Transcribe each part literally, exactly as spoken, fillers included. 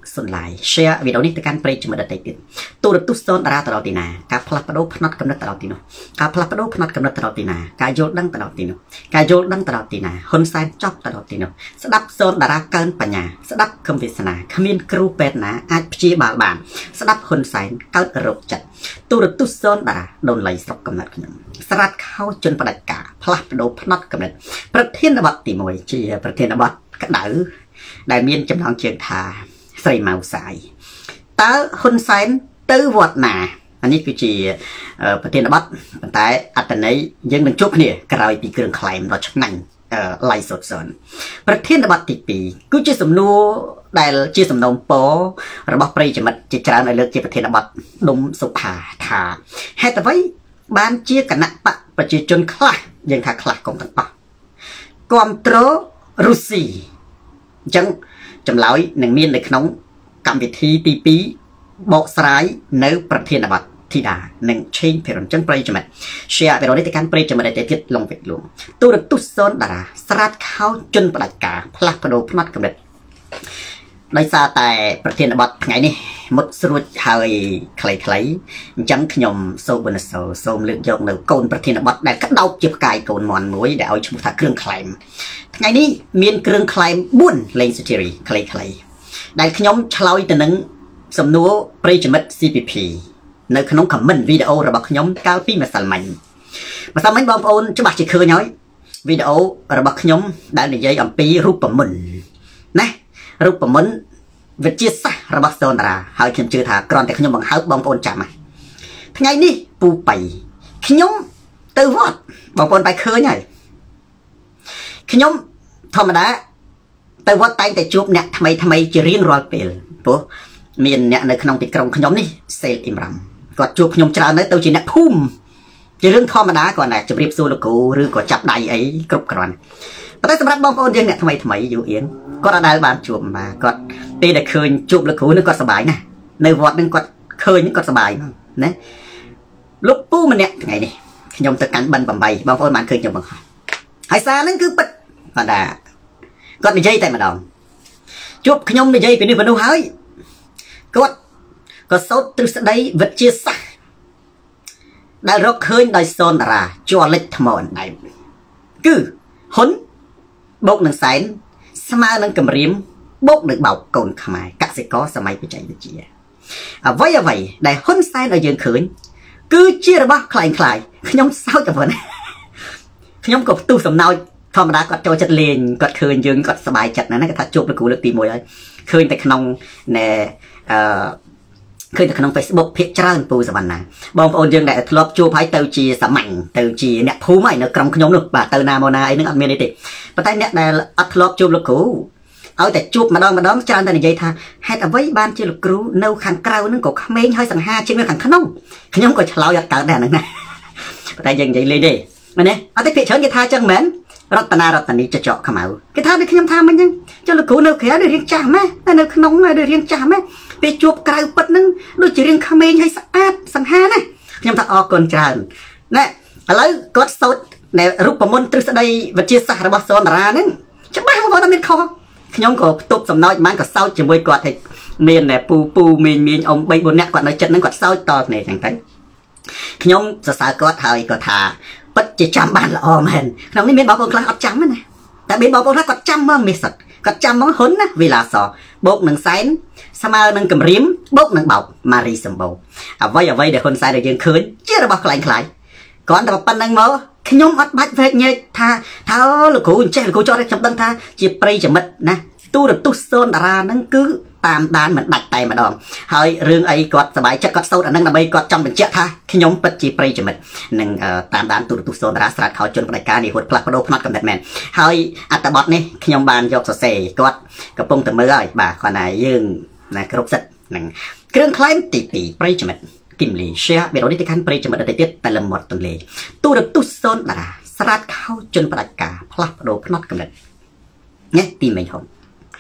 សុនឡាយ share វីដេអូនេះទៅកាន់ប្រិយមិត្តដទៃទៀតទូរទស្សន៍សូនតារាទៅដល់ទីណាការផ្លាស់ប្ដូរផ្នត់កំណត់ទៅដល់ទីនោះការផ្លាស់ប្ដូរផ្នត់កំណត់ទៅដល់ទីណាការយល់ដឹងទៅដល់ទីនោះការយល់ដឹងទៅដល់ទីណាហ៊ុនសែនចប់ទៅដល់ទីនោះស្ដាប់សូនតារាកើនបញ្ញាស្ដាប់គំវាសនាគ្មានគ្រូពេទ្យណាអាចព្យាបាលបានស្ដាប់ហ៊ុនសែនកើតរោគចិត្តទូរទស្សន៍សូនតារាដូនលៃស្រុកកំណត់ខ្ញុំស្រាតខោជនបដិការផ្លាស់ប្ដូរផ្នត់កំណត់ប្រធានបទទីមួយជាប្រធានបទក្តៅដែលមានចំណងជើងថាស្រីម៉ៅសាយតើហ៊ុនសែនទៅវត្តណាអានេះគឺជាប្រធានបទប៉ុន្តែអត្តន័យយើងនឹងជួបគ្នាក្រោយពីគ្រឿងខ្លែងដ៏ឆ្ងាញ់ឡៃសុតសុនប្រធានបទទីពីរគឺជាសំណួរដែលជាសំណូមពររបស់ប្រិយមិត្តជាច្រើនឲ្យលើកជាប្រធានបទដុំសុផាថាហេតុអ្វីបានជាគណៈបកប្រជាជនខ្លះយើងថាខ្លះកុំទាំងអស់គ្រប់គ្រងរុស្ស៊ីអញ្ចឹងចម្លើយនឹងមាននៅក្នុងកម្មវិធីទីពីរបកស្រាយនៅប្រធានបទធីតានិងឆេងភិរុនចឹងប្រិយមិត្ត share វីដេអូនេះទៅកាន់ប្រិយមិត្តដែលទៀតឡងវិទ្យលងទូរទស្សន៍សូនតារាស្រាតខោជនផ្ដាច់ការផ្លាស់ប្ដូរផ្នត់កំណត់ដោយសារតែប្រធានបទថ្ងៃនេះមុតស្រួចហើយខ្លីៗអញ្ចឹងខ្ញុំសូមបនសោសូមលើកយកនៅកូនប្រធានបទដែលក្តោបជាផ្កាយកូនមន់មួយដែលឲ្យឈ្មោះថាគ្រឿងខ្លែងថ្ងៃនេះមានគ្រឿងខ្លែងបួនលេងសេរីខ្លីៗដែលខ្ញុំឆ្លើយទៅនឹងសំណួរប្រិយមិត្ត ซี พี พี នៅក្នុង comment វីដេអូរបស់ខ្ញុំកាលពីម្សិលមិញម្សិលមិញបងប្អូនច្បាស់ជាឃើញហើយវីដេអូរបស់ខ្ញុំដែលនិយាយអំពីរូបមន្តណារូបមន្តវិទ្យាសាស្ត្ររបស់សូនតារាហើយខ្ញុំជឿថាគ្រាន់តែខ្ញុំបង្ហើបបងប្អូនចាំថ្ងៃនេះពូបៃខ្ញុំទៅវត្តបងប្អូនបែរឃើញហើយខ្ញុំធម្មតាទៅវត្តតែងតែជួបអ្នកថ្មីថ្មីជារៀងរាល់ពេលព្រោះមានអ្នកនៅក្នុងទីក្រុងខ្ញុំនេះសេលអ៊ីមរ៉ាំគាត់ជួបខ្ញុំច្រើនទៅទៅជាអ្នកភូមិជារឿងធម្មតាគាត់ណាជម្រាបសួរលោកគ្រូឬក៏ចាប់ដៃអីគ្រប់គ្រាន់ប៉ុន្តែសម្រាប់បងប្អូនយើងអ្នកថ្មីថ្មីយូរអៀងគាត់អត់ដែលបានជួបបាទគាត់ពេលដែលឃើញជួបលោកគ្រូនឹងគាត់សប្បាយណាស់នៅវត្តនឹងគាត់ឃើញគាត់សប្បាយណាលោកពូម្នាក់ថ្ងៃនេះខ្ញុំទៅកាន់បិណ្ឌtámបងប្អូនបានឃើញខ្ញុំបងហើយសារហ្នឹងគឺពិតគាត់ថាគាត់និយាយតែម្ដងជួបខ្ញុំនិយាយពីនេះពីនោះហើយគាត់ក៏សូត្រទ្រឹស្ដីវិទ្យាសាស្ត្រដែលរកឃើញដោយសូនតារាជាលិចថ្មអណ្ដែតគឺហ៊ុនបូកនឹងសែនស្មើនឹងកម្រាមបូកនឹងបោកកូនខ្មែរកសិករសម័យបច្ចេកវិទ្យាអ្វីអ្វីដែលហ៊ុនសែនឲ្យយើងឃើញគឺជារបស់คล้ายคล้ายខ្ញុំសោកទៅវិញខ្ញុំក៏ផ្ទុះសំណោចធម្មតាគាត់ចូលចិត្តលេងគាត់ឃើញយើងគាត់សប្បាយចិត្តណាស់គាត់ថាជួបលោកគ្រូលើកទីមួយហើយឃើញតែក្នុងណែអឺឃើញតែក្នុង Facebook ភាគច្រើនពូសវណ្ណាបងប្អូនយើងដែលធ្លាប់ជួបហើយទៅជាសាមញ្ញទៅជាអ្នកភូមិហើយនៅក្រុមខ្ញុំនោះបាទទៅណាមកណាអីហ្នឹងអត់មានអីទេប៉ុន្តែអ្នកដែលអត់ធ្លាប់ជួបលោកគ្រូឲ្យតែជួបម្ដងម្ដងច្រើនតែនិយាយថាហេតុអ្វីបានជាលោកគ្រូនៅខាងក្រៅហ្នឹងក៏ក្មេងហើយសង្ហាជាងនៅខាងក្នុងខ្ញុំក៏ឆ្លើយអត់កើតដែរហ្នឹងណាប៉ុន្តែយើងនិយាយលេងទេមែនទេអត់ទេភាគច្រើនគេថាចឹងមែនរតនារតនីចចកខ្មៅគេថាដូចខ្ញុំថាមិញហ្នឹងចុះលោកគ្រូនៅក្រៅដូចរៀងចាស់ម៉េះតែនៅក្នុងដូចរៀងចាស់ម៉េះពេលជួបក្រៅពិតហ្នឹងដូចជារៀងក្មេងហើយស្អាតសង្ហាណាខ្ញុំថាអរគុណច្រើនណែឥឡូវគាត់សូត្រណែរូបមន្តទ្រឹស្ដីវិទ្យាសាស្ត្ររបស់សូនតារាហ្នឹងច្បាស់មកគាត់អត់មានខុសខ្ញុំក៏ផ្ទប់សំណោចមិនក៏សោចជាមួយគាត់ឲ្យមានតែពូពូមីងមីងអ៊ំបីបួននាក់គាត់នៅចិត្តហ្នឹងគាត់សោចតគ្នាចឹងទៅខ្ញុំសរសើរគាត់ហើយគាត់ថាពិតជាចាំបានល្អមែនក្នុងនេះមានបងប្អូនខ្លះអត់ចាំណាតែមានបងប្អូនខ្លះគាត់ចាំមកមានសិតគាត់ចាំមកហ៊ុនណាវិឡាសបូកនឹងសែនស្មើនឹងកម្រាមបូកនឹងបោកម៉ារីសម្បូរអ្វីអ្វីដែលហ៊ុនសែនដែលយើងឃើញជារបស់ខ្លែងខ្លាយគ្រាន់តែប៉ុណ្្នឹងមកខ្ញុំអត់បាច់វែកញែកថាថាលោកគ្រូអញ្ចេះលោកគ្រូចោះខ្ញុំដឹងថាជាប្រិយមិត្តណាទូរទស្សន៍សូនតារាហ្នឹងគឺតាមដានមិនដាច់តែម្ដងហើយរឿងអីគាត់សប្បាយចិត្តគាត់សូត្រអាហ្នឹងដើម្បីគាត់ចង់បញ្ជាក់ថាខ្ញុំពិតជាប្រិយមិត្តនឹងតាមដានទូរទស្សន៍សូនតារាស្រាតខោជនបដិការនេះហួតផ្លាស់ប្ដូរផ្នត់កំណត់មែនហើយអត្ថបទនេះខ្ញុំបានយកសរសេរគាត់កំពុងតែមើលហើយបាទគាត់ថាយើងណាគ្រប់សិទ្ធនឹងគ្រឿងខ្លែងទីពីរប្រិយមិត្តគឹមលី share វីដេអូនេះទៅកាន់ប្រិយមិត្តដទៃទៀតតែលមាត់ទន្លេទូរទស្សន៍សូនតារាស្រាតខោជនបដិការផ្លាស់ប្ដូរផ្នត់កំណត់ញ៉េទីមិញហុំ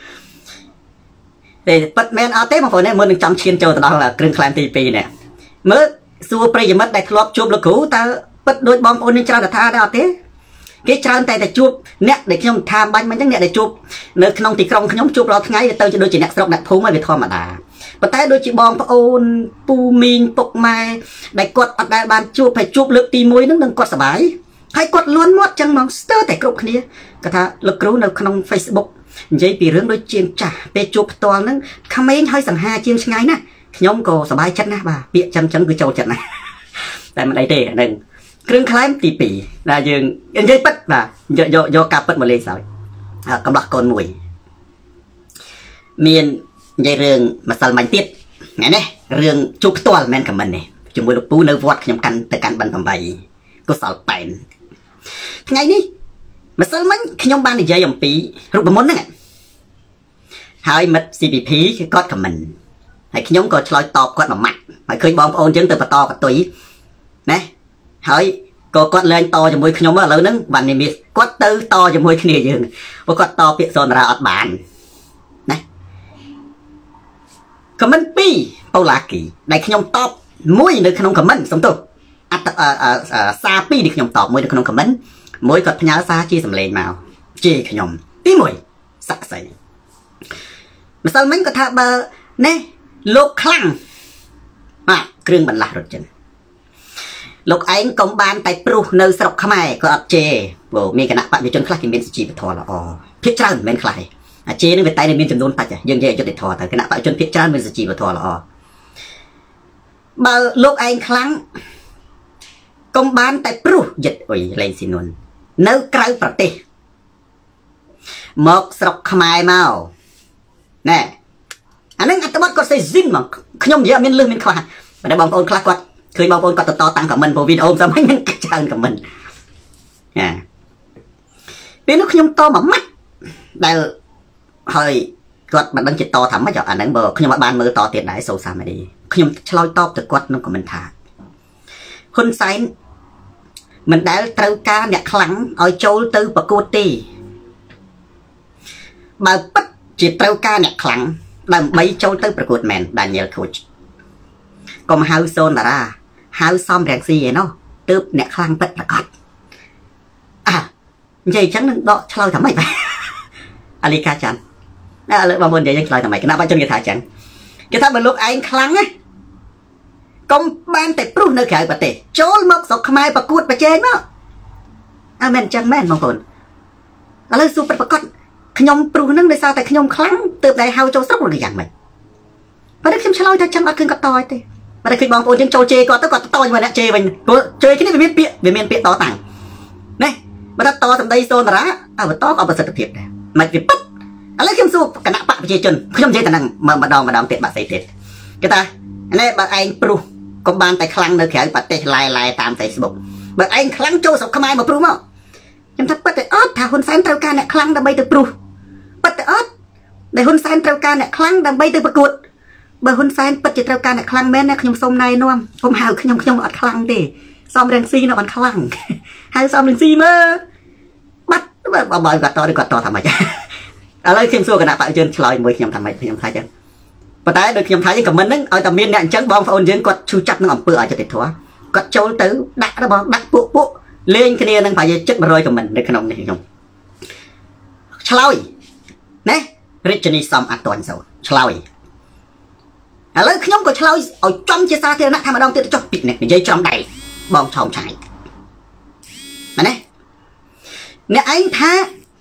តែប៉ិតមែនអត់ទេបងប្អូននេះមើលនឹងចង់ឈានចូលទៅដល់គ្រឿងខ្លែងទីពីរនេះមើលសួរប្រិយមិត្តដែលធ្លាប់ជួបលោកគ្រូតើប៉ិតដូចបងប្អូននឹងច្រើនថាដែរអត់ទេគេច្រើនតែតែជួបអ្នកដែលខ្ញុំថាបាញ់មិនអញ្ចឹងអ្នកដែលជួបនៅក្នុងទីក្រុងខ្ញុំជួបរាល់ថ្ងៃទៅជាដូចជាអ្នកស្រុកអ្នកភូមិហើយវាធម្មតាប៉ុន្តែដូចជាបងប្អូនពូមីងពុកម៉ែដែលគាត់អត់ដែលបានជួបហើយជួបលើកទីមួយហ្នឹងនឹងគាត់សប្បាយហើយគាត់លន់មាត់ចឹងហ្មងស្ទើរតែគ្រប់គ្នាគាត់ថាលោកគ្រូនៅក្នុង Facebook និយាយពីរឿងដូចជាចាស់ពេលជួបផ្ទាល់ហ្នឹងក្មេងហើយសង្ហាជាងឆ្ងាយណាស់ខ្ញុំក៏សប្បាយចិត្តណាស់បាទពាក្យចឹងចឹងគឺចូលចិត្តណាស់តែមិនអីទេហ្នឹងគ្រឿងខ្លែងទីពីរដែលយើងនិយាយពិតបាទយកយកយកការពិតមកលេងសើចកំឡោះកូនមួយមាននិយាយរឿងម្សិលមិញទៀតណែនេះរឿងជួបផ្ទាល់មិនមែនខមមិនទេជាមួយលោកពូនៅវត្តខ្ញុំកាន់ទៅកាន់បិណ្ឌtámកុសលប៉ែនថ្ងៃនេះម្សិលមិញខ្ញុំបាននិយាយអំពីរូបមន្តហ្នឹងហើយមិត្ត ซี พี พี គឺគាត់ខមមិនហើយខ្ញុំក៏ឆ្លើយតបគាត់មួយម៉ាត់ហើយឃើញបងប្អូនយើងទៅបន្តកតុយណាហើយក៏គាត់លែងតជាមួយខ្ញុំឥឡូវហ្នឹងបាននិមិត្តគាត់ទៅតជាមួយគ្នាយើងព្រោះគាត់តពាក្យសនរាអត់បានណាខមមិនពីរប៉ូឡាគីដែលខ្ញុំតបមួយនៅក្នុងខមមិនសំទោសអត្តសារពីរនេះខ្ញុំតបមួយនៅក្នុងខមមិនមួយគាត់ផ្ញើសារជាសម្លេងមកជេរខ្ញុំទីមួយស័ក្តិសិទ្ធិម្សិលមិញគាត់ថាបើណែលោកខ្លាំងបាទគ្រឿងបន្លាស់រថយន្តលោកឯងកុំបានតែព្រុសនៅស្រុកខ្មែរក៏អត់ជេរព្រោះមានគណៈបព្វជិជនខ្លះគេមានសុជីវធម៌ល្អភាគច្រើនមិនមែនខ្លះទេអាជេរនឹងវាតែមានចំនួនតិចយើងនិយាយអយុត្តិធម៌ទៅគណៈបព្វជិជនភាគច្រើនមានសុជីវធម៌ល្អបើលោកឯងខ្លាំងកុំបានតែព្រុសយិតអុយលេងស៊ីនុននៅក្រៅប្រទេសមកស្រុកខ្មែរមកណែអានឹងអត្តបទគាត់សេស៊ីនមកខ្ញុំនិយាយអត់មានលឹះមានខ្វះប៉ុន្តែបងប្អូនខ្លះគាត់ឃើញបងប្អូនគាត់តតតាំងខមមិនព្រោះវីដេអូសម័យមានច្រើនខមមិនណាពេលនោះខ្ញុំតមួយម៉ាត់ដែលហើយគាត់មិនដឹងជាតថាម៉េចអាហ្នឹងបើខ្ញុំអត់បានមើលតទៀតដែរសូសាមេឌីខ្ញុំឆ្លើយតបទៅគាត់ក្នុងខមមិនថាហ៊ុនសែនមិនដែលត្រូវការអ្នកខ្លាំងឲ្យចូលទៅប្រកួតទេបើពិតជាត្រូវការអ្នកខ្លាំងដើម្បីចូលទៅប្រកួតមែន Daniel Coach កុំហៅសូនតារាហៅសំរាំងស៊ីឯណោះទើបអ្នកខ្លាំងពិតប្រកបអ่ะនិយាយអញ្ចឹងនឹងដកឆ្លើយថាម៉េចបាទអាលីកាចាន់ណាឥឡូវបងប្អូននិយាយយើងឆ្លើយថាម៉េចគណៈបច្ចុប្បន្នគេថាអញ្ចឹងគេថាបើលោកឯងខ្លាំងណាកុំបានតែព្រុសនៅក្រៅប្រទេសចូលមកស្រុកខ្មែរប្រកួតប្រជែងមកអើមែនអញ្ចឹងមែនបងប្អូនឥឡូវសួរប្រកបខ្ញុំព្រុសហ្នឹងដោយសារតែខ្ញុំខ្លាំងទើបតែហៅចូលស្រុកឬយ៉ាងម៉េចប៉ុន្តែខ្ញុំឆ្លើយថាចឹងអត់ឃើញគាត់តយទេប៉ុន្តែឃើញបងប្អូនយើងចូលជេរគាត់ទៅគាត់តជាមួយអ្នកជេរវិញព្រោះជេរគ្នាវាមានពាក្យវាមានពាក្យតតាំងណាបើថាតសម្ដីសូនតារាអើបើតក៏ប្រសិទ្ធភាពដែរមិនវាពិតឥឡូវខ្ញុំសួរគណៈបកប្រជាជនខ្ញុំនិយាយតែនឹងម្ដងម្ដងទៀតបាក់ស្អីទៀតគេថានេះបើឯងព្រុសកុំបានតែខ្លាំងនៅក្រៅប្រទេសឡែឡែតាម Facebook បើឯងខ្លាំងចូលស្រុកខ្មែរមកព្រុសមកខ្ញុំថាពិតតែអត់ថាហ៊ុនសែនត្រូវការអ្នកខ្លាំងដើម្បីទៅព្រុសពិតតែអត់ដែលហ៊ុនសែនត្រូវការអ្នកខ្លាំងដើម្បីទៅប្រកួតបើហ៊ុនសែនពិតជាត្រូវការអ្នកខ្លាំងមែនណាខ្ញុំសូមណែនាំខ្ញុំហៅខ្ញុំខ្ញុំអត់ខ្លាំងទេសំរងស៊ីនៅអត់ខ្លាំងហៅសំរងស៊ីមើលបាត់បើបើគាត់តគាត់តថាម៉េចឥឡូវខ្ញុំសួរគណៈបព្វជិជនឆ្លើយមួយខ្ញុំថាម៉េចខ្ញុំថាចឹងប៉ុន្តែដូចខ្ញុំថាចឹងខមមិនហ្នឹងឲ្យតែមានអ្នកអញ្ចឹងបងប្អូនយើងគាត់ឈឺចាប់នឹងអំពើអយុត្តិធម៌គាត់ចូលទៅដាក់របស់ដាក់ពួកពួកលេងគ្នានឹងប្រហែលជិត100ខមមិននៅក្នុងនេះខ្ញុំឆ្លើយណារាជនីសំអត់ទាន់សូវឆ្លើយឥឡូវខ្ញុំក៏ឆ្លើយឲ្យចំជាសាធារណៈថាម្ដងទៀតចុះពីនេះនិយាយចំដៃបងឆោមឆាយមែនទេអ្នកឯងថា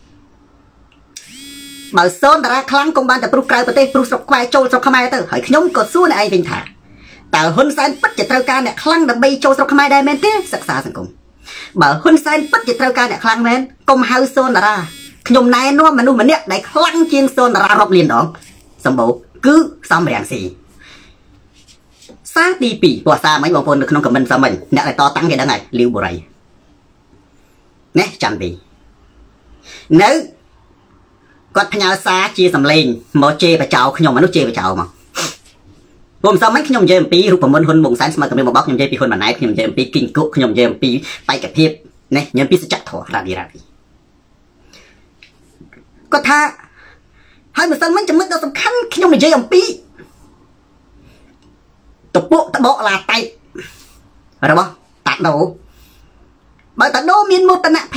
បើសូនតារាខ្លាំងកុំបានតែព្រុសក្រៅប្រទេសព្រុសស្រុកខ្មែរចូលស្រុកខ្មែរទៅហើយខ្ញុំក៏សួរអ្នកឯងវិញថាតើហ៊ុនសែនពិតជាត្រូវការអ្នកខ្លាំងដើម្បីចូលស្រុកខ្មែរដែរមែនទេសិក្សាសង្គមបើហ៊ុនសែនពិតជាត្រូវការអ្នកខ្លាំងមែនកុំហៅសូនតារាខ្ញុំណែនាំមនុស្សម្នាក់ដែលខ្លាំងជាងសូនតារារាប់លានដងសម្បូរគឺសំរាំងស៊ីសារទីពីរព្រោះសារមិញបងប្អូននៅក្នុងខមមិនសារមិញអ្នកដែលតតាំងគេដឹងហើយលីវបូរីណែចាំទីនៅគាត់ផ្ញើសារជាសម្លេងមកជេរបចោខ្ញុំមនុស្សជេរបចោមកព្រោះមិនសមមិញខ្ញុំនិយាយអំពីរូបមន្តហ៊ុនម៉ុងសែនស្មើតែមានមកបោកខ្ញុំនិយាយពីហ៊ុនម៉ាណែតខ្ញុំនិយាយអំពីគីងគុកខ្ញុំនិយាយអំពីបេក្ខភាពនេះនិយាយពីសច្ចធម៌រ៉ាឌីរ៉ាឌីគាត់ថាហើយមិនសិនមិញចំណុចដ៏សំខាន់ខ្ញុំនិយាយអំពីតពុកតបកឡាតៃរបស់តាដូបើតាដូមានមោទនភាព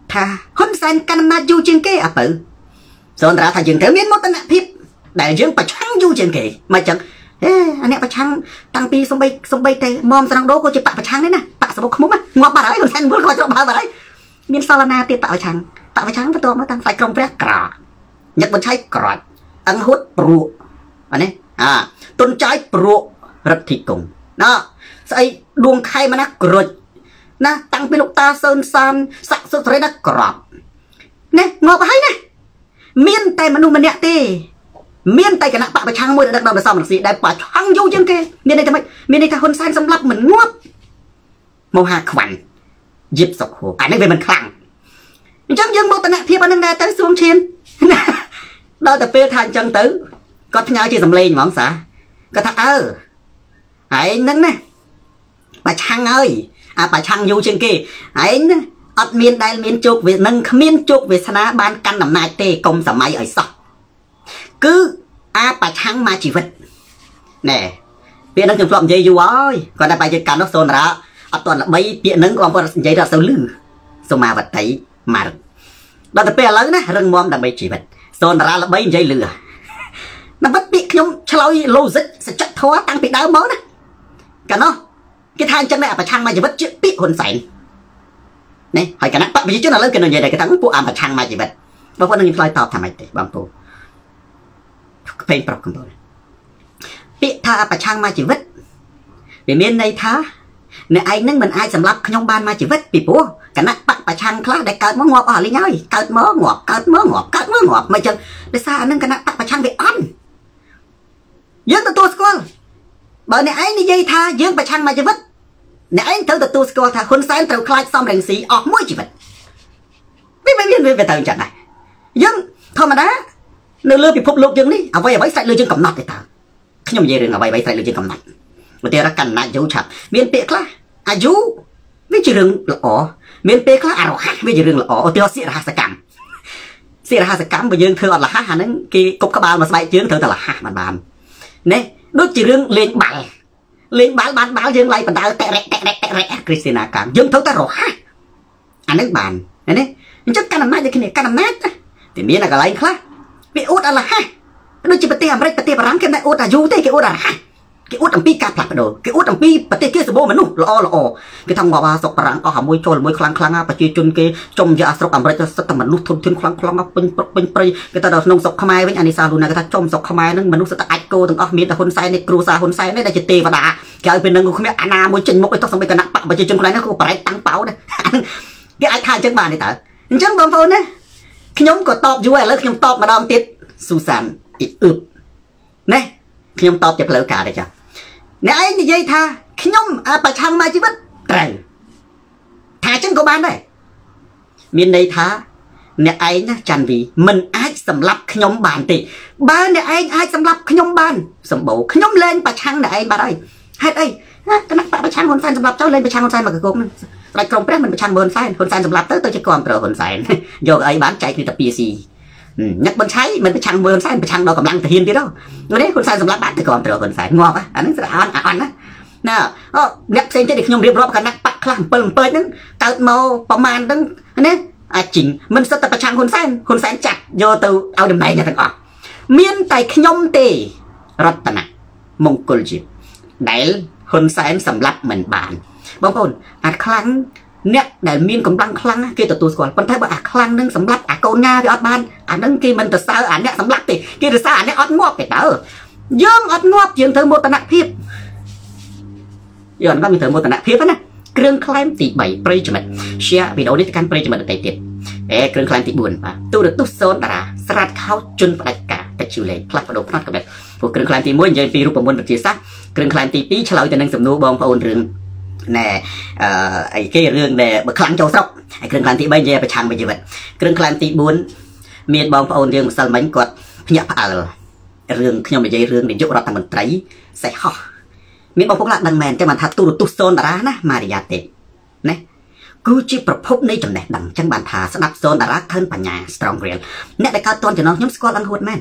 ថាហ៊ុនសែនកាន់អំណាចយូរជាងគេអើបើសូនតារាថាយើងត្រូវមានមោទនភាពដែលយើងប្រឆាំងយូរជាងគេមិនចឹងអេអាអ្នកប្រឆាំងតាំងពីសំបីសំបីតែមុំស្រងដូក៏ជាបកប្រឆាំងដែរណាបកសបុកឃុំងាប់បាត់ហើយហ៊ុនសែនវល់ក៏ច្រកបើបាត់ហើយមានសលនាទៀតបកប្រឆាំងបកប្រឆាំងបន្ទាប់មកតាំងផ្សាយក្រុមព្រះក្រញឹកបញ្ឆៃក្រាច់អង្ហួតព្រោះអានេះអាទុនចាយព្រោះរដ្ឋធិគង់ណាស្អីដួងខែមកណាក្រុចណាតាំងពីលោកតាសឿនសានស័កសុទ្ធរីណាក្របណាងាប់ហើយណាមានតែមនុស្សម្នាក់ទេមានតែគណៈបកប្រឆាំងមួយដឹកនាំដោយសមរស៊ីដែលប្រឆាំងយូរជាងគេមានន័យថាម៉េចមានន័យថាហ៊ុនសែនសម្លាប់មិនងាប់មហាខ្វាន់យិបសុកហូអានេះវាមិនខ្លាំងអញ្ចឹងយើងមោទនភាពអានឹងដែរទៅសួងឈានដល់តែពេលថាអញ្ចឹងទៅគាត់ផ្ញើជាសម្លេងហ្មងសាគាត់ថាអើឯងហ្នឹងណាប្រឆាំងហើយអាប្រឆាំងយូរជាងគេឯងណាអត់មានដែលមានជោគវានឹងគ្មានជោគវាសនាបានកាន់អំណាចទេកុំសម័យឲ្យសោះគឺអាប្រឆាំងមកជីវិតណែពាក្យហ្នឹងខ្ញុំធ្លាប់និយាយយូរហើយគាត់តែបែរជាកាន់នោះសូនតារាអត់ទាន់ល្បីពាក្យហ្នឹងបងប្អូននិយាយរត់ទៅលឺសុមាវតីម៉ារដល់ទៅពេលឥឡូវណារឹងមាំដើម្បីជីវិតសូនតារាល្បីនិយាយលឺដើម្បីពាក្យខ្ញុំឆ្លើយ logic សច្ចធម៌តាំងពីដើមមកណាកាលនោះគេថាអញ្ចឹងដែរប្រឆាំងមកជីវិតជាពាក្យហ៊ុនសែននេះហើយគណៈបកប្រជាជនឥឡូវគេនិយាយតែគេថាពួកអាប្រឆាំងមកជីវិតបងប្អូននឹងឆ្លើយតបថាម៉េចទេបងប្អូនពេញប្រាប់កំពុងពាក្យថាប្រឆាំងមកជីវិតវាមានន័យថាអ្នកឯងនឹងមិនអាចសម្លាប់ខ្ញុំបានមកជីវិតពីព្រោះគណៈបកប្រឆាំងខ្លះដែលកើតមកងាប់អស់លីងហើយកើតមកងាប់កើតមកងាប់កើតមកងាប់មិនចឹងដោយសារអានឹងគណៈបកប្រឆាំងវាអន់យើងទទួលស្គាល់បើអ្នកឯងនិយាយថាយើងប្រឆាំងមកជីវិតអ្នកឯងត្រូវទទួលស្គាល់ថាហ៊ុនសែនត្រូវខ្លាចសំរងស៊ីអស់មួយជីវិតវាមិនមានវាទៅអញ្ចឹងដែរយើងធម្មតានៅលើពិភពលោកយើងនេះអ្វីអ្វីស្រេចលើយើងកំណត់ទេតើខ្ញុំនិយាយរឿងអ្វីអ្វីស្រេចលើយើងកំណត់ឧទាហរណ៍កណ្ណាយុឆាប់មានពាក្យខ្លះអាយុវាជារឿងល្អមានពេលខ្លះអរហ័សវាជារឿងល្អឧទាហរណ៍សិរហសកម្មសិរហសកម្មបើយើងធ្វើអត់លះអាហ្នឹងគេគប់ក្បាលមកស្បែកជើងត្រូវតែលះបានបានណាដូចជារឿងលេងបាល់លេងបាល់បានបាល់យើងឡៃបណ្ដៅតេរ៉េតេរ៉េតេរ៉េគ្រីស្ទីណាកាមយើងត្រូវតែរហ័សអាហ្នឹងបានណាអញ្ចឹងកាន់អំណាចដូចគ្នាកាន់អំណាចតែមានកន្លែងខ្លះវាអួតអលហះដូចជាប្រទេសអាមេរិកប្រទេសបារាំងគេមិនអួតអាយុទេគេអួតអលហះគេអួតអំពីការផ្លាស់ប្ដូរគេអួតអំពីប្រទេសគេសម្បូរមនុស្សល្អល្អគេថាងាប់អាស្រុកបារាំងអស់អាមួយចូលមួយខ្លាំងខ្លាំងប្រជាជនគេចំយកអាស្រុកអាមេរិកទៅសិតតែមនុស្សធនធានខ្លាំងខ្លាំងពេញពេញព្រៃគេទៅដល់ក្នុងស្រុកខ្មែរវិញអានេះសាលូណាគេថាចំស្រុកខ្មែរហ្នឹងមនុស្សសិតតែអាចគោទាំងអស់មានតែហ៊ុនសែននេះគ្រូសាហ៊ុនសែននេះដែលជាទេវតាគេឲ្យពេលហ្នឹងគ្មានអាណាមួយចេញមុខឲ្យទៅសម្បិគណៈបកប្រជាជនខ្លួននេះគឺប្រែកតាំងប៉ោដែរគេអាចថាអញ្ចឹងបានទេតើអញ្ចឹងបងប្អូនណាខ្ញុំក៏តបយូរឥឡូវខ្ញុំតបម្ដងទៀតស៊ូសានអ៊ីអឺបណាខ្ញុំតបជាផ្លូវការទេចាអ្នកឯងនិយាយថាខ្ញុំប្រឆាំងមកជីវិតត្រូវថាអញ្ចឹងក៏បានដែរមានន័យថាអ្នកឯងណាច័ន្ទវីមិនអាចសម្លាប់ខ្ញុំបានទេបើអ្នកឯងអាចសម្លាប់ខ្ញុំបានសម្បូរខ្ញុំលែងប្រឆាំងអ្នកឯងបាត់ហើយហេតុអីគណៈប្រឆាំងហ៊ុនសែនសម្លាប់ចោលលែងប្រឆាំងហ៊ុនសែនមកកកហ្នឹងស្ដេចក្រុងព្រះមិនប្រឆាំងហ៊ុនសែនហ៊ុនសែនសម្លាប់ទៅទៅជាគ្រប់គ្រងហ៊ុនសែនយកអីបានចែកគ្នាទៅពីស៊ីញឹកបញ្ឆៃមិនប្រឆាំងហ៊ុនសែនប្រឆាំងដល់កម្លាំងទាហានទៀតហ៎នេះហ៊ុនសែនសម្លាប់បានទៅគ្រប់គ្រងហ៊ុនសែនងាប់អាហ្នឹងស្រាអន់អន់ណាណាអូអ្នកផ្សេងទៀតខ្ញុំរៀបរាប់គណៈបកខ្លះ7 7ហ្នឹងកើតមកប្រមាណហ្នឹងណាអាចជីងមិនសិតតែប្រឆាំងហ៊ុនសែនហ៊ុនសែនចាត់យកទៅឲ្យតំណែងទាំងអស់មានតែខ្ញុំទេរតនៈមង្គលជាដែលហ៊ុនសែនសម្លាប់មិនបានបងប្អូនអាខ្លាំងអ្នកដែលមានកម្លាំងខ្លាំងគេទទួលស្គាល់ប៉ុន្តែបើអាខ្លាំងនឹងសម្លាប់អាកូនញ៉ាវាអត់បានអានឹងគេមិនទៅសើអាអ្នកសម្លាប់ទេគេទៅសើអាអ្នកអត់ងាប់ទេតើយើងអត់ងាប់យើងត្រូវមោទនភាពយើងអត់ងាប់យើងត្រូវមោទនភាពណាគ្រឿងក្លែមទី3ប្រិយមិត្ត share វីដេអូនេះទៅកាន់ប្រិយមិត្តដទៃទៀតអេគ្រឿងក្លែមទី4បាទទូរទស្សន៍សូនតារាស្រាតខោជន់ផ្ដាច់ការតិចជូលេផ្លាស់ប្ដូរផ្នត់កំណត់ពួកគ្រឿងក្លែមទី1និយាយពីរូបមន្តវិទ្យាសាស្ត្រគ្រឿងក្លែមទី2ឆ្លើយទៅនឹងសំណួរបងប្អូនរឿងណែអឺអីគេរឿងដែលបើខ្លាំងចូលស្រុកហើយគ្រឿងក្លែមទី3និយាយប្រឆាំងមួយជីវិតគ្រឿងក្លែមទី4មានបងប្អូនរឿងម្សិលមិញគាត់ភ្ញាក់ផ្អើលរឿងខ្ញុំនិយាយរឿងនាយករដ្ឋមន្ត្រីសេះហោះមានបងប្អូនខ្លះដឹងមែនតែមិនថាទូរទស្សន៍សូនតារាណាម៉ារីយ៉ាទេណាគឺជាប្រភពនៃចំណេះដឹងអញ្ចឹងបានថាស្ដាប់សូនតារាខឿនបញ្ញា strong real អ្នកដែលកើតតន់ចំណងខ្ញុំស្គាល់អង្ហួតមែន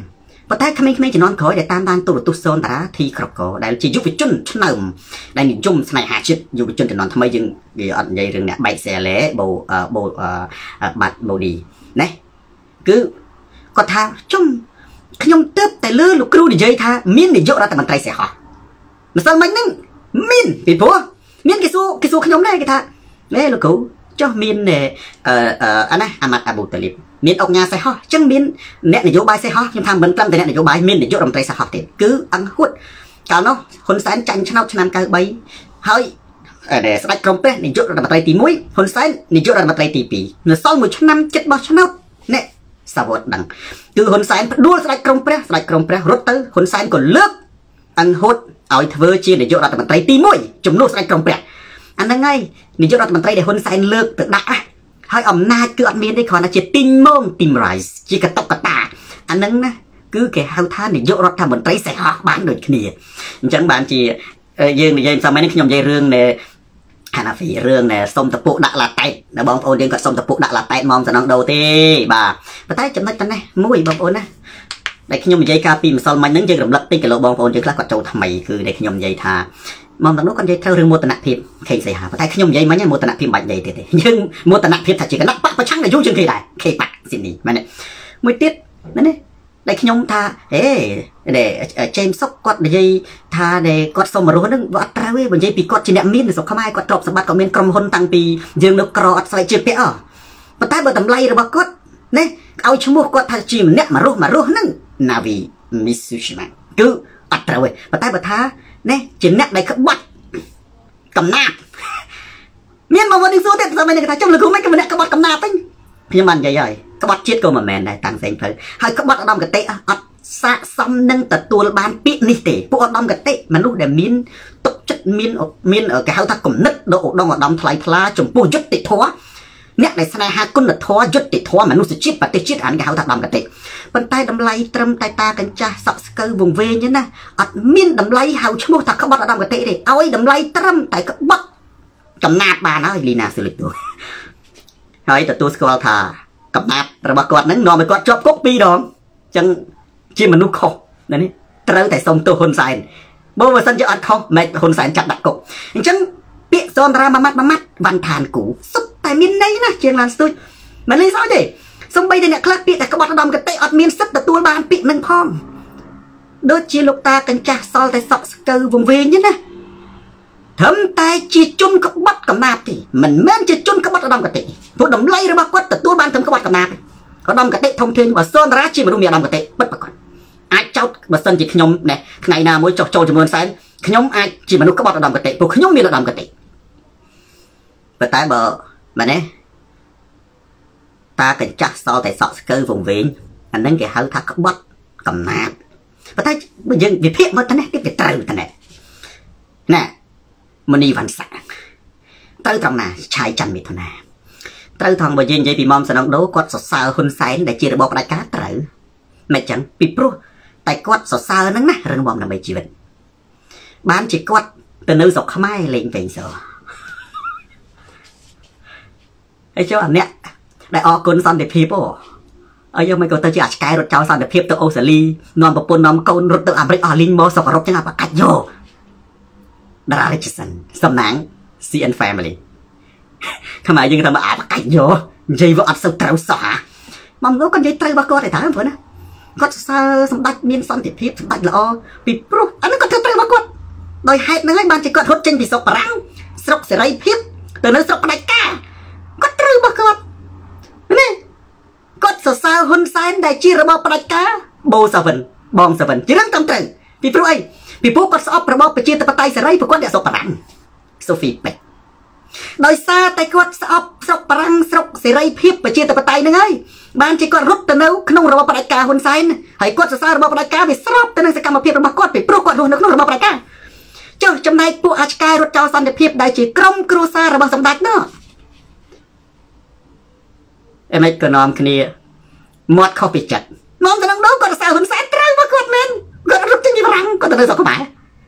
ប៉ុន្តែក្មេងៗជំនាន់ក្រោយដែលតាមដានទូរទស្សន៍សូនតារាធីក្រកោដែលជាយុវជនឆ្នើមដែលនិយមស្នេហាជាតិយុវជនជំនាន់ថ្មីយើងនិយាយអត់និយាយរឿងអ្នកបែកសែឡេបូបូបាត់បូឌីណាគឺគាត់ថាជុំខ្ញុំទៅតែលើលោកគ្រូនិយាយថាមាននាយករដ្ឋមន្ត្រីសេះហោះម្សិលមិញហ្នឹងមានពីព្រោះមានគេសួរគេសួរខ្ញុំដែរគេថាហេលោកគ្រូចុះមានអឺអាណាអាម៉ាត់អាប៊ូតាលីបមានអង្គការសេះហោះអញ្ចឹងមានអ្នកនយោបាយសេះហោះខ្ញុំថាមិនត្រឹមតែអ្នកនយោបាយមាននាយករដ្ឋមន្ត្រីសេះហោះទេគឺអង្គហួតកាលនោះហ៊ុនសែនចាញ់ឆ្នោតឆ្នាំ九三ហើយស្ដេចក្រមព្រះនាយករដ្ឋមន្ត្រីទីមួយហ៊ុនសែននាយករដ្ឋមន្ត្រីទីពីរនៅសល់មួយឆ្នាំចិត្តបោះឆ្នោតនេះសាវត្តដឹងគឺហ៊ុនសែនផ្ដួលស្ដេចក្រមព្រះស្ដេចក្រមព្រះរត់ទៅហ៊ុនសែនក៏លើកអង្គហួតឲ្យធ្វើជានាយករដ្ឋមន្ត្រីទីមួយជំនួសស្ដេចក្រមព្រះអាហ្នឹងហើយនាយករដ្ឋមន្ត្រីដែលហ៊ុនសែនលើកទៅដាក់ហើយអំណាចគឺអត់មានទេគ្រាន់តែជាទីងម៉ងទីមរ៉ៃជាកតុកកតាអាហ្នឹងណាគឺគេហៅថានាយករដ្ឋមន្ត្រីសេះហោះបានដូចគ្នាអញ្ចឹងបានជាយើងនិយាយសម័យនេះខ្ញុំនិយាយរឿងនៃអាណាហ្វីរឿងនៃសុំតពុកដាក់ឡាតែតនៅបងប្អូនយើងគាត់សុំតពុកដាក់ឡាតែតមកសំណងដូរទេបាទប៉ុន្តែចំណុចប៉ុណ្ណេះមួយបងប្អូនណាដែលខ្ញុំនិយាយកាលពីម្សិលមិញហ្នឹងយើងរំលឹកតិចទៅលោកបងប្អូនយើងខ្លះគាត់ចូលថ្មីគឺដែលខ្ញុំនិយាយថាមកដល់នោះគាត់និយាយត្រូវរឿងមោទនភាពខេងសីហាប៉ុន្តែខ្ញុំនិយាយមិញមោទនភាពមិនបាច់និយាយទេទេយើងមោទនភាពថាជាគណៈបកប្រឆាំងដែលយូរជាងគេដែរខេបាក់ស៊ីនីមែនទេមួយទៀតមែនទេដែលខ្ញុំថាហេដែលជេមសុកគាត់និយាយថាដែលគាត់សុំរស់ហ្នឹងវាអត់ត្រូវទេបើនិយាយពីគាត់ជាអ្នកមាននៅស្រុកខ្មែរគាត់ទ្រព្យសម្បត្តិគាត់មានក្រុមហ៊ុនតាំងពីយើងនៅក្រអត់ស្បែកជើងពាក់អប៉ុន្តែបើតម្លៃរបស់គាត់ណាឲ្យឈ្មោះគាត់ថាជាម្នាក់មករស់មករស់ហ្នឹងណាវីមីស៊ូឈីម៉ាគឺអត់ត្រូវទេប៉ុន្តែបើថានេះជាអ្នកដែលក្បត់កំណាប់មានមកវិញសួរទៀតតែមិនគេថាចុះលោកគ្រូមិនក៏ម្នាក់ក្បត់កំណាប់វិញខ្ញុំបាននិយាយហើយក្បត់ជាតិក៏មិនមែនដែរតាំងផ្សេងផ្លូវហើយក្បត់ឧត្តមកតេអត់សាកសមនឹងទទួលបានពាក្យនេះទេពួកឧត្តមកតេមនុស្សដែលមានទុកចិត្តមានមានគេហៅថាគំនិតដ៏ឧត្តមឧត្តមថ្លៃថ្លាចំពោះយុត្តិធម៌អ្នកដែលស្នេហាគុណធម៌យុត្តិធម៌មនុស្សជាតិប្រទេសជាតិអានេះគេហៅថាឧត្តមកតេប៉ុន្តែតម្លៃត្រឹមតែតាកញ្ចាស់សក់ស្កូវវងវែងទេណាអត់មានតម្លៃហៅឈ្មោះថាក្បត់ឧត្តមកតេទេឲ្យតម្លៃត្រឹមតែក្បត់កំណាប់បានហើយលីណាស៊ូលីតូហើយទទួលស្គាល់ថាកំណាប់របស់គាត់ហ្នឹងនាំឲ្យគាត់ជាប់គុកពីរដងអញ្ចឹងជាមនុស្សខុសណានេះត្រូវតែសុំទោសហ៊ុនសែនបើមិនសិនជាអត់ខុសមិនហ៊ុនសែនចាប់ដាក់គុកអញ្ចឹងពាក្យសនរាមួយម៉ាត់មួយម៉ាត់វ៉ាន់ឋានគូសុទ្ធតែមានន័យណាជាងឡានស្ទូចមិនលេងសើចទេសំបីតែអ្នកខ្លះពាក្យតែក្បត់ឧត្តមកតេអត់មានសិទ្ធិទទួលបានពាក្យនឹងផងដូចជាលោកតាកញ្ចាស់សល់តែសក់ស្កូវវងវែងទេណាត្រឹមតែជាជនក្បត់កំណាប់ទេមិនមែនជាជនក្បត់ឧត្តមកតេព្រោះតម្លៃរបស់គាត់ទទួលបានត្រឹមក្បត់កំណាប់ឧត្តមកតេធំធេងបើសនរាជាមនុស្សមានឧត្តមកតេពិតប្រាកដអាចចោទបើសិនជាខ្ញុំណែថ្ងៃណាមួយចុះចូលចំនួនសែនខ្ញុំអាចជាមនុស្សក្បត់ឧត្តមកតេព្រោះខ្ញុំមានឧត្តមកតេប៉ុន្តែបើមែនទេតាកញ្ចាស់សល់តែសក់ស្កូវវងវែងអាហ្នឹងគេហៅថាក្បត់កំណាប់ប៉ុន្តែបើយើងវិភាគមើលទៅនេះគេត្រូវទៅនេះណែមនីវ៉ាន់សាត្រូវត្រង់ណាឆាយច័ន្ទមិថុនាត្រូវថងបើយើងនិយាយពីមុំសនងដូគាត់សរសើរហ៊ុនសែនដែលជារបបផ្ដាច់ការត្រូវមិនចឹងពីព្រោះតែគាត់សរសើរហ្នឹងណារឿងមុំដើម្បីជីវិតបានជាគាត់ទៅនៅស្រុកខ្មែរលេងពេញសោហើយចុះអាអ្នកដែលអរគុណសន្តិភាពអូហើយយកមិនក៏ទៅជាអាឆ្កែរត់ចោលសន្តិភាពទៅអូស្ត្រាលីនាំប្រពន្ធនាំកូនរត់ទៅអាមេរិកអស់លីងមកសុកអឺរ៉ុបចឹងអាបកាច់យកតារារិជសិនសំណាង ซี เอ็น Family ខ្មែរយើងថាមកអាបកាច់យកនិយាយវាអត់សូវត្រូវសោះហ่าមកនោះគាត់និយាយត្រូវរបស់គាត់ទេតើព្រោះណាគាត់សរសើរសម្ដេចមានសន្តិភាពសម្ដេចល្អពីព្រោះអានោះគាត់ធ្វើត្រូវរបស់គាត់ដោយហេតុហ្នឹងហើយបានជាគាត់រត់ចេញពីស្រុកបារាំងស្រុកសេរីភាពទៅនៅស្រុកផ្ដាច់ការគាត់ត្រូវរបស់គាត់នេះគាត់សរសើរហ៊ុនសែនដែលជារបបផ្ដាច់ការបូសាវិនបងសាវិនជារឿងត្រឹមត្រូវពីព្រោះអីពីព្រោះគាត់ស្អប់របបប្រជាធិបតេយ្យសេរីព្រោះគាត់អ្នកស្រុកបារាំងសូហ្វីពេកដោយសារតែគាត់ស្អប់ស្រុកបារាំងស្រុកសេរីភាពប្រជាធិបតេយ្យហ្នឹងហើយបានជាគាត់រត់ទៅនៅក្នុងរបបផ្ដាច់ការហ៊ុនសែនហើយគាត់សរសើររបបផ្ដាច់ការវាស្របទៅនឹងសកម្មភាពរបស់គាត់ពីព្រោះគាត់រស់នៅក្នុងរបបផ្ដាច់ការចុះចំណែកពួកអាឆ្កែរត់ចោលសន្តិភាពដែលជាក្រុមគ្រួសាររបស់សម្ដេចនោះអេមិនក៏នាំគ្នាមាត់ខុសពីចិត្តមកទៅនឹងនោះគាត់សរសើរហ៊ុនសែនត្រូវមកគាត់មែនគាត់រត់ចេញពីបារាំងគាត់ទៅនៅស្រុកខ្មែរ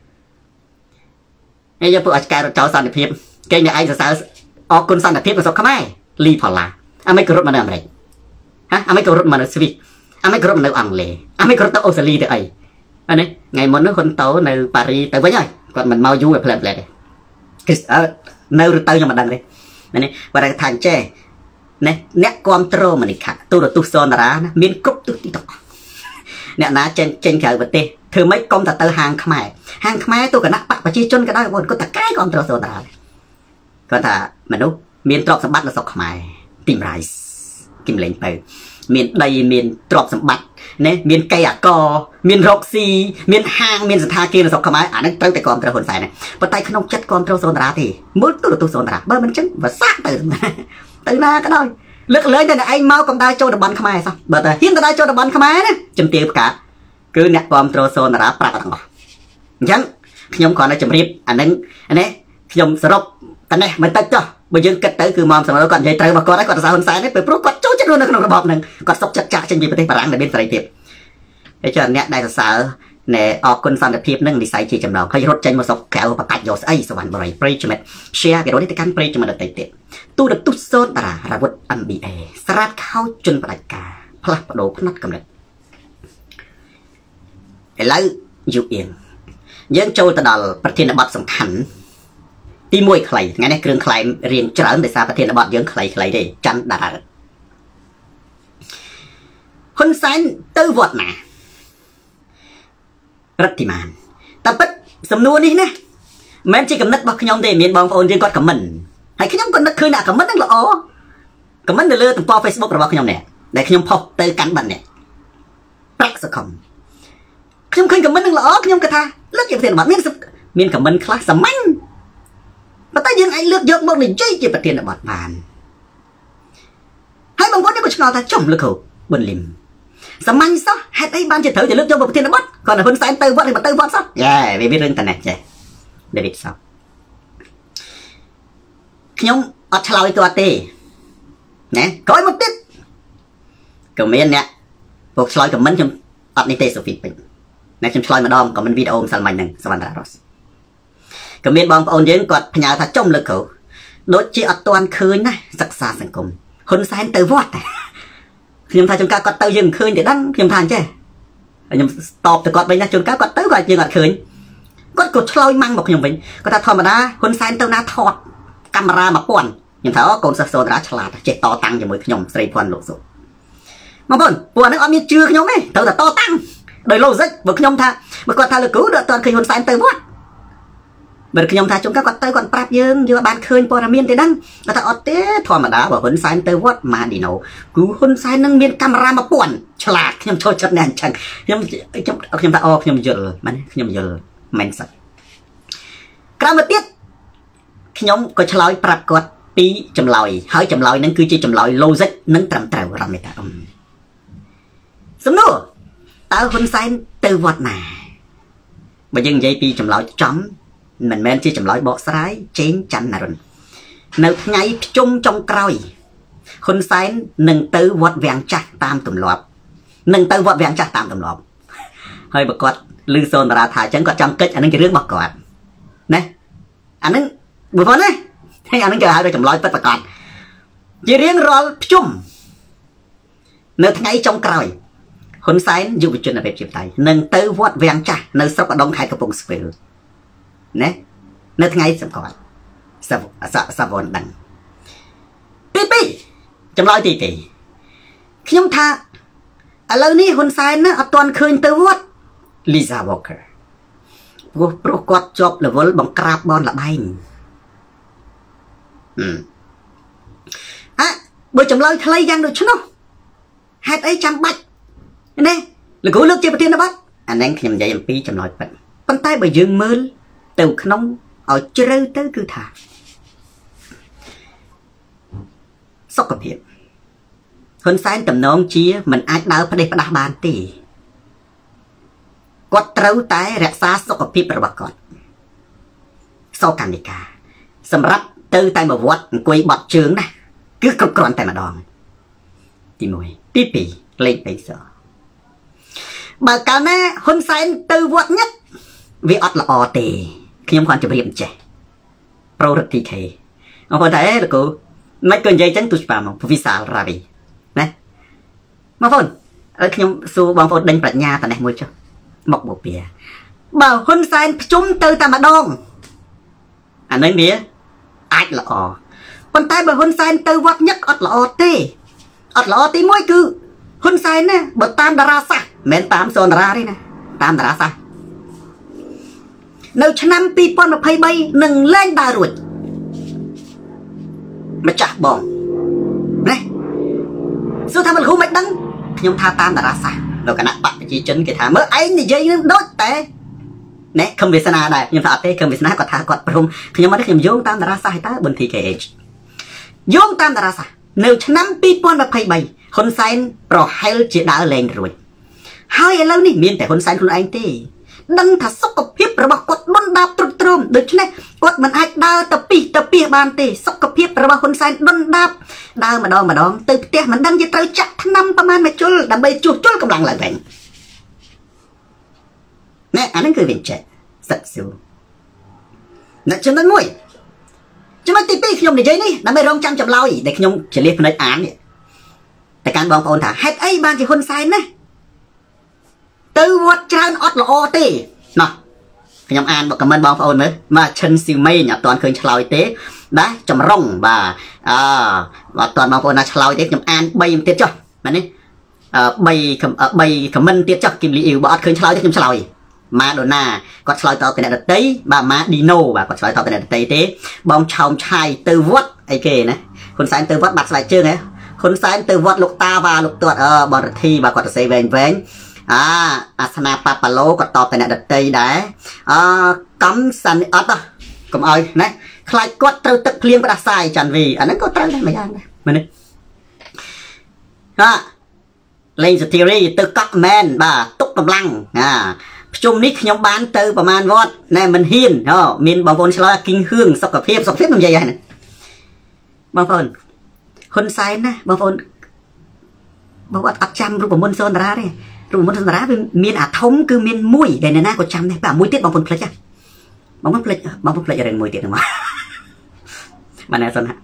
ហើយយកពួកអាឆ្កែរត់ចោលសន្តិភាពគេអ្នកឯងសរសើរអរគុណសន្តិភាពនៅស្រុកខ្មែរលីផល្លាអាមិនក៏រត់មកនៅអាមេរិកហ៎អាមិនក៏រត់មកនៅស្វីសអាមេរិកនៅអង់គ្លេសអាមេរិកទៅអូស្ត្រាលីទៅអីអានេះថ្ងៃមុននោះហ៊ុនតូនៅប៉ារីទៅវិញហើយគាត់មិនមកយូរឲ្យផ្លែផ្លែទេគឺនៅឬទៅខ្ញុំមិនដឹងទេនេះគាត់ថាចេះនេះអ្នកគ្រប់គ្រងមនិកាទូរទស្សន៍សនរាណាមានគ្រប់ទិសទីទាំងអស់អ្នកណាចេញចេញក្រៅប្រទេសធ្វើម៉េចកុំតែទៅហាងខ្មែរហាងខ្មែរទៅគណៈបកប្រជាជនក៏ដោយបងគាត់តែកែគ្រប់គ្រងសនរាគាត់ថាមនុស្សមានទ្រព្យសម្បត្តិនៅស្រុកខ្មែរទីមរ៉ៃគឹមលេងទៅមានដីមានទ្រព្យសម្បត្តិណាមានកៃអកមានរកស៊ីមានហាងមានសថាគារនៅស្រុកខ្មែរអានឹងត្រូវតែគ្រប់គ្រងហ៊ុនសែនប៉ុន្តែក្នុងចិត្តគ្រប់គ្រងសនរាទេមើលទូរទស្សន៍សនរាបើមិនចឹងវាសាក់ទៅទៅណាក៏ដោយលើកលែងតែឯងមកកំដៅចូលតំបន់ខ្មែរសោះបើតែហ៊ានទៅដល់ចូលតំបន់ខ្មែរណាជំទាវផ្កាគឺអ្នកគ្រប់គ្រងសនរាប្រាប់ទាំងអស់អញ្ចឹងខ្ញុំគ្រាន់តែជម្រាបអានឹងនេះខ្ញុំសរុបតែនេះមិនតិចចុះបើយើងគិតទៅគឺមកសំណួរគាត់និយាយត្រូវរបស់គាត់ហើយគាត់សរសើរហ៊ុនសែនទេព្រោះគាត់ចូលចិត្តរស់នៅក្នុងរបបហ្នឹងគាត់សុខចិត្តចាក់ចេញពីប្រទេសបារាំងដែលមានសេរីភាពហើយចុះអ្នកដែលសរសើរណែអរគុណសន្តិភាពនឹងនិស័យជាចំណងហើយរត់ចេញមកស្រុកក្រៅបកាច់យកស្អីសវណ្ណបរិយប្រិយមិត្ត share វីដេអូនេះទៅកាន់ប្រិយមិត្តដទៃទៀតទូរទស្សន៍សូនតារារាវុធ em bê a ស្រាតខោជន់ផ្ដាច់ការផ្លាស់ប្ដូរផ្នត់កំណត់ឥឡូវយូអៀងយើងចូលទៅដល់ប្រធានបទសំខាន់ទីមួយខ្លីថ្ងៃនេះគ្រឿងខ្លែងរៀងច្រើនដោយសារប្រធានបទយើងខ្លីៗទេច័ន្ទតារាហ៊ុនសែនទៅវត្តណារដ្ឋាភិបាលតែពិតសំណួរនេះណាមិនជាកំណត់របស់ខ្ញុំទេមានបងប្អូនយើងគាត់ខមមិនហើយខ្ញុំក៏នឹកឃើញថាខមមិនហ្នឹងល្អខមមិននៅលើទំព័រ Facebook របស់ខ្ញុំនេះដែលខ្ញុំផុសទៅកាន់បិណ្ឌនេះប្រាក់សកុំខ្ញុំឃើញខមមិនហ្នឹងល្អខ្ញុំគិតថាលើកជាប្រធានបទមានមានខមមិនខ្លះសាមញ្ញប៉ុន្តែយើងអាចលើកយកមកនិយាយជាប្រធានបទបានហើយបងប្អូននេះក៏ឆ្ងល់ថាចំលើកគ្រូប៊ុនលឹមសាមញ្ញសោះហេតុអីបានជាត្រូវតែលើកយកមកប្រធានបទគាត់តែហ៊ុនសែនទៅវត្តឬមិនទៅវត្តសោះយ៉ែវាមានរឿងតនេះចេះដេវីតសោះខ្ញុំអត់ឆ្លើយគាត់ទេណាក្រោយមកទៀតក៏មានអ្នកពួកឆ្លើយខមមិនខ្ញុំអត់នេះទេសូហ្វីពេញណាខ្ញុំឆ្លើយម្ដងក៏មិនវីដេអូម្សិលមិញហ្នឹងសវណ្ណរ៉ូសក៏មានបងប្អូនយើងគាត់ផ្ញើថាចំលើកគ្រូដូចជាអត់ទាន់ឃើញណាសិក្សាសង្គមហ៊ុនសែនទៅវត្តខ្ញុំថាជួនកាលគាត់ទៅយើងមិនឃើញទេដឹងខ្ញុំថាអញ្ចេះខ្ញុំតបទៅគាត់វិញណាជួនកាលគាត់ទៅគាត់យើងអត់ឃើញគាត់ក៏ឆ្លើយម៉ាំងមកខ្ញុំវិញគាត់ថាធម្មតាហ៊ុនសែនទៅណាថតកាមេរ៉ាមួយពាន់ខ្ញុំថាអូកូនសិស្សសូនរាឆ្លាតចេះតតាំងជាមួយខ្ញុំស្រីភ័ណ្ឌលោកសុបងប្អូនពួកហ្នឹងអត់មានជឿខ្ញុំទេត្រូវតែតតាំងដោយ logic បើខ្ញុំថាបើគាត់ថាលោកគ្រូដល់អត់ឃើញហ៊ុនសែនទៅវត្តបើខ្ញុំថាជួនកាលគាត់ទៅគាត់ប្រាប់យើងយើងបានឃើញព័ត៌មានទេដឹងគាត់ថាអត់ទេធម្មតាបើហ៊ុនសែនទៅវត្តម៉ាឌីណូគឺហ៊ុនសែននឹងមានកាមេរ៉ាមួយពាន់ឆ្លាតខ្ញុំចូលចិត្តអ្នកអញ្ចឹងខ្ញុំខ្ញុំខ្ញុំថាអូខ្ញុំយល់មែនខ្ញុំយល់មិនសឹកក្រោយមកទៀតខ្ញុំក៏ឆ្លើយប្រាប់គាត់ពីចម្លើយហើយចម្លើយហ្នឹងគឺជាចម្លើយ logic និងត្រឹមត្រូវរំមេតាអ៊ំសំណួរតើហ៊ុនសែនទៅវត្តណាបើយើងនិយាយពីចម្លើយចំមិនមែនជាចម្លើយបកស្រាយចេងច័ន្ទនរុននៅថ្ងៃភ្ជុំចុងក្រោយហ៊ុនសែននឹងទៅវត្តវាំងចាស់តាមទម្លាប់នឹងទៅវត្តវាំងចាស់តាមទម្លាប់ហើយបើគាត់ឮសូនតារាថាអញ្ចឹងគាត់ចង់កិច្ចអានឹងជារឿងរបស់គាត់ណាអានឹងបងប្អូនណាហើយអានឹងគេហៅថាចម្លើយពិតប្រាកដជារៀងរាល់ភ្ជុំនៅថ្ងៃចុងក្រោយហ៊ុនសែនយុវជនអភិជាបតៃនឹងទៅវត្តវាំងចាស់នៅស្រុកឧដុង្គខេត្តកំពង់ស្ពឺណានៅថ្ងៃសម្គាល់សាវនដឹងទីពីរចម្លើយទីពីរខ្ញុំថាឥឡូវនេះហ៊ុនសែនណាអត់ទាន់ឃើញទៅវត្ត Lisa Walker ព្រោះព្រោះគាត់ជាប់ level បង្ក្រាបបនលបែងហឹមអ่ะបើចម្លើយខ្លីយ៉ាងដូចនោះហេតុអីចាំបាច់ណាលោកគ្រូលើកជាប្រធានបទអាហ្នឹងខ្ញុំនិយាយអំពីចម្លើយពិតប៉ុន្តែបើយើងមើលទៅក្នុងឲ្យជ្រៅទៅគឺថាសុខភាពហ៊ុនសែនតំណងជាមិនអាចដើរផ្ដេសផ្ដាស់បានទេគាត់ត្រូវតែរក្សាសុខភាពរបស់គាត់សោកនិកាសម្រាប់ទៅតែមួយវត្តអង្គុយបត់ជើងណាគឺគ្រប់គ្រាន់តែម្ដងទីមួយទីពីរលេខបេសបើកាលណាហ៊ុនសែនទៅវត្តញឹកវាអត់ល្អទេខ្ញុំគាត់ជម្រាបអញ្ចេះប្រូរត់ទីខេអរគុណតែលោកគ្រូមិនក៏និយាយចឹងទូស្ប៉ាមកវិសាលរាវីណាបងប្អូនអើខ្ញុំសួរបងប្អូនដេញប្រាជ្ញាតនេះមួយចុះមកបូព៌ាបើហ៊ុនសែនប្រជុំទៅតែម្ដងអានឹងវាអាចល្អប៉ុន្តែបើហ៊ុនសែនទៅវត្តញឹកអត់ល្អទេអត់ល្អទីមួយគឺហ៊ុនសែនណាបើតាមតារាសាស្ត្រមិនមែនតាមសូនតារាទេណាតាមតារាសាស្ត្រនៅឆ្នាំពីរពាន់ម្ភៃបីនឹងលែងដើររួចម្ចាស់បងណាសួរថាមិនហ៊ុំមិនដឹងខ្ញុំថាតាមតារាសាស្ត្រនៅគណៈបកប្រជាជនគេថាមើលឯងនិយាយនឹងដូចតែណែខំវាសនាដែរខ្ញុំថាអត់ទេខំវាសនាគាត់ថាគាត់ព្រមខ្ញុំអត់ទេខ្ញុំយោងតាមតារាសាស្ត្រតើប៊ុន ធី កេ អេច យោងតាមតារាសាស្ត្រនៅឆ្នាំពីរពាន់ម្ភៃបីហ៊ុនសែនប្រហែលជាដើរលែងរួចហើយឥឡូវនេះមានតែហ៊ុនសែនខ្លួនឯងទេដឹងថាសុខភាពរបស់គាត់ដុនដាបទ្រុឌទ្រោមដូច្នេះគាត់មិនអាចដើរទៅពីទៅពីបានទេសុខភាពរបស់ហ៊ុនសែនដុនដាបដើរម្ដងម្ដងទៅផ្ទះមិនដឹងជាត្រូវចាក់ថ្នាំប្រមាណមួយជុលដើម្បីជួសជុលកម្លាំងឡើងវិញណែអានេះគឺវិញចេះសិតស៊ូណែចំណុចមួយចំណុចទីពីរខ្ញុំនិយាយនេះដើម្បីរងចាំចម្លើយដែលខ្ញុំចលាសភ្នែកអាននេះតែកាន់បងប្អូនថាហេតុអីបានជាហ៊ុនសែនណាទៅវត្តច្រើនអត់ល្អទេណោះខ្ញុំអានខមមិនបងប្អូនមើលមកឈិនស៊ីមេងអត់ទាន់ឃើញឆ្លើយទេបាទចម្រុងបាទអឺអត់ទាន់បងប្អូនណាឆ្លើយទេខ្ញុំអានបីទៀតចុះបាទនេះអឺបីបីខមមិនទៀតចុះគឹមលីអ៊ីវបើអត់ឃើញឆ្លើយទេខ្ញុំឆ្លើយម៉ាដូណាគាត់ឆ្លើយតបទៅអ្នកដតីបាទម៉ាឌីណូបាទគាត់ឆ្លើយតបទៅអ្នកដតីទេបងឆោមឆាយទៅវត្តអីគេណាហ៊ុនសែនទៅវត្តបាត់ស្បែកជើងហ៎ហ៊ុនសែនទៅវត្តលោកតាវ៉ាលោកទាត់អឺបរិទ្ធីបាទគាត់ទៅសេវែងវែងអាអាសនាប៉ាប៉ាឡូគាត់តបទៅអ្នកដតីដែរអឺកំសានអត់កុំឲ្យណាខ្លាចគាត់ត្រូវទឹកភ្លៀងផ្ដាសាយចាន់វីអាហ្នឹងក៏ត្រូវដែរមួយយ៉ាងដែរមើលនេះបាទលេងសធីរីទៅកក់មែនបាទទុកកម្លាំងអាប្រជុំនេះខ្ញុំបានទៅប្រមាណវត្តណែមិនហ៊ានហ៎មានបងប្អូនឆ្លើយគីងហឿងសុខភាពសុខភាពខ្ញុំនិយាយហ្នឹងបងប្អូនហ៊ុនសែនណាបងប្អូនបងអត់អត់ចាំរូបមន្តសូនតារាទេរូបមន្តសូនតារាវាមានអាធំគឺមានមួយដែលអ្នកណាក៏ចាំដែរតែមួយទៀតបងប្អូនភ្លេចហ៎បងប្អូនភ្លេចបងប្អូនភ្លេចរឿងមួយទៀតហ្នឹងមកបានណាសិនហ่ะ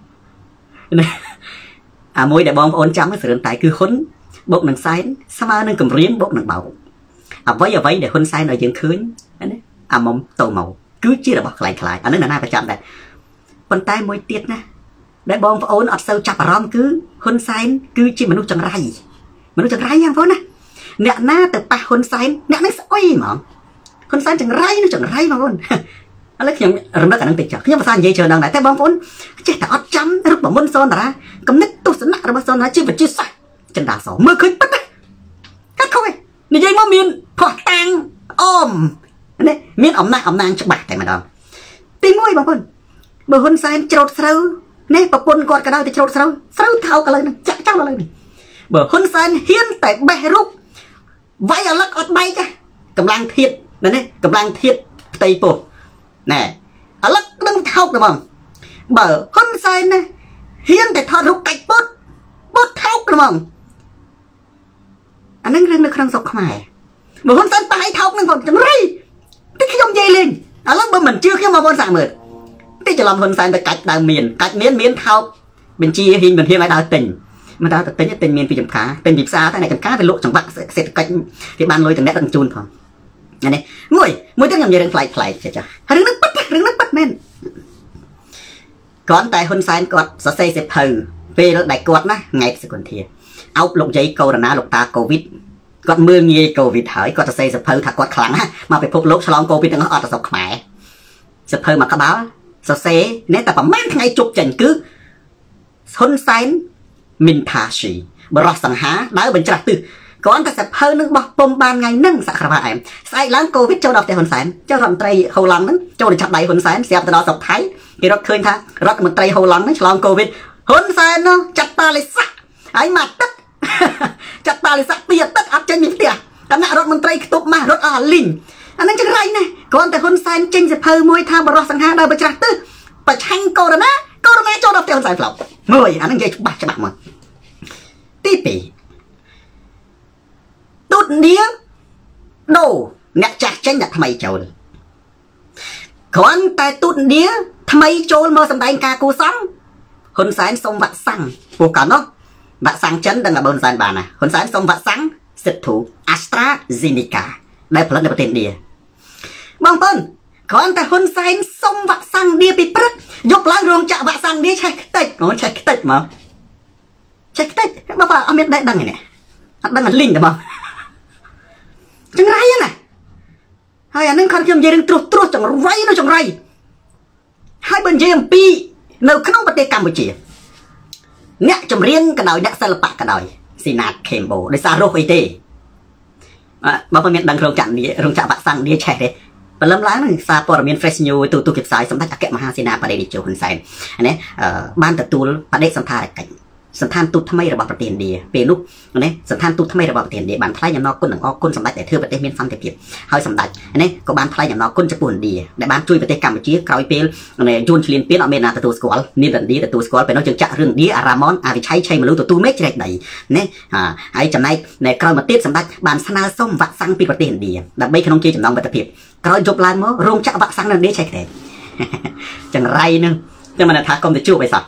អាមួយដែលបងប្អូនចាំស្រឿងតែគឺហ៊ុនបុកនឹងសែនស្មើនឹងកម្រៀងបុកនឹងបោកអ្វីអ្វីដែលហ៊ុនសែនឲ្យយើងឃើញណាអាមុំតោមកគឺជារបស់ខ្លាំងខ្លាយអានឹងណាប្រចាំដែរប៉ុន្តែមួយទៀតណាដែលបងប្អូនអត់សូវចាប់អារម្មណ៍គឺហ៊ុនសែនគឺជាមនុស្សចង្រៃមនុស្សចង្រៃយ៉ាងបងណាអ្នកណាទៅប៉ះហ៊ុនសែនអ្នកនេះស្អុយហ្មងហ៊ុនសែនចង្រៃនឹងចង្រៃបងប្អូនឥឡូវខ្ញុំរំលឹកអានឹងតិចចុះខ្ញុំភាសានិយាយច្រើនដែរតែបងប្អូនចេះតែអត់ចាំរូបមន្តសូនតារាគំនិតទស្សនៈរបស់សូនតារាជាវិទ្យាសាស្ត្រចិនដាសមើលឃើញពិតណាកាត់ខុសឯងនិយាយមកមានផោះតាំងអមនេះមានអំណាចអំណាងច្បាស់តែម្ដងទីមួយបងប្អូនបើហ៊ុនសែនច្រូតស្រូវនេះប្រពន្ធគាត់ក៏ដោយទៅច្រូតស្រូវស្រូវថោកឥឡូវនេះចាក់ចោលឥឡូវនេះបើហ៊ុនសែនហ៊ានតែបេះរូបវាយអាលឹកអត់បែកកម្លាំងធាតនេះកម្លាំងធាតផ្ទៃពោះណែអាលឹកនឹងថោកទេបងបើហ៊ុនសែនណាហ៊ានតែថតរូបកាច់ពុតពុតថោកទេបងអានឹងរឿងនៅក្នុងស្រុកខ្មែរបើហ៊ុនសែនប៉ាយថោកនឹងគាត់ចម្រៃតែខ្ញុំនិយាយលេងឥឡូវបើមិនជឿខ្ញុំមកបងសាក់មើលទីច្រឡំហ៊ុនសែនទៅកាច់ដើមមានកាច់មានមានថោកបញ្ជាហ៊ីងមិនហ៊ានឲ្យដើរទិញមិនដើរទៅទិញទិញមានពីចំការទិញពីផ្សារតែអ្នកចំការទៅលក់ចង្វាក់សេដ្ឋកិច្ចគេបានលុយទាំងអ្នកទាំងជូនផងនេះមួយមួយទៀតខ្ញុំនិយាយរឿងប្លែកប្លែកចាចារឿងហ្នឹងពិតរឿងហ្នឹងពិតមែនគ្រាន់តែហ៊ុនសែនគាត់សរសេរសេភៅពេលដែលគាត់ណាថ្ងៃសកុនធាអោបលោកយាយកូរ៉ូណាលោកតាកូវីដគាត់មើលងាយកូវីដហើយគាត់សរសេរសភៅថាគាត់ខ្លាំងណាស់មកពិភពលោកឆ្លងកូវីដទាំងអស់អត់ទៅស្រុកខ្មែរសភៅមកក្បាលសរសេរនេះតែប្រហែលថ្ងៃជប់ចេញគឺហ៊ុនសែនមីនថាស៊ីបរោះសង្ហាដើរបញ្ច្រាស់ទិសគ្រាន់តែសភៅនឹងបោះពុំបានថ្ងៃហ្នឹងសក្រវាអែមស្អែកឡើងកូវីដចូលដល់ផ្ទះហ៊ុនសែនចុះរដ្ឋមន្ត្រីហូឡង់ហ្នឹងចូលទៅចាប់ដៃហ៊ុនសែនស្រាប់ទៅដល់ស្រុកថៃគេរត់ឃើញថារដ្ឋមន្ត្រីហូឡង់ហ្នឹងឆ្លងកូវីដហ៊ុនសែននោះចាត់តាលិស័កហើយមកទឹកចាត់តាលិស័កពីទឹកអត់ចេញពីផ្ទះគណៈរដ្ឋមន្ត្រីខ្ទប់ម៉ាស់រត់អស់លីងអាហ្នឹងចង្រៃណាស់គ្រាន់តែហ៊ុនសែនចេញសភៅមួយថាបរោះសង្ហាដើរបញ្ច្រាស់ទិសប្រឆាំងកូរ៉ូណាកូរ៉ូណាចូលដល់ផ្ទះហ៊ុនសែនផ្លោកមួយអាហ្នឹងនិយាយច្បាស់ច្បាស់មកទីពីរទូតនាងដូអ្នកចាស់ចេញអ្នកថ្មីចូលគ្រាន់តែទូតនាងថ្មីចូលមកសម្ដែងការគូសំហ៊ុនសែនសុំវ៉ាក់សាំងពួកកណ្ដោះវ៉ាក់សាំងចិនដឹងតែហ៊ុនសែនបានណាហ៊ុនសែនសុំវ៉ាក់សាំងសិទ្ធិ AstraZeneca ដែលផលិតនៅប្រទេសឥណ្ឌាបងប្អូនគ្រាន់តែហ៊ុនសែនសុំវ៉ាក់សាំងឌីពីព្រឹកយកឡើងរោងចក្រវ៉ាក់សាំងឌីឆេះខ្ទេចអូនឆេះខ្ទេចមកឆេះខ្ទេចបងប្អូនអត់មានដែរដឹងទេនេះអត់ដឹងអាលីងទេបងចង្រៃណាហើយអានឹងគាត់ខ្ញុំនិយាយរឿងត្រួសត្រាសចង្រៃនៅចង្រៃហើយបើនិយាយអំពីនៅក្នុងប្រទេសកម្ពុជាអ្នកចម្រៀងក៏ដោយអ្នកសិល្បៈក៏ដោយស៊ីណាតខេមបូដោយសាររស់អីទេបងប្អូនមានដឹងរោងចក្រនេះរោងចក្រវ៉ាក់សាំងនេះឆេះទេព្រលឹមឡើងនឹងសារព័ត៌មាន Fresh News ទូទូផ្សាយសម្ដេចអគ្គមហាសេនាបតីនាយកហ៊ុនសែននេះបានទទួលបដិសណ្ឋារកិច្ចសន្តានទូតថ្មីរបស់ប្រទេសឥណ្ឌាពេលនោះនេះសន្តានទូតថ្មីរបស់ប្រទេសឥណ្ឌាបានថ្លែងអំណរគុណនិងអរគុណសម្ដេចដែលធ្វើប្រទេសមានសន្តិភាពហើយសម្ដេចនេះក៏បានថ្លែងអំណរគុណចំពោះឥណ្ឌាដែលបានជួយប្រទេសកម្ពុជាក្រោយពេលយួនឈ្លានពានអត់មានណាទទួលស្គាល់នីលឥណ្ឌាទទួលស្គាល់ពេលនោះយើងចាក់រឿងឥណ្ឌាអារ៉ាម៉ុនអាវិឆ័យឆៃមលូទទួលមេឃជ្រែកដីនេះហើយចំណែកនៅក្រោយមកទៀតសម្ដេចបានស្នើសុំវ៉ាក់សាំងពីប្រទេសឥណ្ឌាដើម្បីក្នុងជាចំណងមិត្តភាពក្រោយយប់ឡើងមករោងចក្រវ៉ាក់សាំងនៅឥណ្ឌាឆែកទេចង្រៃនឹងតែមិនថាកុំទៅជួបអីសោះ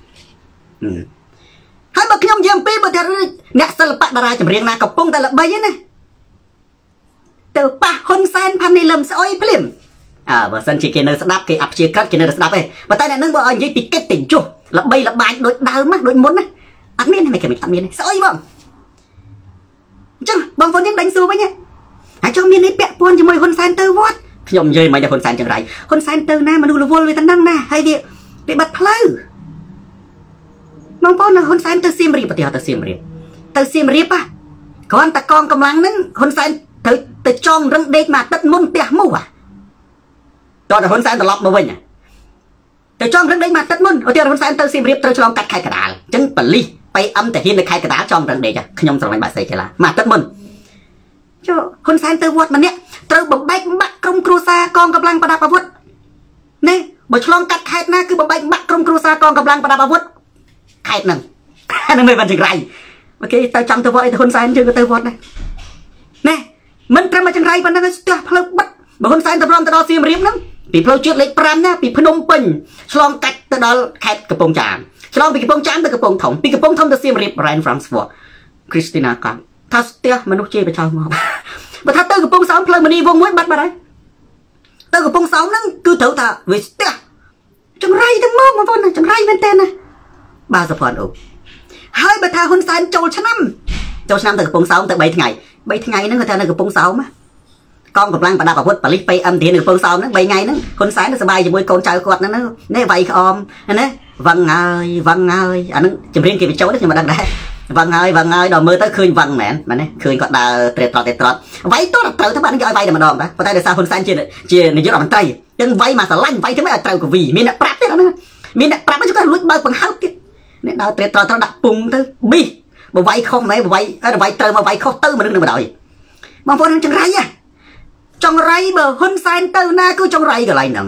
ហើយបើខ្ញុំនិយាយអំពីបើថាអ្នកសិល្បៈតារាចម្រៀងណាកំពុងតែល្បីណាទៅប៉ះហ៊ុនសែនផានីលឹមស្អុយភ្លាមអើបើសិនជាគេនៅស្ដាប់គេអព្យាក្រឹតគេនៅស្ដាប់ទេប៉ុន្តែអ្នកនឹងបើឲ្យនិយាយពីកិច្ចទាំងចុះល្បីល្បាញដូចដើមណាដូចមុនណាអត់មានទេគេមិនអត់មានទេស្អុយបងអញ្ចឹងបងប្អូនយើងដេញសួរវិញហើយចង់មាននេះពាក់ព័ន្ធជាមួយហ៊ុនសែនទៅវត្តខ្ញុំនិយាយមិនដល់ហ៊ុនសែនចង្រៃហ៊ុនសែនទៅណាមនុស្សរវល់វាទៅហ្នឹងណាហើយវាវាបាត់ផ្លូវបងប្អូនហ៊ុនសែនទៅសៀមរាបប្រទេសទៅសៀមរាបទៅសៀមរាបហ่ะគ្រាន់តែកងកម្លាំងហ្នឹងហ៊ុនសែនទៅទៅចងរឹងដេកមកទឹកមុនផ្ទះមូហ่ะតោះតែហ៊ុនសែនត្រឡប់មកវិញទៅចងរឹងដេកមកទឹកមុនឧទាហរណ៍ហ៊ុនសែនទៅសៀមរាបត្រូវឆ្លងកាត់ខេត្តកណ្ដាលអញ្ចឹងប៉លីសប៉ៃអឹមតាហ៊ាននៅខេត្តកណ្ដាលចងរឹងដេកខ្ញុំស្រឡាញ់បាក់សេកឡាមកទឹកមុនចុះហ៊ុនសែនទៅវត្តម្នាក់ត្រូវបំបែកបាក់ក្រុមគ្រួសារកងកម្លាំងប្រដាប់អាវុធនេះបើឆ្លងកាត់ខេត្តណាគឺបំបែកបាក់ក្រុមគ្រួសារកងកម្លាំងប្រដាប់អាវុធខេត្តហ្នឹងហ្នឹងមិនបានចង្រៃអូខេទៅចង់ទៅវត្តអីទៅហ៊ុនសែនជឿក៏ទៅវត្តដែរណែមិនត្រឹមតែចង្រៃប៉ុណ្ណឹងស្ទះផ្លូវបិទបើហ៊ុនសែនទៅព្រមទៅដល់សៀមរាបហ្នឹងពីផ្លូវជាតិលេខប្រាំណាពីភ្នំពេញឆ្លងកាត់ទៅដល់ខេត្តកំពង់ចាមឆ្លងពីកំពង់ចាមទៅកំពង់ធំពីកំពង់ធំទៅសៀមរាប Ryan Francois Christina កាថាស្ទះមនុស្សជេរបចោមកបើថាទៅកំពង់សោមផ្លូវមនីវងមួយបាត់បាត់ហើយទៅកំពង់សោមហ្នឹងគឺត្រូវថាវាស្ទះចង្រៃទាំងមកបងប្អូនចង្រៃមែនតើណាបាទសុភ័ណ្ឌអូហើយបើថាហ៊ុនសែនចូលឆ្នាំចូលឆ្នាំទៅកំពង់សោមទៅ3ថ្ងៃ3ថ្ងៃហ្នឹងគាត់ថានៅកំពង់សោមកងកម្លាំងប្រដាប់អាវុធប៉លីស pê em ទីនៅកំពង់សោមហ្នឹង3ថ្ងៃហ្នឹងហ៊ុនសែនទៅសប្បាយជាមួយកូនចៅគាត់ហ្នឹងនេះវាយក្អមណាវឹងហើយវឹងហើយអាហ្នឹងចម្រៀងគេបញ្ចូលខ្ញុំមិនដឹងដែរវឹងហើយវឹងហើយដល់មើលទៅឃើញវឹងមែនមែនទេឃើញគាត់ដើរត្រេតត្រត់ត្រេតត្រត់វាយទៅត្រូវទៅបាត់នឹងគេឲ្យវាយតែម្ដងដែរប៉ុន្តែដោយសារហ៊ុនសែនជាជានាយករដ្ឋមន្ត្រីចឹងវាយមកស្រឡាញ់វាយទៅមិនឲ្យត្រូវកវីមានអ្នកប្រាប់ទៀតហ្នឹងមានអ្នកប្រាប់ហ្នឹងគាត់លួចបើកបង្ហើបទៀតនេះដើរត្រេតត្រត់ត្រដាក់ពុំទៅប៊ីបើវាយខុសមែនបើវាយអត់វាយត្រូវមកវាយខុសទៅមនុស្សនឹងបណ្ដោយបងប្អូននឹងចង្រៃហ៎ចង្រៃបើហ៊ុនសែនទៅណាគឺចង្រៃកន្លែងហ្នឹង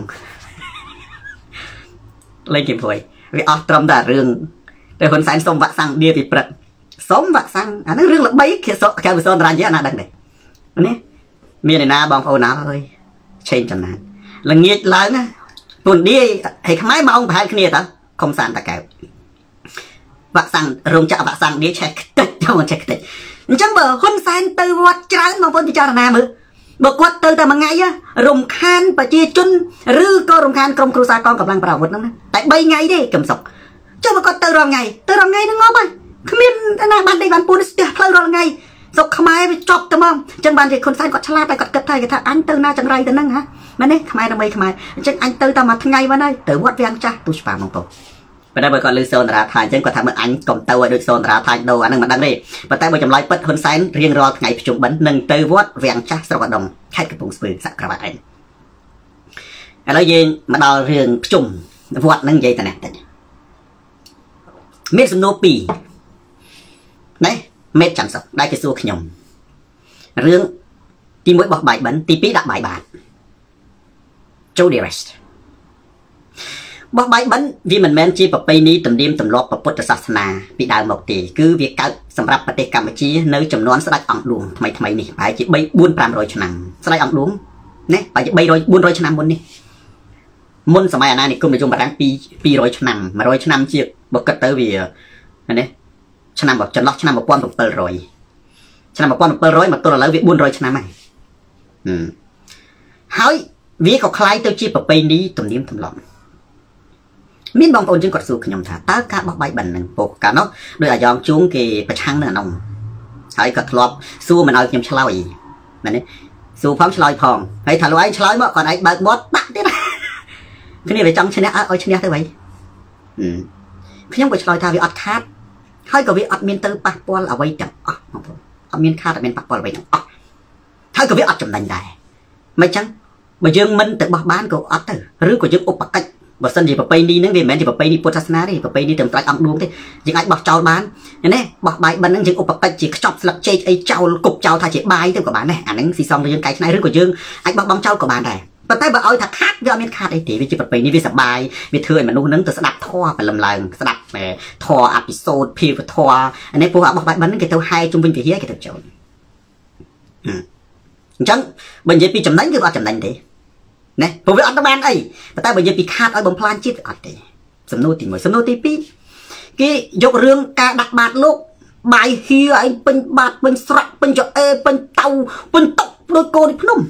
លេងគេព្រួយវាអស់ត្រឹមតែរឿងតែហ៊ុនសែនសុំវ៉ាក់សាំងឌីពីព្រឹកសុំវ៉ាក់សាំងអាហ្នឹងរឿងល្បីគេសក់កៅវិសនតារាជាណាដឹងទេនេះមានឯណាបងប្អូនណាអើយឆេងចំណានល្ងាចឡើងណាពុនឌីឲ្យខ្មែរម៉ោងប្រហែលគ្នាតើខំសានតកៅវ៉ាក់សាំងរោងចក្រវ៉ាក់សាំងឌីឆេះខ្ទេចទៅឆេះខ្ទេចអញ្ចឹងបើហ៊ុនសែនទៅវត្តច្រើនបងប្អូនពិចារណាមើលបើគាត់ទៅតែមួយថ្ងៃរំខានប្រជាជនឬក៏រំខានក្រុមគ្រួសារកងកម្លាំងប្រដាប់អាវុធហ្នឹងតែបីថ្ងៃទេកំសុកចុះបើគាត់ទៅរាល់ថ្ងៃទៅរាល់ថ្ងៃហ្នឹងងប់ហើយគ្មានណាបានដេកបានពូនស្ទះផ្លូវរាល់ថ្ងៃសុកខ្មែរវាចប់ទៅហ្មងអញ្ចឹងបានជាហ៊ុនសែនគាត់ឆ្លាតតែគាត់គិតថាគេថាអញទៅណាចង្រៃទៅហ្នឹងហ៎មែនទេខ្មែរដើម្បីខ្មែរអញ្ចឹងអញទៅតែមួយថ្ងៃបានហើយទៅវត្តវាំងចាស់ទូស្ប៉ាបងប្អូនប៉ុន្តែបើគាត់លើសូនតារាថាអញ្ចឹងគាត់ថាមើលអញកុំទៅឲ្យដូចសូនតារាថាដូរអាហ្នឹងមិនដឹងទេប៉ុន្តែបើចម្លើយពិតហ៊ុនសែនរៀងរាល់ថ្ងៃប្រជុំបិណ្ឌនឹងទៅវត្តវាំងចាស់ស្រុកឧដុង្គខេត្តកំពង់ស្ពឺសក្ការៈឯងឥឡូវយើងមកដល់រឿងប្រជុំវត្តហ្នឹងនិយាយតែនេះតិចមានសំណួរពីរណែមេតចាំសុខដែលគេសួរខ្ញុំរឿងទីមួយបោះបាយបិណ្ឌទីពីរដាក់បាយបាតចូល direct បោះបាយបិណ្ឌវាមិនមែនជាប្រពៃណីទំនៀមទម្លាប់ពុទ្ធសាសនាពីដើមមកទេគឺវាកើតសម្រាប់ប្រទេសកម្ពុជានៅចំនួនស្ដេចអង្គឌួងថ្មីថ្មីនេះប្រហែលជា3 4 500ឆ្នាំស្ដេចអង្គឌួងណាប្រហែលជា300 400ឆ្នាំមុននេះមុនសម័យអាណានិគមនិយមបារាំង200ឆ្នាំ100ឆ្នាំជាបើគិតទៅវាណាឆ្នាំចន្លោះឆ្នាំ1700 ឆ្នាំmột nghìn bảy trămមកទល់ឥឡូវវាbốn trămឆ្នាំហើយហើយវាក៏คล้ายទៅជាប្រពៃណីទំនៀមទម្លាប់មានបងប្អូនយើងគាត់សួរខ្ញុំថាតើការបោះបាយបិណ្ឌនឹងពុកកាលនោះដោយអាយ៉ងជួងគេប្រឆាំងនៅអានោះហើយគាត់ធ្លាប់សួរមិនឲ្យខ្ញុំឆ្លើយមែនទេសួរផងឆ្លើយផងហើយថាលោកឯងឆ្លើយមកគាត់ឯងបើកមាត់ដាក់ទៀតគ្នាវាចង់ឈ្នះឲ្យឈ្នះទៅវិញខ្ញុំក៏ឆ្លើយថាវាអត់ខាតហើយក៏វាអត់មានទៅប៉ះពាល់អ្វីទាំងអស់បងប្អូនអត់មានខាតអត់មានប៉ះពាល់អ្វីទាំងអស់ហើយក៏វាអត់ចំណេញដែរមិនចឹងបើយើងមិនទៅបោះបានក៏អត់ទៅឬក៏យើងឧបកិច្ចបើសិនជាប្រពៃណីហ្នឹងវាមិនមែនជាប្រពៃណីពុទ្ធសាសនាទេប្រពៃណីត្រឹមត្រាច់អង្គឌួងទេយើងអាចបោះចោលបានណាបោះបាយបិណ្ឌហ្នឹងយើងឧបកិច្ចជាខ្ចប់ស្លឹកចេកអីចោលគប់ចោលថាជាបាយទៅក៏បានដែរអាហ្នឹងស៊ីសំយើងកែច្នៃឬក៏យើងអាចបោះបង់ចោលក៏បានដែរប៉ុន្តែបើឲ្យថាខាត់វាអត់មានខាត់អីទេវាជាប្រពៃណីវាសបាយវាធ្វើឲ្យមនុស្សហ្នឹងទៅស្ដាប់ធម៌បលំឡើងស្ដាប់ធម៌អភិសូតភាវធម៌អានេះពួកបោះបាយបិណ្ឌហ្នឹងគេទៅហែជុំវិញវិហារគេទៅចូលអញ្ចឹងបើនិយាយពីចំណេញគឺអត់ចំណេញទេណាព្រោះវាអត់បានអីប៉ុន្តែបើនិយាយពីខាតឲ្យបំផ្លាញជាតិអត់ទេសំណួរទី1សំណួរទី2គេយករឿងការដាក់បាតលោកបាយហៀឯងពេញបាតពេញស្រក់ពេញចអេពេញតៅពេញតុកដូចកូនភ្នំ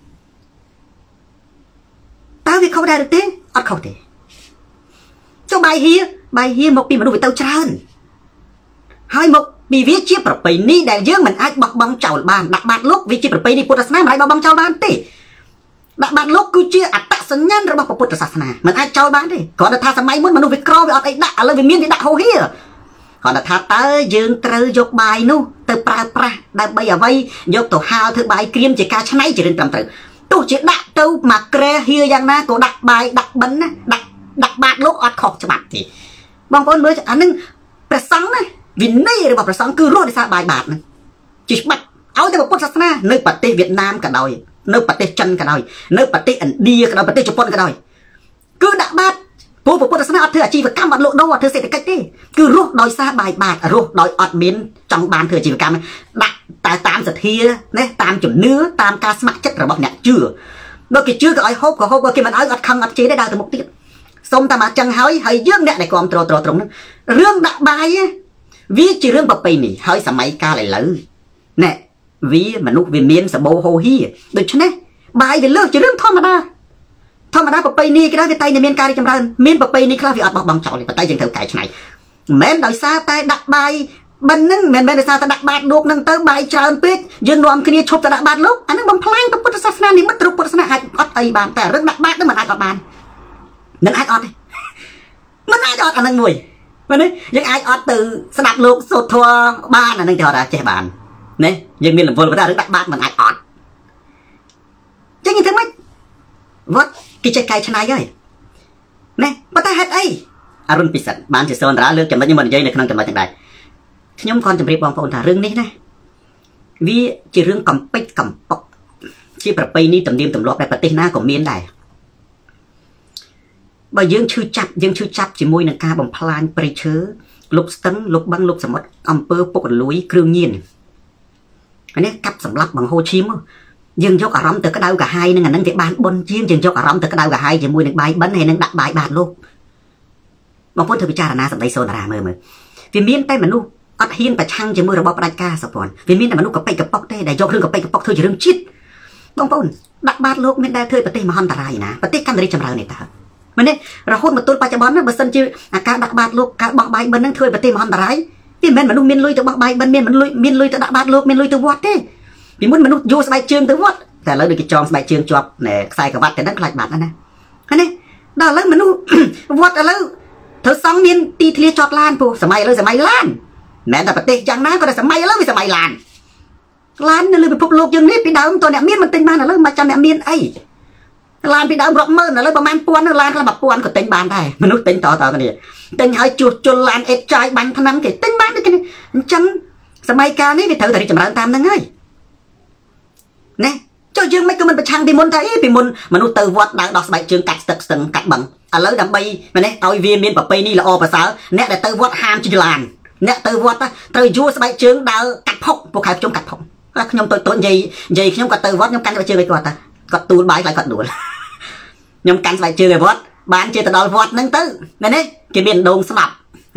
តើវាខុសដែរឬទេអត់ខុសទេចុះបាយហៀបាយហៀមកពីមនុស្សវាទៅច្រើនហើយមកពីវាជាប្រពៃណីដែលយើងមិនអាចបោះបង់ចោលបានដាក់បាតលោកវាជាប្រពៃណីពុទ្ធសាសនាមិនអាចបោះបង់ចោលបានទេដាក់បាតលោកគឺជាអត្តសញ្ញាណរបស់ពុទ្ធសាសនាមិនអាចចោលបានទេគ្រាន់តែថាសម័យមុនមនុស្សវាក្រវាអត់អីដាក់ឥឡូវវាមានវាដាក់ហូហៀគ្រាន់តែថាតើយើងត្រូវយកបាយនោះទៅប្រើប្រាស់ដើម្បីអ្វីយកទៅហាលធ្វើបាយក្រៀមជាការច្នៃជារឿងត្រឹមត្រូវទោះជាដាក់ទៅមកក្រែហៀយ៉ាងណាក៏ដាក់បាយដាក់បិណ្ឌណាដាក់ដាក់បាតលោកអត់ខុសច្បាប់ទេបងប្អូនមើលអានឹងព្រះសង្ឃណាវិន័យរបស់ព្រះសង្ឃគឺរស់ដោយសារបាយបាតហ្នឹងជាច្បាប់ឲ្យតែពុទ្ធសាសនានៅប្រទេសវៀតណាមក៏ដោយនៅប្រទេសចិនក៏ដោយនៅប្រទេសឥណ្ឌាក៏ដោយប្រទេសជប៉ុនក៏ដោយគឺដាក់បាតព្រោះពុទ្ធសាសនាអត់ធ្វើអាជីវកម្មអត់លក់ដូរអត់ធ្វើសេដ្ឋកិច្ចទេគឺរស់ដោយសារបាយបាតរស់ដោយអត់មានចង់បានធ្វើអាជីវកម្មដាក់តែតាមសទ្ធាណាតាមជំនឿតាមការស្ម័គ្រចិត្តរបស់អ្នកជឿដល់គេជឿក៏ឲ្យហូបក៏ហូបក៏គេមិនឲ្យអត់ខឹងអត់ជេរទេដើរទៅមុខទៀតសុំតែមកចឹងហើយហើយយើងអ្នកដែលគ្រប់ត្រត្រត្រង់ហ្នឹងរឿងដាក់បាយវាជារឿងប្រពៃណីហើយសម័យកាលឥឡូវណែវាមនុស្សវាមានសបោហូហៀដូច្នេះបាយវាលើកជារឿងធម្មតាធម្មតាប្រពៃណីគេដែរវាតែតែមានការរីកចម្រើនមានប្រពៃណីខ្លះវាអត់បោះបង់ចោលទេប៉ុន្តែយើងត្រូវកែច្នៃមិនមែនដោយសារតែដាក់បាយបិណ្ឌហ្នឹងមិនមែនដោយសារតែដាក់បាតលោកហ្នឹងទៅបាយច្រើនពេកយើងនាំគ្នាឈប់ទៅដាក់បាតលោកអាហ្នឹងបំផ្លាញពុទ្ធសាសនានិមិត្តរូបពុទ្ធសាសនាអាចអត់អីបានតែរឿងដាក់បាតហ្នឹងមិនអាចអត់បានមិនអាចអត់ទេមិនអាចអត់អាហ្នឹងមួយមែនទេយើងអាចអត់ទៅស្ដាប់លោកសូត្រធម៌បានអាហ្នឹងគេហៅថាចេះបានណាយើងមានលំវល់ប៉ុន្តែរឿងដាក់បាតមិនអាចអត់ចឹងយើងធ្វើម៉េចវត្តគេចេះកែច្នៃហើយណាប៉ុន្តែហេតុអីអរុនពិសិដ្ឋបានជាសន្តារាលើកចំណុចនេះមកនិយាយនៅក្នុងចំណុចទាំងដែរខ្ញុំគាត់ជម្រាបបងប្អូនថារឿងនេះណាវាជារឿងកំពេចកំប៉ុកជាប្រពៃណីទំនៀមទម្លាប់ដែលប្រទេសណាក៏មានដែរបើយើងឈឺចាប់យើងឈឺចាប់ជាមួយនឹងការបំផ្លាញព្រៃឈើលុបស្ទឹងលុបបឹងលុបសមុទ្រអំពើពុករលួយគ្រឿងញៀននេះកាប់សម្លាប់បង្ហូរឈាមយើងយកអារម្មណ៍ទៅក្តៅកាហាយនឹងអានឹងវាបានបុណ្យជាងយើងយកអារម្មណ៍ទៅក្តៅកាហាយជាមួយនឹងបាយបិណ្ឌហើយនឹងដាក់បាយបាតលោកបងប្អូនធ្វើពិចារណាសម្ដីសូនារាមើលមើលវាមានតែមនុស្សអត់ហ៊ានប្រឆាំងជាមួយរបបផ្ដាច់ការសុភ័ណ្ឌវាមានតែមនុស្សកប៉ិកកប៉ុកទេដែលយករឿងកប៉ិកកប៉ុកធ្វើជារឿងជាតិបងប្អូនដាក់បាតលោកមានតែធ្វើប្រទេសមហន្តរាយណាប្រទេសកាន់តែរីកចម្រើននេះតើមែនទេរហូតមកទល់បច្ចុប្បន្នណាបើសិនជាអាការដាក់បាតលោកការបោះបាយបិណ្ឌនឹងធ្វើប្រទេសមហន្តរាយវាមិនមែនមនុស្សមានលុយទៅបោះបាយបិណ្ឌមានមនុស្សមានលុយទៅដាក់បាតលោកមានលុយទៅវត្តទេពីមុនមនុស្សយកស្បែកជើងទៅវត្តតែឥឡូវដូចគេចងស្បែកជើងជាប់ខ្សែក្រវ៉ាត់តែហ្នឹងខ្លាចបាត់ណាណាឃើញទេដល់ឥឡូវមនុស្សវត្តឥឡូវធ្វើសង់មានទីធ្លាជាប់ឡានពូសម័យឥឡូវសម័យឡានមិនមែនតែប្រទេសយ៉ាងណាក៏តែសម័យឥឡូវវាសម័យឡានឡាននៅលើពិភពលោកយើងនេះពីដើមតអ្នកមានមិនទិញបានឥឡូវមិនចាំអ្នកមានអីឡានពីដើមរាប់ម៉ឺនឥឡូវប្រហែលពាន់ឡានខ្លះមួយពាន់ក៏ទិញបានដែរមនុស្សទិញតតគ្នាទិញឲ្យជួសជុលឡានអេតចាយបាញ់ថ្នាំគេទិញបានដូចគ្នាអញ្ចឹងសម័យកាលនេះវាត្រូវតែរីកចម្រើនតាមហ្នឹងហើយណាចុះយើងមិនក៏មិនប្រឆាំងពីមុនតែអីពីមុនមនុស្សទៅវត្តដើរដោះស្បែកជើងកាត់ស្ទឹកស្ទឹងកាត់បឹងឥឡូវដើម្បីមែនទេឲ្យវាមានប្រពៃណីល្អប្រសើរអ្នកដែលទៅវត្តហាមជិះឡានអ្នកទៅវត្តត្រូវយួរស្បែកជើងដើរកាត់ផុកពួកខែខ្ញុំកាត់ផុកខ្ញុំតូចតូចនិយាយនិយាយខ្ញុំក៏ទៅវត្តខ្ញុំកាន់ស្បែកជើងឲ្យគាត់តាគាត់ទូលបាយខ្លាចគាត់ដួលខ្ញុំកាន់ស្បែកជើងឲ្យវត្តបានជាទៅដល់វត្តហ្នឹងទៅមែនទេគេមានដងស្លាប់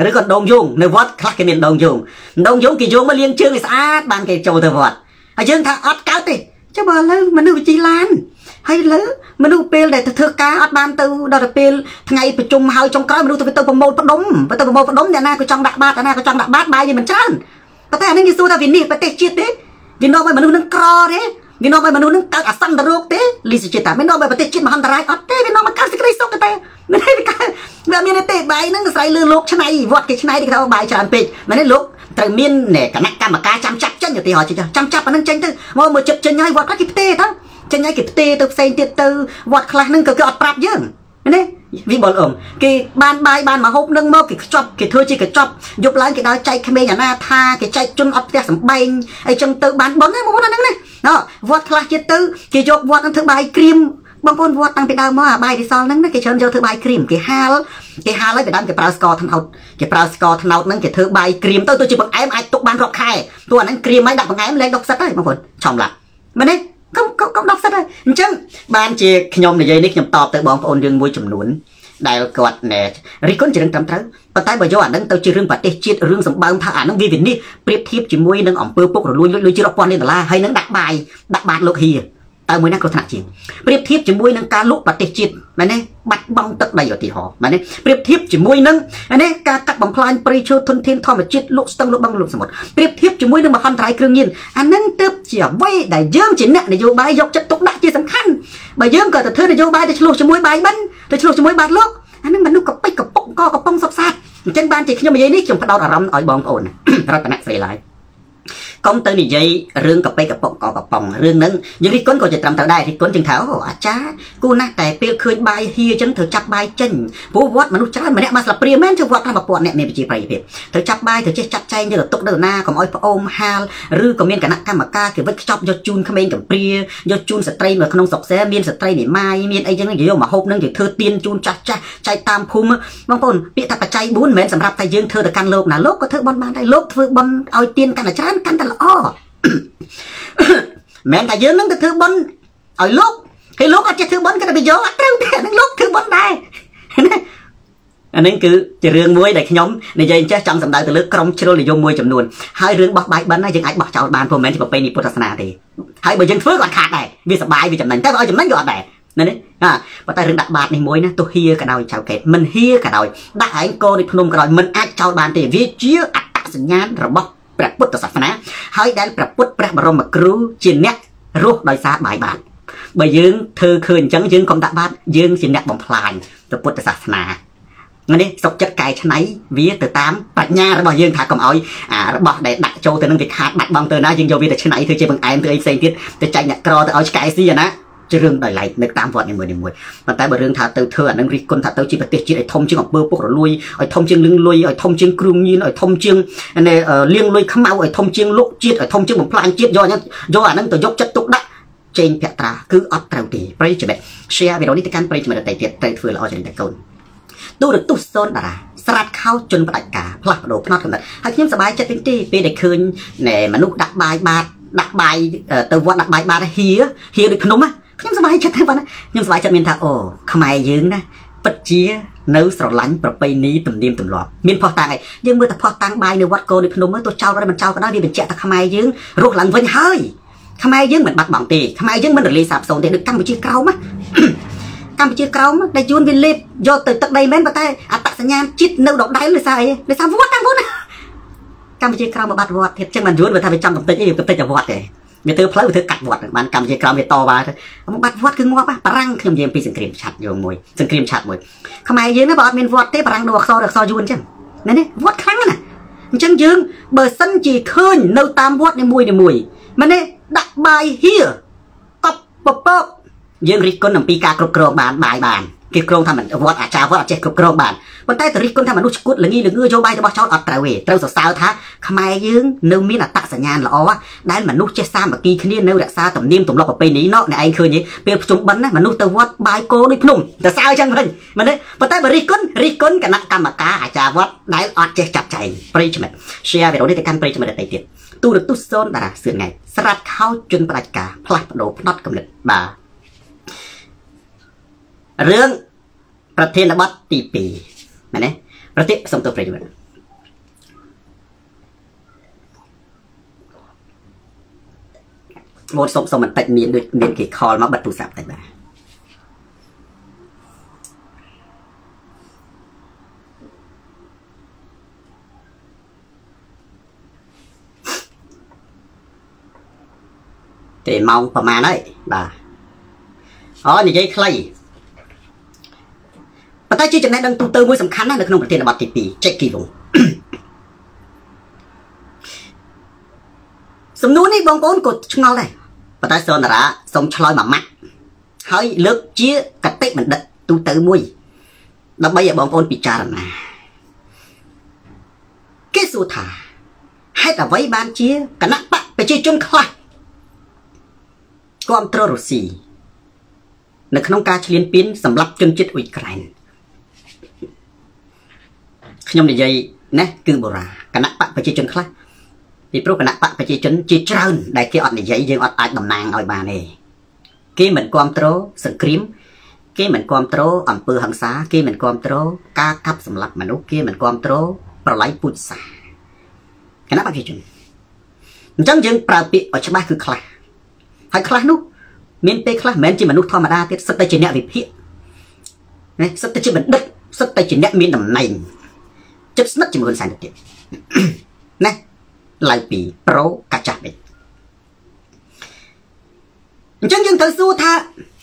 หรือก็ดงยงในวัดคลาสเกมีดงยงดงยงกี่ยงมาเลี้ยงเชื่องสะอาดบานกี่โจเทวัดไอ้เชื่องถ้าอัดเก้าติจะบอกเลยมันดูจีลานให้เลยมันดูเปลแต่เธอกาอัดบานตัวดอกเปลไงไปจุ่มหายจงกล้ามันดูตัวไปตัวประโมทประดมไปตัวประโมทประดมเนี่ยนะก็จังดักบาดนะก็จังดักบาดใบยังมันชันแต่อันนี้ยิ่งสู้แต่วินนี่ไปเตะจีดเด้วินนอกไปมันดูนึงกรอเด้วินนอกไปมันดูนึงกัดอัศนตรกเด้ลิสิจิตาไม่นอกไปไปเตะจีดมาหันตรายอัดเด้วินนอกมันกัดสิกระไรสกเต้ไม่ได้ไปกันแบบมีในเตะใบนั่งใส่เรือลกชนัยวัดกิชนัยที่เขาใบฉลามเป็ดมันได้ลกแต่มีนเนี่ยกับนักการมากาจำจับเช่นอยู่ตีหอยจีจำจับมันนั่งเช่นตัวว่ามือจับเช่นไงวัดก็กิบเตะทั้งเช่นไงกิบเตะตัวเซนเตะตัววัดคลาสนึงก็คืออัดปรับเยอะนี่วิบอลอมกี่บานใบบานมาฮบนึงมอกี่จบกี่เธอจีกี่จบยกล้านกี่ดาวใจขมิ้นอย่างหน้าทากี่ใจจนอัดเตะสมบัยไอ้จังตัวบานบอลนี่มันนั่นนี่เนาะวัดคลาสจีตัวกี่ยกวัดนั่งถือใบครีมบางคนวัดตั้งไปดาวมาใบที่ซองนั้นกี่เชิญเจอถือใบครีมกี่ฮาลกี่ฮาลเลยไปดำกี่ปลาสกอร์ทันเอากี่ปลาสกอร์ทันเอานั้นกี่ถือใบครีมตัวตัวจีบไอ้ไอ้ตุกบานรอกไข่ตัวนั้นครีมไม่ดับบางไอ้เล็กดอกสัตว์ได้บางคนชมละมันนี่ก็ก็ก็ดอกสัตว์ได้จังบานจีขยมในใจนี่ขยมตอบแต่บางคนยังมวยจุ่มหนุนได้กอดเนี่ยริคนจะเรื่องจำเท้าปะใต้บ่อยว่านั่งเต้าจีเรื่องปฏิจิตเรื่องสมบัติทางนั่งวิวินนี่เปรียบเทียบจีมวยนั่งอ่อมเปลือกพวกเราลุยลุยจีรปอนนี่แต่ละให้นั่งดักใบดักบาดโลกีตามวยนักกระถางจีเปรียบเทียบจีมวยนั่งการลุกปฏิจิตมันเนี่ยบัดบังตึกได้อยู่ที่หอมันเนี่ยเปรียบเทียบจีมวยนั่งอันนี้การกัดบังพลายปริชูทนเทียนทอมจิตลุกสตังลุกบังลุกสมุดเปรียบเทียบจีมวยนั่งมาคันไตรเครื่องยินอันนั้นเติบเจี๋ยไว้ได้เยิ้มจีเนี่ยในโยบายยกจัดตกดักจีสำคัญใบเยิ้มเกิดแต่เธอในโยบายได้ฉลุจีมวยใบบันได้ฉลุจีมวยบาดลุกอันนั้นมันนุกกับไปกับปงก็กับปงซับซัดจังบ้านจีขยมยัยนี่จงพดอารมณ์อ่อยบองโอนรัตนเสรีไลกองเตอร์นี่ยัยเรื่องกับไปกับปงก็กับปงเรื่องนั้นยังที่ก้นก็จะทำเท่าได้ที่ก้นจึงเท่าอาจารย์กูน่าแต่เปลี่ยนคืนใบเฮียจังเธอจับใบจันผู้วัดมนุษย์จ้ามันเนี่ยมาสลับเปลี่ยนแม่นเธอวัดทำแบบปวดเนี่ยเนี่ยไปจีไปเพียบเธอจับใบเธอจะจับใจเธอตกเดินหน้าของอ้อยพระอมฮาลหรือก็เมียนกับนักกรรมการคือว่าจับยอดจูนขมิ้นกับเปรี้ยยอดจูนสตรีเหมือนขนมสกเสเมียนสตรีนี่ไม่เมียนไอ้ยังอยู่มาหกนั่งอยู่เธอเตียนจูนจัดใจใจตามภูมิบางคนเปียตาปัจจัยบุญเหม็นสำหรับแต่ยังเธอแต่การโลกนะโลกก็เธอบอลมาได้โลกเธอบอลเอาเตียนกันอาจารย์กันแต่ละอ้อแม่แต่ยังนั่งแต่เธอบอลเอาโลกให้โลกอาจจะเธอบอลก็ได้ไปย้อนเรื่องแต่นั่งโลกเธอบอลได้อันนั้นคือจะเรื่องมวยแต่ขยมในใจจะจังสำได้แต่เลือกกรมเชื่อหรือยมมวยจำนวนให้เรื่องบอกใบบันนั้นยังไอ้บอกชาวบ้านพวกแม่ที่บอกไปนี่พุทธศาสนาดีให้บ่ยังเฟื่องก่อนขาดได้วิสบายวิจำนั้นแต่เอาจำนั้นก่อนได้นั่นนี่อ่าพอแต่เรื่องดักบาดในมวยนะตัวเฮียกันเอาชาวเกตมันเฮียกันเอาดักไอ้โกในพนมกันเอามันอาจชาวบ้านที่วิจิตรอัตสัญญาณระบบพระพุทธศาสนาให้ได้พระพุทธพระบรมครูจีนเนี่ยรูปโดยสาบายบาดบ่ยืงเธอคืนจังยืงกองดักบาดยืงจีนเนี่ยบ่มพลายพระพุทธศาสนางั้นนี่สกจัดไก่ชนัยวิทย์แต่ตามปัญญาระบบยืงถากรมอ้อยอ่าระบบได้ดักโจแต่นั่งติดขาดบัดบางเตอร์นะยืงโยวิทย์แต่ชนัยเธอเจ็บบังไอ้เธอไอ้เซนติสแต่ใจเนี่ยกรอแต่เอาไก่ซีนะจะเรื่องใดไหลในตามวัดในมวยในมวยมันแต่บเรื่องถ้าเตอเธอนั่งริคนถ้าเตอจีปฏิจิตไอ้ทมจึงออกเบอร์พวกเราลุยไอ้ทมจึงลึงลุยไอ้ทมจึงกรุงยินไอ้ทมจึงในเอ่อเลี้ยงลุยขมเอาไอ้ทมจึงลุกจิตไอ้ทมจึงผมพลางจิตย่อเนี่ยย่อนั่งตัวยกจัดตุกดักเจนเพียตราคืออัตราตีไปจะแบบเชียร์วิโรนิตการไปจะมาแต่เตียแต่เฟื่อเราจะเป็นแต่คนตู้หรือตู้โซนดาราสลัดเข้าจนประดับกาพลักโดพนัดกันเลยให้ยิ้มสบายใจเป็นที่เป็นได้คืนเนี่ยมนุษย์ดักใบบาดดักใบเอ่อตัววัดดักใบบาดเฮียเฮียด้วยขนมอ่ะยิ้มสบายใจทั้งวันนะยิ้มสบายใจเมียนท่าโอ้ขมายยืงนะปัจเจียเนื้อสลัดประเพณีตุ่มเดียมตุ่มหลอกเมียนพอตังไงยังเมื่อแต่พอตังใบในวัดโกด้วยขนมเมื่อตัวเจ้าก็ได้มันเจ้าก็ได้ดีเป็นเจ้าแต่ขมายยืงรูปหลังเว้นเฮ้ยขมายยืงเหมือนบักบังตีขมายยืงมันเดือดรีสาบโซนเด็กกัมพูชีเก่ามั้ยกัมพูชีเก่ามั้ยได้ยูนวินเล็บโยตึกตึกใดแม่นปะแต่อัตสัญญาณจิตเนื้อดอกได้เลยใส่เลยสามวัดตั้งวัดนะกัมพูชีเก่ามาบัดวัดเห็ดจังมันยูนไปทำไปจำกับตึกนี่กับตึกจะวัดเลยมีเธอเพลิดเธอกัดวัดมันกัมพูชีเก่ามีต่อมามาบัดวัดคืองัวปะปรังคือเยี่ยมปีสังเกตชัดโยมมวยสังเกตชัดมวยขมายยืงนะบอกมีวัดเต้ปรังดอกซอดอกซอยูนจังนั่นนี่วัดครั้งน่ะจังยืงเบอร์สันจีคืนเนื้อตามวัดในมวยในมวยมันนี่ดักใบเฮียตบปบปบยืงริคนนำปีกากรบกรบานบายบานเกี่ยวกับทำมันวัดอาจารย์วัดอาจารย์กรบกรบานวันใต้แต่ริคนทำมันนุชกุดหรืองี้หรือเงือโยบายจะบอกชาวอัตราเวทเราสาวท้าขมายยืงเนื้อมีอัตสัญญาณละอ๋อได้มันนุชเจสามเมื่อกี้คืนนี้เนื้อรักษาต่ำนิ่มต่ำลอกไปนี้เนาะในไอ้คืนนี้เป็นจุ่มบันนะมันนุชแต่วัดบายโกด้วยพนุ่มแต่สาวจังเลยมันเนี่ยวันใต้บริคนริคนกับนักกรรมการอาจารย์วัดได้อัดเจจับใจปริชมันเชียร์ไปเราได้แต่การปริชมันได้ติดตู้หรือตู้โซนดาราเสื่อไงสลัดเข้าจนประกาพลัดโดพนัดกำเนิดบาเรื่องประเทศบัตตีปีนะเนี่ยประเทศสมตัวประโยชน์โมดสมสมมันติดมีนด้วยมีนกี่คอลมาบัตรตูสับแต่แบบแต่มองประมาณนั้นบ่าอ๋อนี่ใจใครปัจจัยที่จะแนะนำตัวเติมมือสำคัญนะในขนมประเทศระบาดที่ปีเจ็ดกิโลสมนุนนี่บางคนกดชงเอาเลยปัจจัยส่วนระสมชลอยมามัดให้เลิกเจี๊ยกระเตะมันเด็ดตัวเติมมือแล้วใบอย่างบางคนปิจารณาเกสุธาให้แต่ไว้บานเจี๊ยกันนักปะไปเจี๊ยจนคลายความตรรุสีในขนมการเฉลียนปิ้นสำหรับจนจิตอุยไกรนขยมในใจนะคือโบราณคณะปะไปเจจนคลาปีโปรคณะปะไปเจจนจีเจริญได้เกี่ยวในใจยังอดอาจดำนางเอาบาเน่เกี่ยเหมือนความโตรสังครีมเกี่ยเหมือนความโตรอัมเปอร์หังสาเกี่ยเหมือนความโตรกาคับสำหรับมนุษย์เกี่ยเหมือนความโตรปลายปุจสาคณะปะเจจนจังยังปราบิอชบาคือคลาให้คลานุมีนเปคลาเหมือนจีมนุษย์ธรรมดาที่สติจิเนะวิพิเนี่ยสติจิมันดึกสติจิเนะมีนำในจุดสนัดจิมคนสายเด็ดนะลายปีโปรกระจับเด็ดจังยังเธอสู้ท่า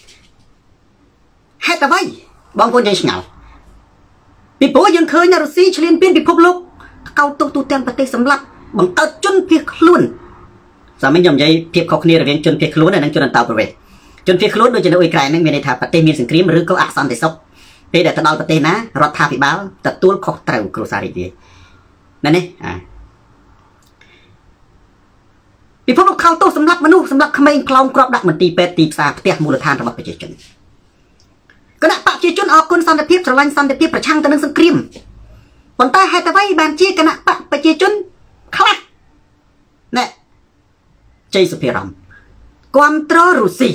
ให้แต่ไว้บางคนยังเหงาปีโป้ยังเคยนารุสีเฉลียนเป็นปีพบลูกเกาตัวตัวเต็มปฏิสำลับบังเอิญจนเพียคล้วนสามียอมใจเทียบเขาคนนี้เราเรียนจนเพียคล้วนนั่นจนอันตาประเวทจนเพียคล้วนโดยจะได้อุยไกรนั่งมีในท่าปฏิมีสังครีมหรือก็อักษรเดชเพียแต่ตอนปฏินะรถทาพิบ้าแต่ตัวขอเตาครูสารีดีนั่นนี่อ่าปีพวกเขาโตสำหรับมนุษย์สำหรับขมิ้นคลองกรอบดักเหมือนตีเป็ดตีปลาเตี้ยมูลธานระบบประเจจนก็นักปะเจจนออกคนสันติภาพสลันสันติภาพประชังกันนึงสังครีมบนใต้ให้แต่ไว้บานเจี๊ยกันนักปะประเจจนคลาเนี่ยใจสุเพียรำความตรรุสี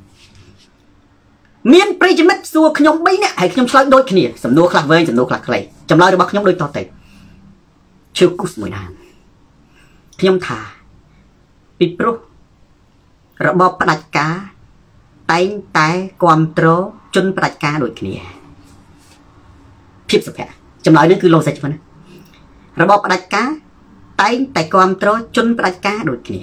เมียนปริจมิตสัวขยมใบเนี่ยให้ขยมสไลด์โดยขณีสำนวนคลาเวนสำนวนคลาใครจำลายระบบขยมโดยต่อเตะชื่อกุสมวยนานขยมทาปีโปรระบบปฏิกาไต่ไต่ความตรจนปฏิกาโดยขณีพิบสุเพียจำลายนั่นคือโลเซจมันระบบปฏิกาไต่ไต่ความตรจนปฏิกาโดยขณี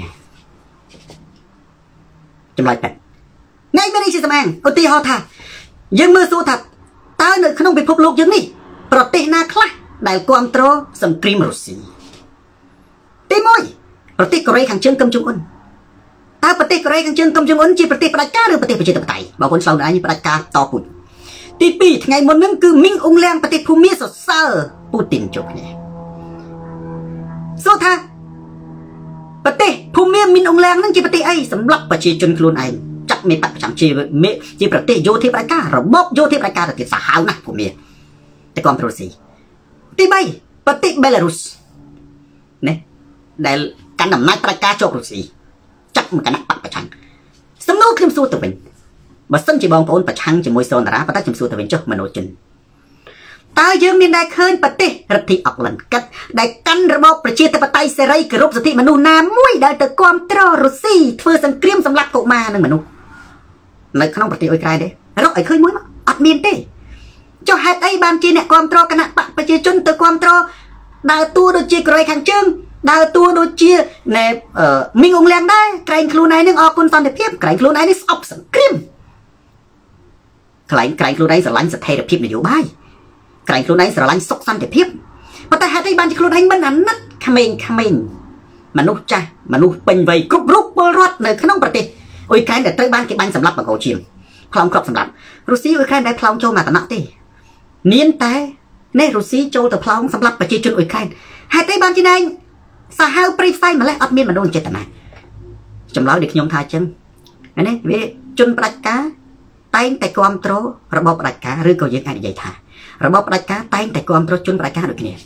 จำลายแปดไงไม่ได้ชิสมังอุติหอท่ายังมือสู้ทัดตาหนึ่งขนมไปพบโลกยังนี่ปฏินาคลาได้ความตรสังครีมรุสีตีมวยปฏิกรายขังเชิงกำจงอุนตาปฏิกรายขังเชิงกำจงอุนจีปฏิปฏิกาหรือปฏิปจิตปไตยบางคนสาวนั้นปฏิกาต่อปุ่นตีปีไงมันนั่นคือมิงองแรงปฏิภูมิสดเซอร์ปูตินจบเนี่ยสู้ท่าปฏิภูมิมินองแรงนั่นจีปฏิไอสำหรับประชาชนครูนไอจักมีปัจจัยชีวิตเมจีปฏิโยธิปฏิการะบบโยธิปฏิการติดสาวนะภูมิแต่ความตรสีตีใบปฏิเบลารุสเนี่ยได้การนำนายประกาศโจรุสีจักมันกันนักปักประชังสำนุขึ้นสู้ตัวเป็นบัดซึ่งจีบองปนประชังจีมวยโซนระปะตัดจีสู้ตัวเป็นเจ้ามโนจินตาเยอะมีได้เคยปฏิรัติออกหลังกัดได้กันระบบประชาธิปไตยเสรีกรุบสติมนุษย์นามวยได้แต่ความตรรุสีเพื่อสังเกตสำลักกุมาหนึ่งมนุษย์ในขนมปฏิโอยไกลเด้เราไอ้เคยมวยมั้งอัดเมียนเต้เจ้าแฮตไอ้บานจีเนี่ยความตรกันนักปักประชาชนแต่ความตรดาวตัวโดยจีกรอยขังเชิงดาวตัวโดยเชียในเอ่อมิงองแรงได้ไกลครูนายนึงออกคนตอนเด็กเพียบไกลครูนายนี่ออกสังครีมไกลไกลครูนายสลันสะเทเด็กเพียบในอยู่บ้านไกลครูนายสลันซกสันเด็กเพียบพอแต่หาได้บ้านที่ครูนายมันนั่นนัดขมิ้นขมิ้นมนุษย์จ้ามนุษย์เป็นวัยกรุบรุบเปิดรถในขนมปฏิโอ้ยไกลแต่ใต้บ้านกี่บ้านสำหรับแบบเขาเชียมคลองครอบสำหรับรูซี่โอ้ยไกลได้พลองโจมาแต่นักตีเนียนแต่ในรูซี่โจแต่พลองสำหรับประชาชนโอ้ยไกลหาได้บ้านที่ไหนสาหาวปริไฟมาแล้วอัดเมียนมาโดนเจตนาจำเล่าเด็กยงทายจังอันนี้เวจนปลัดกาไต่แต่ความโตระบบปลัดกาหรือก็ยังไงใหญ่ท่าระบบปลัดกาไต่แต่ความโตจนปลัดกาโดยเนี่ย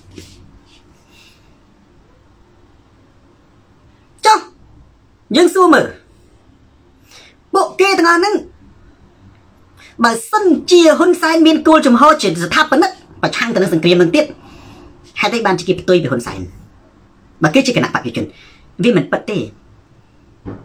จ้ายังสู้มือโบเกต่างนั้นบ่สั้นเจียหุ่นไซน์มีนตัวจมห่อจิตสถาปนิกประชังแต่ในสังเกตมันติดให้ได้บ้านจะเก็บตัวไปหุ่นไซน์บางทีจะกระนักปากจนวิมันปฏิ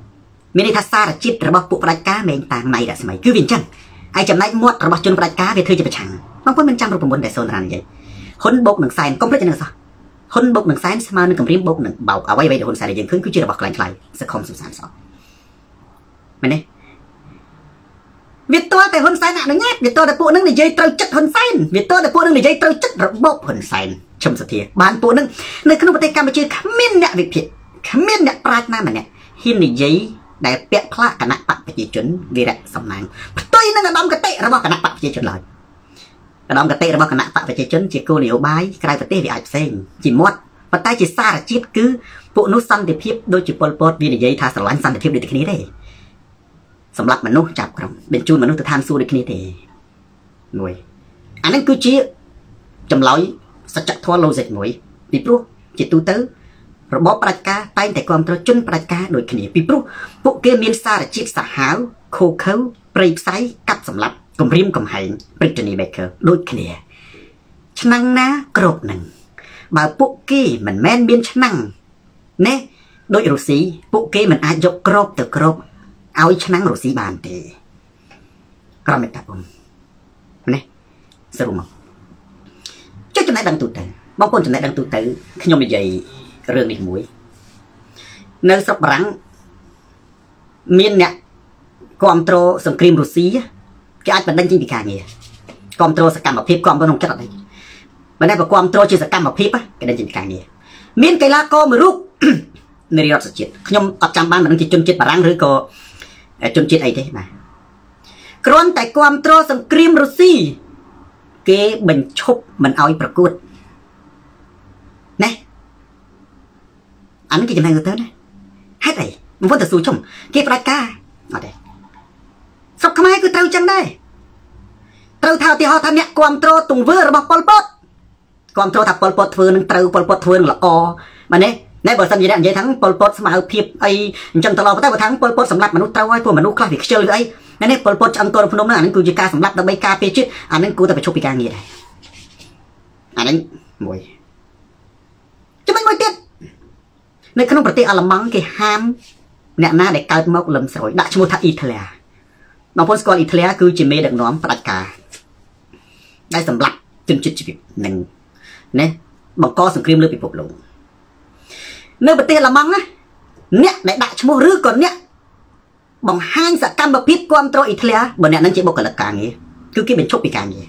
មានន័យថាសារជាតិរបស់ពួកប្រជាការមែនតាមណៃរស្មីគឺវាអញ្ចឹងហើយចំណែកមាត់របស់ជនប្រជាការវាធ្វើជាប្រឆាំងបងប្អូនមិនចាំរូបមន្តដែលសូនរាននិយាយហ៊ុនបុកនឹងសែនកុំភ្លេចនឹងសោះហ៊ុនបុកនឹងសែនស្មើនឹងគម្រាមបុកនឹងបោកអ្វីៗដែលហ៊ុនសែនយើងឃើញគឺជារបស់ខ្លាំងខ្លាយសខុមសុសានសោះមែនទេវាតើតែហ៊ុនសែនអនុញ្ញាតវាតើតែពួកនឹងនិយាយត្រូវចិត្តហ៊ុនសែនវាតើតែពួកនឹងនិយាយត្រូវចិត្តរបបហ៊ុនសែនឈឹមសធាបានពួកនឹងនៅក្នុងប្រទេសកម្ពុជាគ្មានអ្នកវិភាគគ្មានអ្នកប្រាជ្ញណាម្នាក់ហ៊ាននិយាយដែលពាក់ផ្លាកគណៈបកប្រជាជនវីរៈសំណាងផ្ទុយនឹងឧត្តមកតិរបស់គណៈបកប្រជាជនឡើយឧត្តមកតិរបស់គណៈបកប្រជាជនជាគោលនយោបាយក្រៅប្រទេសវាអាចផ្សេងជាមាត់ប៉ុន្តែជាសារជាតិគឺពួកនោះសន្តិភាពដូចជាប៉ុលពតវានិយាយថាស្រឡាញ់សន្តិភាពដូចគ្នាទេសម្រាប់មនុស្សចាប់ក្រុមបញ្ជូនមនុស្សទៅឋានសួគ៌ដូចគ្នាទេមួយអានេះគឺជាចម្លើយសច្ចធម៌ logic មួយពីព្រោះជាទូទៅរបបប្រជាការតែងតែគ្រប់គ្រងជនប្រជាការដូចគ្នាពីព្រោះពួកគេមានសារជាតិសាហាវខូខើព្រៃផ្សៃកាប់សម្លាប់គំរាមកំហែង Brittany Baker ដូចគ្នាឆ្នាំងណាគ្រប់នឹងបើពួកគេមិនមែនមានឆ្នាំងណែដូចរុស្ស៊ីពួកគេមិនអាចយកក្របទៅក្របឲ្យឆ្នាំងរុស្ស៊ីបានទេក្រមតាបងណែសរុបមកចុចចំណេះដឹងទូទៅបងប្អូនចំណេះដឹងទូទៅខ្ញុំនិយាយរឿងនេះមួយនៅស្រុកបារាំងមានអ្នកគ្រប់គ្រងសង្គ្រាមរុស្ស៊ីគេអាចបណ្ដឹងចេញពីការងារគ្រប់គ្រងសកម្មភាពគ្រប់គ្រងក្នុងចិត្តអត់ទេបើតែគ្រប់គ្រងជាសកម្មភាពគេដឹងចេញពីការងារមានកីឡាករមួយរូបនៃរដ្ឋជាតិខ្ញុំអត់ចាំបានមិនដឹងជាជនជាតិបារាំងឬក៏ជនជាតិអីទេបាទគ្រាន់តែគ្រប់គ្រងសង្គ្រាមរុស្ស៊ីគេបញ្ឈប់មិនឲ្យប្រកួតណែអានេះគេចំណេញទៅណាហេតុអីមិនវត្តទៅសួរជុំគេផ្ដាច់ការអត់ទេស្រុកខ្មែរគឺត្រូវចឹងដែរត្រូវថាឧទាហរណ៍ថាអ្នកគ្រប់គ្រងទង្វើរបស់ប៉ុលពតគ្រប់គ្រងថាប៉ុលពតធ្វើនឹងត្រូវប៉ុលពតធ្វើនឹងល្អបាទនេះណែបើសិនជាអ្នកនិយាយថាប៉ុលពតស្មើភាពអីអញ្ចឹងទៅឡតែបើថាប៉ុលពតសម្លាប់មនុស្សត្រូវហើយពួកមនុស្សខ្លះវាខ្ជិលឬអីណែនេះប៉ុលពតឆ្អឹងទល់ភ្នំហ្នឹងអានេះគឺជាការសម្លាប់ដើម្បីការពារជាតិអានេះគួរតែបញ្ឈប់ពីការងារដែរអានេះមួយចំណុចមួយទៀតនៅក្នុងប្រទេសអាល្លឺម៉ង់គេហាមអ្នកណាដែលកើតមកលឹមស្រោយដាក់ឈ្មោះថាអ៊ីតាលីបងប្អូនស្គាល់អ៊ីតាលីគឺជាមេដឹកនាំផ្ដាច់ការដែលសម្លាប់ជនជាតិជីវិតនឹងណាបង្កសង្គ្រាមលើពិភពលោកនៅប្រទេសអាល្លឺម៉ង់ណាអ្នកដែលដាក់ឈ្មោះឬក៏អ្នកបង្ហាញសកម្មភាពគ្រប់គ្រងអ៊ីតាលីបើអ្នកនឹងជាបុគ្គលិកការងារគឺគេបញ្ឈប់ពីការងារ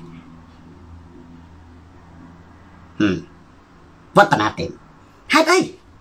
ហឹមវត្តនាទេហេតុអី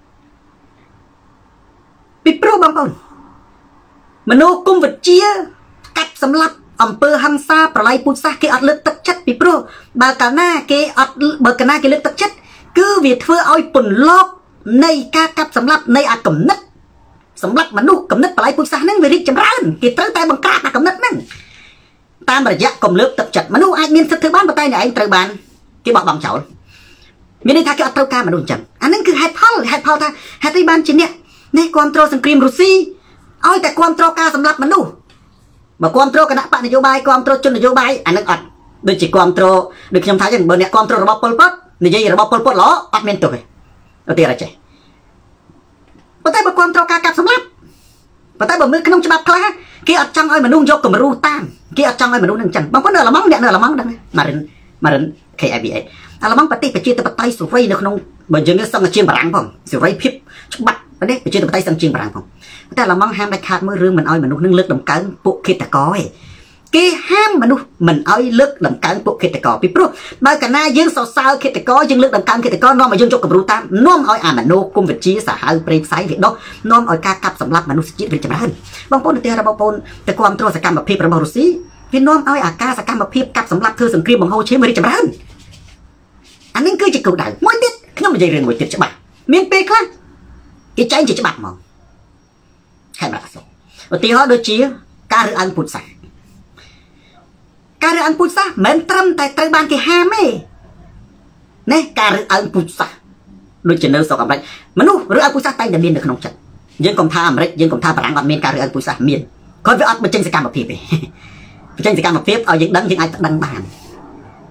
ពីព្រោះបងប្អូនមនោគមវិជ្ជាកាត់សម្លាប់អំពើហិង្សាប្រល័យពូជសាសន៍គេអត់លើកទឹកចិត្តពីព្រោះបើកាលណាគេអត់បើកាលណាគេលើកទឹកចិត្តគឺវាធ្វើឲ្យពន្លកនៃការកាប់សម្លាប់នៃអាកំណត់សម្លាប់មនុស្សកំណត់ប្រល័យពូជសាសន៍ហ្នឹងវារីកចម្រើនគេត្រូវតែបង្ក្រាបអាកំណត់ហ្នឹងតាមរយៈកំលើកទឹកចិត្តមនុស្សអាចមានសិទ្ធិធ្វើបានប៉ុន្តែអ្នកឯងត្រូវបានគេបោះបង់ចោលមានន័យថាគេអត់ត្រូវការមនុស្សអញ្ចឹងអាហ្នឹងគឺហេតុផលហេតុផលថាហេតុអីបានជាអ្នកនេះគ្រប់គ្រងសង្គ្រាមរុស្ស៊ីឲ្យតែគ្រប់គ្រងការសម្លាប់មនុស្សបើគ្រប់គ្រងគណៈបកនយោបាយគ្រប់គ្រងជននយោបាយអានឹងអត់ដូចជាគ្រប់គ្រងដូចខ្ញុំថាចឹងបើអ្នកគ្រប់គ្រងរបបប៉ុលពតនិយាយរបបប៉ុលពតល្អអត់មានទោសទេឧទាហរណ៍ចេះប៉ុន្តែបើគ្រប់គ្រងការកាប់សម្លាប់ប៉ុន្តែបើមើលក្នុងច្បាប់ខ្លះគេអត់ចង់ឲ្យមនុស្សយកគំរូតាមគេអត់ចង់ឲ្យមនុស្សនឹងអញ្ចឹងបងប្អូននៅអាល្លឺម៉ង់អ្នកនៅអាល្លឺម៉ង់ដឹងទេម៉ារិនម៉ារិន K I B A អាល្លឺម៉ង់ប្រទេសប្រជាធិបតេយ្យសេរីនៅក្នុងបើយើងសង្កជាបារាំងផងសេរីភាពច្បាប់ប្រទេសប្រជាធិបតេយ្យសង្កជាបារាំងផងតែអាល្លឺម៉ង់ហាមដាច់ខាតមើលរឿងមិនឲ្យមនុស្សនឹងលើកដំកើងពួកឃាតករឯងគេហាមមនុស្សមិនឲ្យលើកដំកើងពួកឃាតករពីព្រោះបើកាលណាយើងសរសើរឃាតករយើងលើកដំកើងឃាតករនាំឲ្យយើងយកគំរូតាមនាំឲ្យអាមនោគមវិជ្ជាសាហាវព្រៃផ្សៃវាដុះនាំឲ្យការកាប់សម្លាប់មនុស្សជាតិវាចម្រើនបងប្អូនទៅរបស់បងប្អូនទៅគ្រប់គ្រងសកម្មភាពរបស់រុស្ស៊ីវានាំឲ្យអាការសកម្មភាពកាប់សម្លាប់ធ្វើសង្គ្រាមបង្ហូរឈាមវារីកចម្រើនអានេះគឺជាគោលដៅមួយទៀតខ្ញុំនិយាយរឿងមួយទៀតច្បាស់មានពេលខ្លះគេចែងជាច្បាប់មកហេតុអសឧទាហរណ៍ដូចជាការរើសអើងពុទ្ធសាសនាការរើសអើងពុទ្ធសាសនាមិនត្រឹមតែត្រូវបានគេហាមទេណែការរើសអើងពុទ្ធសាសនាដូចជានៅស្រុកអាមេរិកមនុស្សរើសអើងពុទ្ធសាសនាតែតែមាននៅក្នុងចិត្តយើងកុំថាអាមេរិកយើងកុំថាបារាំងអត់មានការរើសអើងពុទ្ធសាសនាមានគាត់វាអត់បញ្ចេញសកម្មភាពទេបញ្ចេញសកម្មភាពឲ្យយើងដឹងយើងអាចដឹងបាន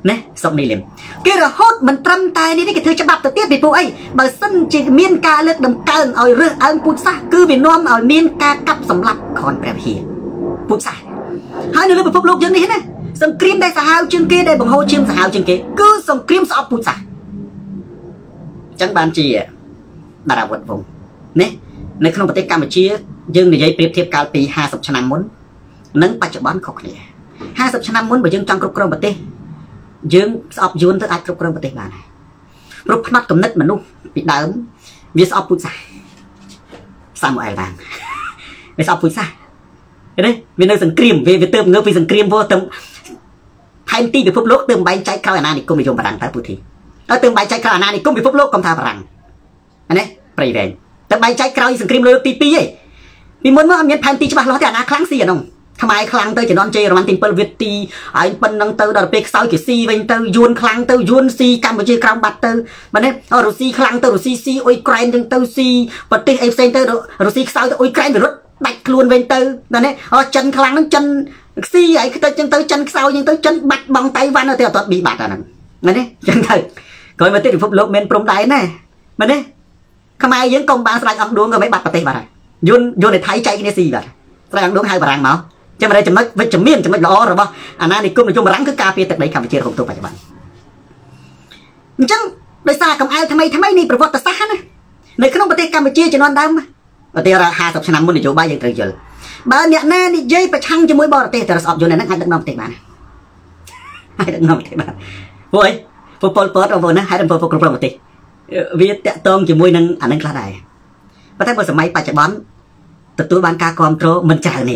nè sọc này liền kia là hốt mình trâm tay đi cái thứ cho bắp tự tiết bị phụ ấy bởi sân chỉ miên ca lực đầm cơn ở rửa ơn phụ sa cứ bị nom ở miên ca cặp sầm lặt còn bẹp hiền phụ sa hai người lúc phục lục dân đi hết này sông cream đây sao chương kia đây bằng hô chiêm sao chương kia cứ sông cream sọp phụ sa chẳng bàn chi à bà đã vật vùng nèในขนมปฏิกรรมเชียยังในใจเปรียบเทียบการปีห้าสิบชนะมุนนั่งปัจจุบันเขาเนี่ยห้าสิบชนะมุนไปยังจังกรุกรมปฏิยังสอบยูนถึงอาจกรุกรมปฏิมารูปนัดกำนัดมนุษย์ปีดาววิสอบปุษาสามอะไรบ้างวิสอบปุษาเห็นไหมวินเนอร์สังเกตวิเติมเงือกวิสังเกตพวกเติมไทม์ตีไปพบโลกเติมใบใจคราวนานี่ก็มีโยมพลังแต่ปุถีแล้วเติมใบใจคราวนานี่ก็มีพบโลกกำทาพลังอันนี้ปริเวณแต่ใบใจคราวสังเกตเลยตีปีมีมวลว่ามีแผนตีฉบับล้อแต่นาครั้งสี่น้องทำไมครั้งเตยจะนอนเจรมันตินเปิลเวตีไอ้ปันนังเตยดอลเป็กเสากี่ซีเวนเตยยวนครั้งเตยยวนซีกันมาเจคราวบัตเตยมันเนี่ยอ๋อรูซีครั้งเตยรูซีซีโอ้ยแกรนยังเตยซีปฏิเอฟเซนเตยรูซีเสาโอ้ยแกรนไปรถดักลวนเวนเตยนั่นเนี่ยอ๋อจันครั้งนั้นจันซีไอ้เตยจันเตยจันเสายังเตยจันบัตบังไตวันเอาเตยตัวบีบัตอันนั้นนั่นเนี่ยจันเตยก่อนมาติดพบโลกเมนปรุงได้แน่มันเนี่ยทำไมยังกองบางสลายออกดวงก็ไม่บัตรปฏิบัติยนยนในไทยใจกันเนี่ยสี่บัตรสลายออกดวงให้บารังเมาจะมาได้จะไม่จะเมียนจะไม่ล้อหรือเปล่าอันนั้นนี่กุ้งในจุ่มรังคือกาเฟียแต่ในคำเชื่อของตัวปัจจุบันจังโดยซากับไอ้ทำไมทำไมนี่ประวัติศาสตร์นะในขนมประเทศกัมพูชีจะนอนดำประเทศเราหาสับชนะมุนในโจบ้ายังตรึงเจอบ้านเนี่ยแน่นี่เย้ไปช่างจะมวยบอลประเทศแต่เราสอบอยู่ในนั้นให้ดังน้องประเทศมาให้ดังน้องประเทศมาโว้ยพอปอลเปิดเอาโว้นะให้ดังพอพอกรุบประเทศวิทย์ตรงจะมวยนั่งอันนั้นกล้าได้ประเทศบนสมัยปัจจุบันตัวตัวบ้านกากรมโตมันจ่ายนี่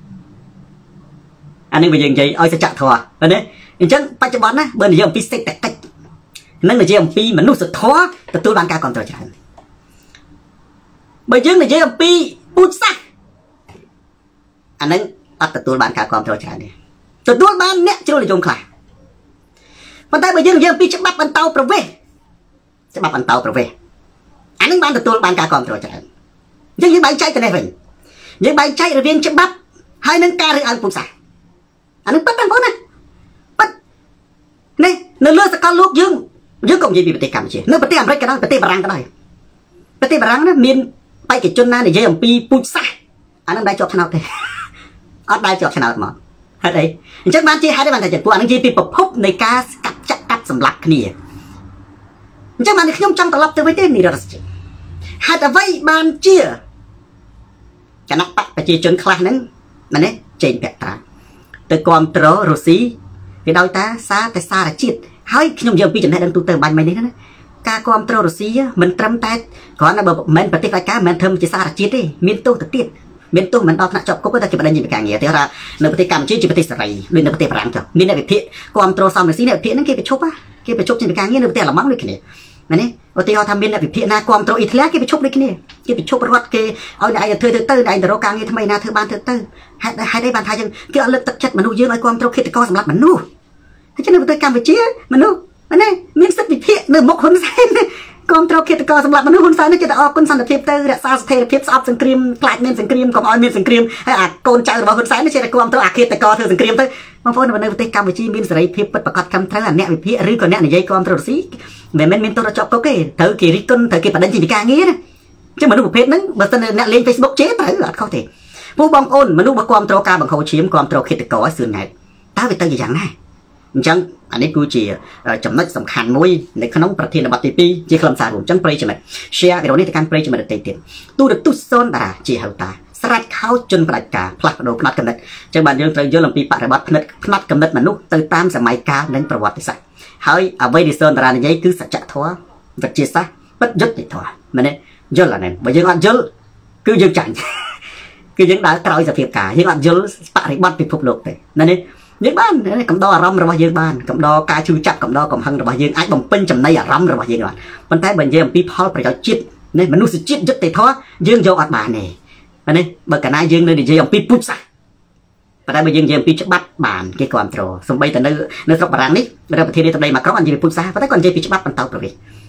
อันนี้เป็นยังไงเอาจะจัดทัวร์อันนี้อย่างเช่นปัจจุบันนะเบอร์หนึ่งยังปีเซ็ตแต่นั่นเป็นยังปีมันนุ่งสุดทัวร์แต่ตัวบ้านกากรมโตจ่ายเบอร์ยังเป็นยังปีปุ๊บซักอันนั้นตัดแต่ตัวบ้านกากรมโตจ่ายเนี่ยตัวตัวบ้านเนี่ยจะรู้เลยจงใครปัจจัยเบอร์ยังยังปีฉบับอันเตาประเวศฉบับอันเตาประเวศอันนั้นบ้านตัวบ้านกากรมโตจ่ายยังยังใบใจกันได้เป็นยังใบใจระเบียงฉบับให้นั่งการเรื่องอันปุ๊บซักอันนี้ปั๊บปั๊บปั๊บนะปั๊บนี่เนื้อเลือดสกัดลูกยึงยึงก็ยังมีปฏิกรรมเชี่ยเนื้อปฏิกรรมอะไรก็ได้ปฏิบารังก็ได้ปฏิบารังนะมีนไปกิจจนน่าในเยี่ยมปีปุ๊บซ่าอันนั้นได้จบชนะเลยอันได้จบชนะหมดเฮ้ยจังบ้านที่ให้ได้บ้านแต่จัดพวกอันนั้นยี่ปีประพบในการกัดจัดกัดสำลักนี่จังบ้านที่ขยมจังตลอดตัวไว้เต้นนี่เราสิให้แต่ไว้บ้านเชี่ยจะนักปักไปเชี่ยจนคลานั้นนั่นเนี่ยเจนแปะตาแต่ความโตรูซีvì đôi ta xaแต่xa là chếtให้ขยมยังปีจนได้ดังตัวเติมใบไม้นี้นะการความโตรูซีมันตรำแต่ก่อนนะแบบมันปฏิบัติการมันทำจะxa là chết đi miềnตู้ตัดติดmiềnตู้มันเอาหน้าจบก็ก็จะเก็บอะไรยิงไปกลางเงี้ยแต่ว่าในปฏิกรรมชื่อจิปฏิสไรหรือในปฏิปรังจ้ะมีในวิธีความโตซ้ำในซีเนี่ยวิธีนั้นเก็บไปชกป่ะเก็บไปชกจิงไปกลางเงี้ยในปฏิละมั่งเลยแค่นี้นั่นนี่ปฏิเขาทำมีในวิธีนาความโตอีทแล้วเก็บไปชกเลยแค่นี้เก็บไปชกประวัติเกเอาในเธอเธอเตอร์ในแต่เรากลางเงี้ยทำไมนาเธอบ้านเธอเตอร์ให้ให้ได้บ้านไทยจังเกี่ยวเลือกตัดชัดมันดูเยอะไอ้ความโตคิดแต่ก็สำหรับมันนู่ถ้าจะในปฏิกรรมไปเชี่ยมันนู่มันนี่มีสักวิธีหนึ่งมกคนใส่ความโตคิดแต่ก็สำหรับมันนู่คนใส่นี่จะแต่ออกคนสันติภาพเตอร์เนี่ยซาสเทปซับสังครีมกลายเป็นสังครีมของออยเป็นสังครีมให้อาจโกนใจរបស់คนใส่นี่ใช่แต่ความโตอาคิดแต่ก็เธอสังครีมเตอร์บางคนในปฏิกรรมไปเชี่ยมีสไรพิบประกอบคำเท่านั้นเนี่ยวิธีหรือก่อนเนี่ยในใจความโตซีแม่แม่เป็นตัวจบก็เกเธอกี่ริกนเธอกี่ประเด็นจีบกางเงี้ยนะchứ mà nó một phết nứng mà tên này lên Facebook chế tới là không thểผู้บางคนมันรู้ว่าความตรการบางเขาเชี่ยมความตรคิดก่อสื่อไงตาไปเตยอย่างนั้นจังอันนี้กูจีจำนักสำคัญมวยในขนมประเทศบัตติปีจีคลำสารผมจังเปรย์ใช่ไหมเชียร์ในวันนี้การเปรย์จะมาเตยเตียนตู้เด็กตู้ซ้อนตาจีเฮาตาสลัดเข้าจนปลายกาพลัดโดพนัดกำเนิดจังบันยังเตยเยอะลำปีปะระบาดพนัดพนัดกำเนิดมนุษย์เตยตามสมัยกาในประวัติศาสตร์เฮ้ยเอาไว้ดิซ้อนตาในยัยคือสัจจะทัววัจเจษะปัจจุบันทัวมันเนี่ยเยอะละเนี่ยmàยังอัดเยอะคือยังจังคือยังได้ตรอยจะเพียบกายังอัดเยอะปะริบัติพิภพโลกเลยนั่นนี่ยังบ้านนี่กำดออารมณ์ระบายยังบ้านกำดอกาชูจับกำดอกำหังระบายยังไอ้บ่มเป็นจำในอารมณ์ระบายยังก่อนมันแต่เป็นยังปีพอลประโยชน์จิตนี่มันรู้สึกจิตยึดติดท้อยังโยอัดบานนี่อันนี้เบิกกันนายยังเลยดิยังปีปุ๊บซะแต่เป็นยังยังปีฉบับบานกี่ความโตสมบัติแต่ในในสมัยนี้เราประเทศนี้ตอนนี้มาครบอันยังปีปุ๊บซะแต่ก่อนยังปีฉบับมันเต่าประเวศ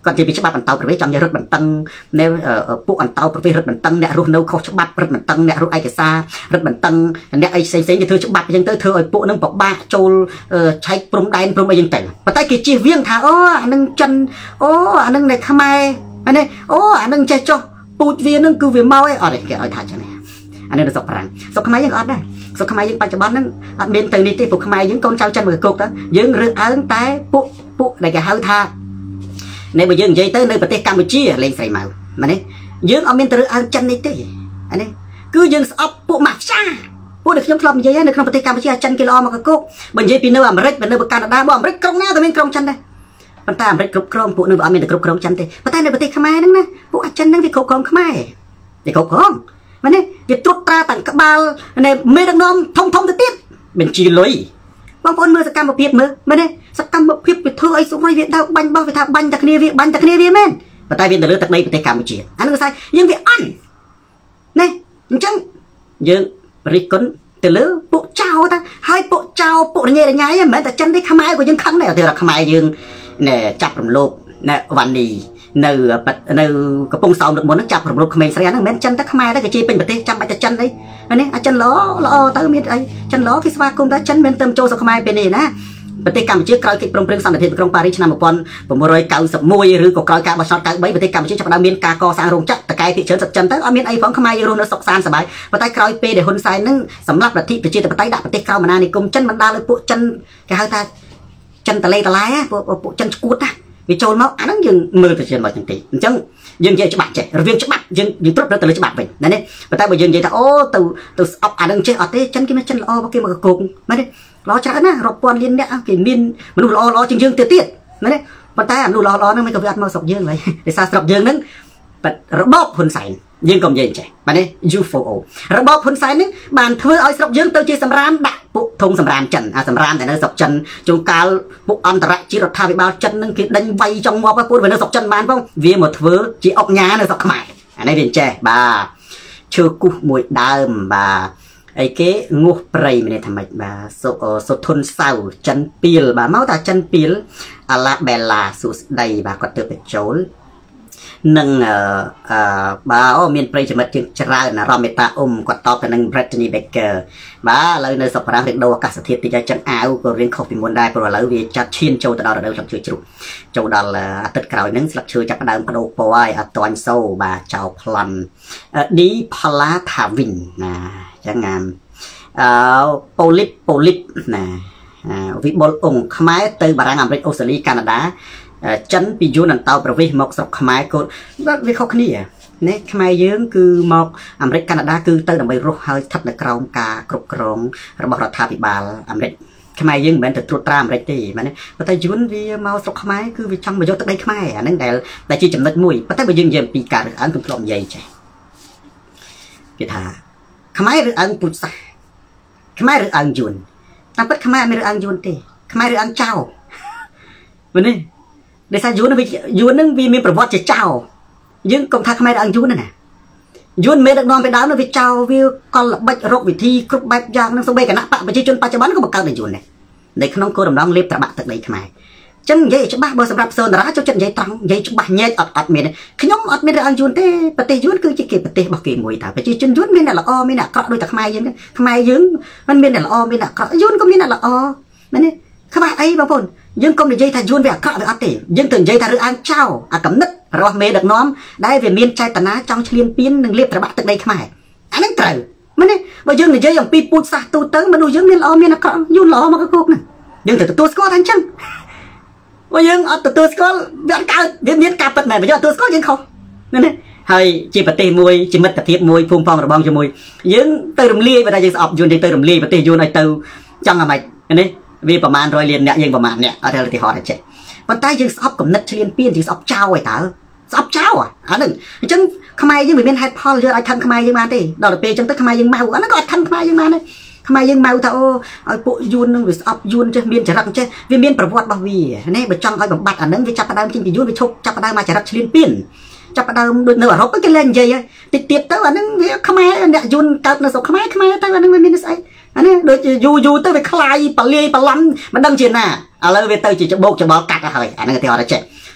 គាត់និយាយពីច្បាប់អន្តោប្រវេសន៍ចង់និយាយរត់បន្តឹងនៅពួកអន្តោប្រវេសន៍រត់បន្តឹងអ្នករស់នៅខុសច្បាប់រត់បន្តឹងអ្នករត់ឯកសាររត់បន្តឹងអ្នកអីផ្សេងផ្សេងគេធ្វើច្បាប់អញ្ចឹងទៅធ្វើឲ្យពួកនឹងពិបាកចូលឆែកព្រំដែនព្រំអីអញ្ចឹងទៅប៉ុន្តែគេជៀសវាងថាអូអានឹងចិនអូអានឹងនៅខ្មែរអានេះអូអានឹងចេះចុះពូជវានឹងគឺវាមកឯអត់ទេគេឲ្យថាចឹងអានេះនៅស្រុកប្រាំងស្រុកខ្មែរយើងអត់ដែរស្រុកខ្មែរយើងបច្ចុប្បន្នហ្នឹងអត់មានទៅនេះទេពួកខ្មែរយើងកូនចៅចិនមកកគុកទៅយើងរើសអើងតែពួកពួកដែលគេហៅថានៅបើយើងនិយាយទៅនៅប្រទេសកម្ពុជាលេងស្រីម៉ៅមែនទេយើងអត់មានទៅរើសអើងចិននេះទេអានេះគឺយើងស្អប់ពួកម៉ាហ្វៀពួកដែលខ្ញុំធ្លាប់និយាយនៅក្នុងប្រទេសកម្ពុជាចិនគេល្អមកកគុកបើនិយាយពីនៅអាមេរិកបើនៅកាណាដាបើអាមេរិកក្រុងណាក៏មានក្រុងចិនដែរប៉ុន្តែអាមេរិកគ្រប់គ្រងពួកនឹងវាអត់មានតែគ្រប់គ្រងចិនទេប៉ុន្តែនៅប្រទេសខ្មែរហ្នឹងណាពួកអាចិនហ្នឹងវាគ្រប់គ្រងខ្មែរវាគ្រប់គ្រងមែនទេវាត្រួតត្រាតាំងក្បាលនៃមេដឹកនាំធំធំទៅទៀតបញ្ជីលុយបងប្អូនមើលសកម្មភាពមើលមែនទេសកម្មភាពវាធ្វើអីសុខហើយវាដៅបាញ់បោះវាថាបាញ់តែគ្នាវាបាញ់តែគ្នាវាមែនប៉ុន្តែវាទៅលើទឹកដីប្រទេសកម្ពុជាអានោះគឺថាយើងវាអន់ណាអញ្ចឹងយើងរិះគន់ទៅលើពួកចៅតាហើយពួកចៅពួករញ៉េរញ៉ៃមិនមែនតែចិនទេខ្មែរក៏យើងខឹងដែរតែខ្មែរយើងណែចាប់រំលោភណែវ៉ានីនៅនៅកំពង់សោមលើកមុនហ្នឹងចាប់រំលោភក្មេងស្រីហ្នឹងមិនមែនចិនតែខ្មែរទេគេជេរពេញប្រទេសចាំបាច់តែចិនអីនេះអាចិនល្អល្អទៅមានអីចិនល្អគេស្វាគមន៍តែចិនមិនទៅចូលស្រុកខ្មែរពេលនេះណាប្រទេសកម្ពុជាក្រោយកិច្ចព្រមព្រៀងសន្តិភាពក្រុងប៉ារីសឆ្នាំmột nghìn chín trăm chín mươi mốtឬក៏ក្រោយការបោះឆ្នោត九三ប្រទេសកម្ពុជាចាប់ផ្ដើមមានការកសាងរោងចក្រតកែភាគច្រើនស្រុកចិនទៅអត់មានអីផងខ្មែរយើងរស់នៅសុខសាន្តសប្បាយប៉ុន្តែក្រោយពេលដែលហ៊ុនសែនហ្នឹងសម្រាប់លទ្ធិប្រជាធិបតេយ្យដាក់ប្រទេសក្រៅអាណានិគមចិនបណ្ដាលឲ្យពួកចិនគេហៅថាចិនតលេតឡែពួកពួកចិនឈួតណាវាចូលមកអាហ្នឹងយើងមើលទៅជាមកទាំងទីអញ្ចឹងយើងនិយាយច្បាប់ចេះរវាងច្បាប់យើងយើងត្រួតទៅលើច្បាប់វិញណានេះប៉ុន្តែបើយើងនិយាយថាអូទៅទៅស្អប់អាហ្នឹងចេះអត់ទេចិនគេមានចិនល្អគេមកកកមែនទេល្អច្រើនណារាប់ពាន់លានអ្នកគេមានមនុស្សល្អល្អជាងយើងទៀតទៀតមែនទេប៉ុន្តែមនុស្សល្អល្អហ្នឹងមិនក៏វាអត់មកស្រុកយើងហើយដោយសារស្រុកយើងហ្នឹងរបបហ៊ុនសែនយើងក៏និយាយចេះបាទនេះ U F O របបហ៊ុនសែនហ្នឹងបានធ្វើឲ្យស្រុកយើងទៅជាសម្រាមដាក់ពួកធំសម្រាមចិនអាសម្រាមតែនៅស្រុកចិនជួនកាលពួកអន្តរជាតិរដ្ឋាភិបាលចិនហ្នឹងគេដេញវាយចង់ងាប់ពួកវានៅស្រុកចិនបានផងវាមកធ្វើជាអុកញ៉ានៅស្រុកខ្មែរអានេះវាចេះបាទឈើគូសមួយដើមបាទអីគេងោះព្រៃមានន័យថាម៉េចបាទសុសុធុនសៅចិនពីលបាទមកតាចិនពីលអាឡាបេឡាសុស្ដីបាទគាត់ទៅបញ្ចូលនឹងអឺបាទអូមានប្រិយមិត្តជាងច្រើនអារម្មណ៍មេតាអ៊ុំគាត់តបទៅនឹង Brittany Baker បាទឥឡូវនៅស្រុកប្រាំងរៀបដូរអាកាសធាតុតិចចឹងអាវក៏រៀងខុសពីមុនដែរព្រោះឥឡូវវាចាត់ឈានចូលទៅដល់រដូវស្លឹកឈើជ្រុះចូលដល់អាទិត្យក្រោយហ្នឹងស្លឹកឈើចាប់ផ្ដើមបដូរពណ៌ហើយអត់ទាញសូបាទចោលប្លន់ D Palatavin ណាចឹងអាអឺ Polip Polip ណាវិបុលអង្គខ្មែរទៅបារាំងអាមេរិកអូស្ត្រាលីកាណាដាចិនពីយួនអន្តោប្រវេសន៍មកស្រុកខ្មែរក៏វាខុសគ្នាណាខ្មែរយើងគឺមកអាមេរិកកាណាដាគឺទៅដើម្បីរស់ហើយស្ថិតនៅក្រោមការគ្រប់គ្រងរបស់រដ្ឋាភិបាលអាមេរិកខ្មែរយើងមិនមែនទៅត្រួតត្រាអាមេរិកទេមែនទេប៉ុន្តែយួនវាមកស្រុកខ្មែរគឺវាចង់មកយកទឹកដីខ្មែរអាហ្នឹងដែលតែជាចំណុចមួយប៉ុន្តែបើយើងនិយាយពីការរើសអើងខ្ញុំធ្លាប់និយាយចេះគេថាខ្មែររើសអើងពូជសាសន៍ខ្មែររើសអើងយួនតាមពិតខ្មែរមិនរើសអើងយួនទេខ្មែររើសអើងចៅមែនទេដោយសារយួនវាយួនហ្នឹងវាមានប្រវត្តិជាចៅយើងកុំថាខ្មែររើសអើងយួនណាយួនមេដឹកនាំពីដើមវាចៅវាកលល្បិចរកវិធីគ្រប់បែបយ៉ាងហ្នឹងសូម្បីគណៈបកប្រជាជនបច្ចុប្បន្នក៏បង្កើតដោយយួនដែរនៅក្នុងគោលបំណងលេបត្របាក់ទឹកដីខ្មែរអញ្ចឹងនិយាយច្បាស់បើសម្រាប់សូនតារាចូលចិត្តនិយាយត្រង់និយាយច្បាស់ញែកអត់អត់មានខ្ញុំអត់មានរើសអើងយួនទេប្រទេសយួនគឺជាគេប្រទេសរបស់គេមួយតើប្រជាជនយួនមានអ្នកល្អមានអ្នកអាក្រក់ដូចតែខ្មែរយើងខ្មែរយើងមិនមានអ្នកល្អមានអ្នកអាក្រក់យួនក៏មានអ្នកល្អមែនទេខ្វះអីបងប្អូនយើងកុំនិយាយថាយួនវាអាក្រក់វាអត់ទេយើងទៅនិយាយថារើសអើងចៅអាកំណត់របស់មេដឹកនាំដែលវាមានចេតនាចង់ឈ្លានពាននិងលេបត្របាក់ទឹកដីខ្មែរអាហ្នឹងត្រូវមែនទេបើយើងនិយាយអំពីពូជសាសន៍ទូទៅមនុស្សយើងមានល្អមានអាក្រក់យួនល្អមកគោកហ្នឹងយើងត្រូវទទួលស្គាល់ថាអញ្ចឹងបើយើងអត់ទទួលស្គាល់វាអត់កើតវាមានការពិតមែនបើយើងអត់ទទួលស្គាល់យើងខុសមែនទេហើយជាប្រទេសមួយជាមិត្តភាពមួយភូមិផងរបងជាមួយយើងទៅរំលាយបើតែយើងស្អប់យួនយើងទៅរំលាយប្រទេសយួនឲ្យទៅចង់អ្ម៉េចនេះវាប្រមាណរយលានអ្នកយើងប្រមាណអ្នកអត់ឧទាហរណ៍តែចេះប៉ុន្តែយើងស្អប់កំណត់ឈ្លានពានយើងស្អប់ចោលឲ្យតើស្អប់ចោលអាហ្នឹងអញ្ចឹងខ្មែរយើងមិនមានហេតុផលយកឲ្យខឹងខ្មែរយើងបានទេដល់ទៅពេលអញ្ចឹងទៅខ្មែរយើងម៉ៅអាហ្នឹងក៏អត់ខឹងខ្មែរយើងបានដែរខ្មែរយើងម៉ៅថាអូឲ្យពួកយួននឹងវាស្អប់យួនចេះមានចរិតចេះវាមានប្រវត្តិរបស់វានេះបើចង់ឲ្យបំបត្តិអាហ្នឹងវាចាប់ផ្ដើមចេញពីយួនវាឈប់ចាប់ផ្ដើមមកចរិតឈ្លានពានចាប់ផ្ដើមដូចនៅអឺរ៉ុបគេលែងនិយាយតិចទៀតទៅអាហ្នឹងវាខ្មែរអ្នកយួនកើតនៅស្រុកខ្មែរខ្មែរទៅអាហ្នឹងវាមានស្អីអានេះដូចយូរយូរទៅវាคลายបលាយបឡំមិនដឹងជាណាឥឡូវវាទៅជាច្បោកច្បល់កាត់ទៅហើយអាហ្នឹងគេហៅថាចេះ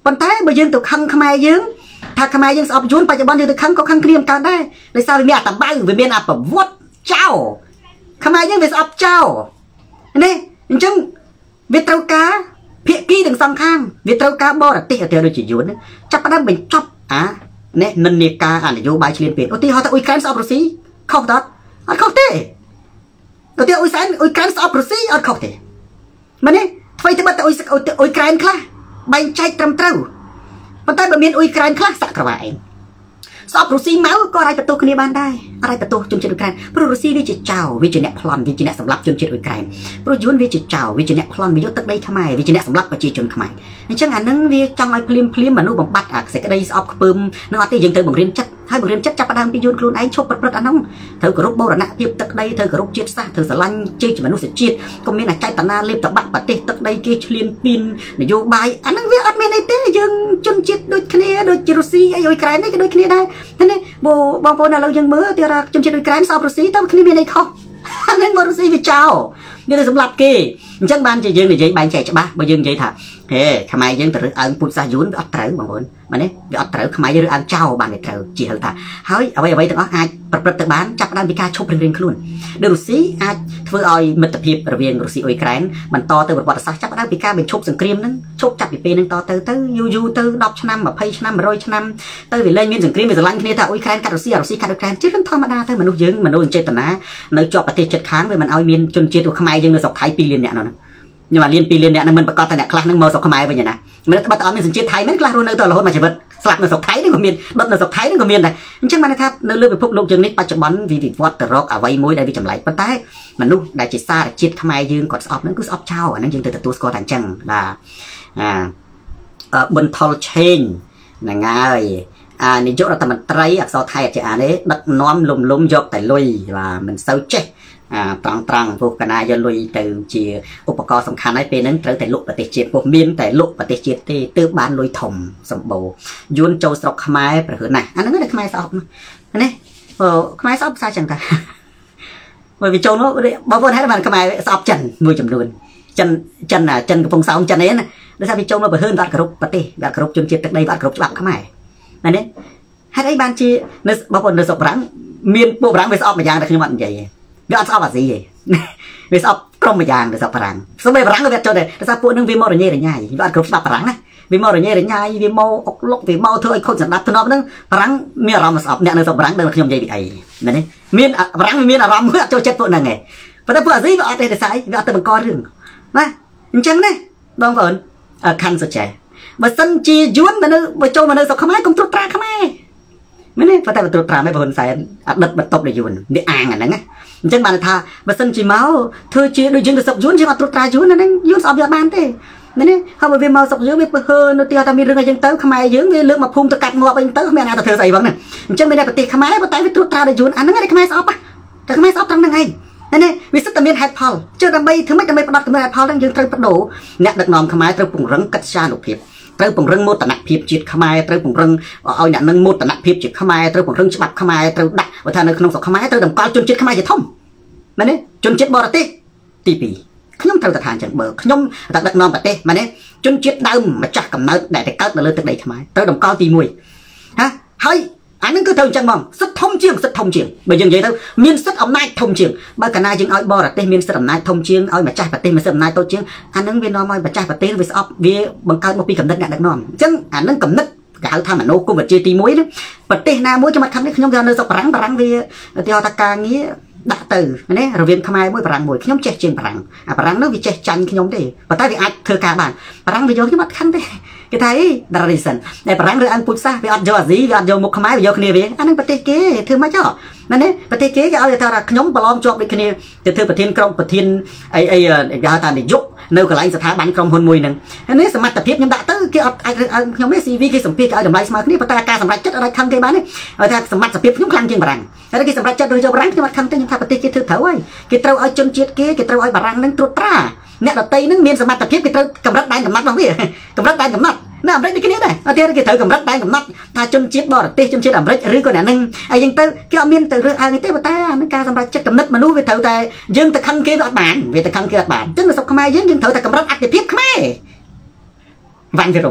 ប៉ុន្តែបើយើងទៅខឹងខ្មែរយើងថាខ្មែរយើងស្អប់យួនបច្ចុប្បន្នយើងទៅខឹងក៏ខឹងគ្នាមិនកើតដែរដោយសារវាមានអាតបៅវាមានអាប្រវត្តិចោលខ្មែរយើងវាស្អប់ចោលនេះអញ្ចឹងវាត្រូវការភាគីទាំងសងខាងវាត្រូវការបរទេសទៅដូចជាយួនចាប់ផ្ដើមបញ្ចប់អានេះនិន្នាការអនយោបាយឈ្លានពានឧទាហរណ៍ថាអ៊ុយក្រែនស្អប់រុស្ស៊ីខុសតើអត់ខុសទេឧទាហរណ៍អ៊ុយសែនអ៊ុយក្រែនស្អប់រុស្ស៊ីអត់ខុសទេមែនទេអ្វីទៅបាត់តែអ៊ុយអ៊ុយក្រែនខ្លះបែងចែកត្រឹមត្រូវប៉ុន្តែបើមានអ៊ុយក្រែនខ្លះសាក់ក្រវ៉ាឯងស្អប់រុស្ស៊ីមកក៏អាចបន្ទោសគ្នាបានដែរអាចបន្ទោសជនជាតិអ៊ុយក្រែនព្រោះរុស្ស៊ីវាជាចៅវាជាអ្នកប្លន់វាជាអ្នកសម្លាប់ជនជាតិអ៊ុយក្រែនព្រោះយួនវាជាចៅវាជាអ្នកប្លន់វាយកទឹកដីខ្មែរវាជាអ្នកសម្លាប់ប្រជាជនខ្មែរអញ្ចឹងអានឹងវាចង់ឲ្យភ្លាមភ្លាមមនុស្សបំបត្តិអាសេចក្តីស្អប់ខ្ពើមនឹងអត់ទេយើងត្រូវបង្រៀនចិត្តហើយបង្រៀនចិត្តចាប់ផ្ដើមពីយួនខ្លួនឯងឈប់ប្រព្រឹត្តអានោះត្រូវគោរពបូរណភាពទឹកដីត្រូវគោរពជាតិសាសន៍ត្រូវស្រឡាញ់ជ័យជាមនុស្សជាតិកុំមានអចេតនាលេបតបាក់ប្រទេសទឹកដីគេឈ្លានពាននយោបាយអានឹងវាអត់មានអីទេយើងជនជាតិដូចគ្នាដូចជារុស្ស៊ីអីអ៊ុយក្រែននេះក៏ដូចគ្នាដែរណាបងប្អូនឥឡូវយើងមើលទីរជនជាតិអ៊ុយក្រែនស្អប់រុស្ស៊ីតើគ្នាមានអីខុសអានឹងមករុស្ស៊ីវាចោលវាទៅសម្លាប់គេអញ្ចឹងបានជាយើងនិយាយបែងចែកច្បាស់បើយើងនិយាយថាហេខ្មែរយើងទៅរើសអើងពុទ្ធសាសយួនវាអត់ត្រូវបងប្អូនមែនទេវាអត់ត្រូវខ្មែរយើងរើសអើងចោលបានវាត្រូវជាហៅថាហើយអ្វីអ្វីទាំងអស់អាចប្រព្រឹត្តទៅបានចាប់ផ្ដើមពីការឈប់រៀងរៀងខ្លួនដូចរុស្ស៊ីអាចធ្វើឲ្យមិត្តភាពរវាងរុស្ស៊ីអ៊ុយក្រែនបន្តទៅប្រវត្តិសាស្ត្រចាប់ផ្ដើមពីការបញ្ឈប់សង្គ្រាមហ្នឹងឈប់ចាប់ពីពេលហ្នឹងតទៅទៅយូរយូរទៅដប់ឆ្នាំម្ភៃឆ្នាំមួយរយឆ្នាំទៅវាលែងមានសង្គ្រាមវាស្រឡាញ់គ្នាថាអ៊ុយក្រែនកាត់រុស្ស៊ីរុស្ស៊ីកាត់អ៊ុយក្រែនជារឿងធម្មតាទៅមនុស្សយើងមនុស្សចេតនានៅជាប់ប្រទេសជិតខាងវាមិនឲ្យមានជនជាតិខ្មែរយើងនៅស្រុកថៃពីរលានអ្នកនោះខ្ញុំអាលៀនពីរលានអ្នកហ្នឹងមិនប្រកាសតែអ្នកខ្លះហ្នឹងមកស្រុកខ្មែរវិញណាមិនតែបាត់អត់មានសញ្ជាតិថៃមិនខ្លះរស់នៅទៅរហូតមកជីវិតស្លាប់នៅស្រុកថៃហ្នឹងក៏មានដុតនៅស្រុកថៃហ្នឹងក៏មានដែរអញ្ចឹងបានថានៅលើពិភពលោកយើងនេះបច្ចុប្បន្នវិវត្តទៅរកអ្វីមួយដែលវាចម្លែកប៉ុន្តែមនុស្សដែលជាសារជាតិខ្មែរយើងគាត់ស្អប់ហ្នឹងគឺស្អប់ចោលអាហ្នឹងយើងទៅទទួលស្គាល់តែអញ្ចឹងបាទអាប៊ុនថុលឆេងហ្នឹងហើយអានាយករដ្ឋមន្ត្រីអក្សរថៃអធិអានេះដឹកនាំលំលំយកតែលុយបាទមិនសូវចេះអាត្រង់ត្រង់ព្រោះកណាយកលុយទៅជាឧបករណ៍សំខាន់ហើយពេលហ្នឹងត្រូវតែលុកប្រទេសជាតិព្រោះមានតែលុកប្រទេសជាតិទេទើបបានលុយធំសម្បូរយួនចូលស្រុកខ្មែរប្រហែលណាស់អាហ្នឹងតែខ្មែរស្អប់ណាខ្មែរស្អប់ភាសាចឹងតាបើវាចូលនោះបងប្អូនហេតុបានខ្មែរស្អប់ចិនមួយចំនួនចិនចិនចិនកំពង់សោមចិនអីណាដោយសារវាចូលមកប្រហែលអត់គ្រប់ប្រទេសវាអត់គ្រប់ជនជាតិទឹកដីអត់គ្រប់ច្បាប់ខ្មែរណានេះហេតុអីបានជានៅបងប្អូននៅស្រុកបារាំងមានពួកបារាំងវាស្អប់មួយយ៉ាងតែខ្ញុំអត់និយាយទេវាអត់ស្អប់អាស៊ីទេវាស្អប់ក្រុមមួយយ៉ាងនៅស្រុកបារាំងសូម្បីបារាំងក៏វាចូលដែរដោយសារពួកនឹងវាមករញ៉េរញ៉ាយវាអត់គ្រប់ច្បាប់បារាំងណាវាមករញ៉េរញ៉ាយវាមកអុកលុកវាមកធ្វើឲ្យខូចសណ្ដាប់ធ្នាប់ហ្នឹងបារាំងមានអារម្មណ៍ស្អប់អ្នកនៅស្រុកបារាំងដឹងខ្ញុំនិយាយពីអីមែនទេមានបារាំងមានអារម្មណ៍មួយអត់ចូលចិត្តពួកហ្នឹងឯងប៉ុន្តែពួកអាស៊ីវាអត់ទេដោយសារអីវាអត់ទៅបង្ករឿងណាអញ្ចឹងណាបងប្អូនខាន់សុចេះបើសិនជាយួនមកនៅបើចូលមកនៅស្រុកខ្មែរកុំត្រួតត្រាខ្មែរមែនទេប៉ុន្តែបើត្រួតត្រាមិនបងសែនអត់ដិតបន្ទប់ដល់យួនវាអាងអាហ្នឹងណាអញ្ចឹងបានថាបើសិនជាមកធ្វើជាដូចយើងទៅស្រុកយួនយើងអត់ត្រួតត្រាយួនអាហ្នឹងយួនស្អប់យកបានទេមែនទេហើយបើវាមកស្រុកយើងវាពើហើនៅទីថាមានរឿងអីចឹងទៅខ្មែរយើងវាលើកមកភូមិទៅកាត់ងាប់អីទៅគ្មានអ្នកទៅធ្វើស្អីផងណាអញ្ចឹងមានតែប្រទេសខ្មែរប៉ុន្តែវាត្រួតត្រាដល់យួនអាហ្នឹងតែខ្មែរស្អប់តែខ្មែរស្អប់ត្រង់ហ្នឹងឯងនេះវាសិតតែមានហេតុផលជឿដើម្បីធ្វើម៉េចដើម្បីផ្ដោតទៅលើហេតុផលហ្នឹងយើងត្រូវបដូរអ្នកដឹកនាំខ្មែរត្រូវពង្រឹងកិត្យានុភាពត្រូវពង្រឹងមោទនភាពជាតិខ្មែរត្រូវពង្រឹងឲ្យអ្នកនឹងមោទនភាពជាតិខ្មែរត្រូវពង្រឹងច្បាប់ខ្មែរត្រូវដាក់បើថានៅក្នុងស្រុកខ្មែរត្រូវតម្កល់ជនជាតិខ្មែរជាធំមែនទេជនជាតិបរទេសទីពីរខ្ញុំត្រូវតែថាអញ្ចឹងបើខ្ញុំតែដឹកនាំប្រទេសមែនទេជនជាតិដើមម្ចាស់កំណើតដែលតែកើតនៅលើទឹកដីខ្មែរត្រូវតម្កល់ទីមួយហាហើយអានឹងគឺត្រូវអញ្ចឹងបងសិទ្ធធំជាងសិទ្ធធំជាងបើយើងនិយាយទៅមានសិទ្ធអំណាចធំជាងបើកាលណាយើងឲ្យបរទេសមានសិទ្ធអំណាចធំជាងឲ្យម្ចាស់ប្រទេសមានសិទ្ធអំណាចតូចជាងអានឹងវានាំឲ្យម្ចាស់ប្រទេសវាស្អប់វាបង្កើតមកពីកំណត់អ្នកដឹកនាំអញ្ចឹងអានឹងកំណត់គេហៅថាមនោគមវិជ្ជាទីមួយណាប្រទេសណាមួយខ្ញុំអត់ខំនេះខ្ញុំយកនៅស្រុកបារាំងបារាំងវាទីហៅថាការងារដាក់ទៅណារវាងខ្មែរមួយបារាំងមួយខ្ញុំចេះជាងបារាំងអាបារាំងនោះវាចេះចាញ់ខ្ញុំទេប៉ុន្តែវាអាចធ្វើការបានបារាំងវាយកខ្ញុំអត់ខឹងទេគេថាអីដារីសិនតែបារាំងឬអង្គពុទ្ធសាសវាអត់យកអាស៊ីវាអត់យកមុខខ្មែរវាយកគ្នាវាអានឹងប្រទេសគេធ្វើម៉េចហ៎ណានេះប្រទេសគេគេឲ្យថាខ្ញុំប្រឡំជាប់ដូចគ្នាទៅធ្វើប្រធានក្រុមប្រធានអីអីគេហៅថានាយកនៅកន្លែងស្ថាប័នក្រុមហ៊ុនមួយហ្នឹងនេះសមត្ថភាពខ្ញុំដាក់ទៅគេអត់អាចឲ្យខ្ញុំនេះ xê vê គេសម្ភាសគេឲ្យតម្លៃស្មើគ្នាប៉ុន្តែការសម្រេចចិត្តអត់ខឹងគេបានទេឲ្យថាសមត្ថភាពខ្ញុំខ្លាំងជាងបារាំងតែគេសម្រេចចិត្តដោយយកបារាំងខ្ញុំអត់ខឹងទេខ្ញុំថាប្រទេសគេធ្វើត្រូវហើយគេត្រូវឲ្យជនជាតិគេគេត្រូវឲ្យបារាំងហ្នឹងត្រួតត្រាអ្នកដតីហ្នឹងមានសមត្ថភាពគេត្រូវកម្រិតដែនកំណត់របស់វាកម្រិតដែនកំណត់នៅអាមេរិកនេះគ្នាដែរអត់ទេគេត្រូវកម្រិតដែនកំណត់ថាជនជាតិបរទេសជនជាតិអាមេរិកឬក៏អ្នកហ្នឹងអីចឹងទៅគេអត់មានទៅរើសអើងទេប៉ុន្តែអានឹងការសម្រេចចិត្តកំណត់មនុស្សវាត្រូវតែយើងទៅខឹងគេវាអត់បានវាទៅខឹងគេអត់បានអញ្ចឹងនៅស្រុកខ្មែរយើងយើងត្រូវតែកម្រិតអធិភាពខ្មែរវ៉ាញ់វិរមខ្មែរ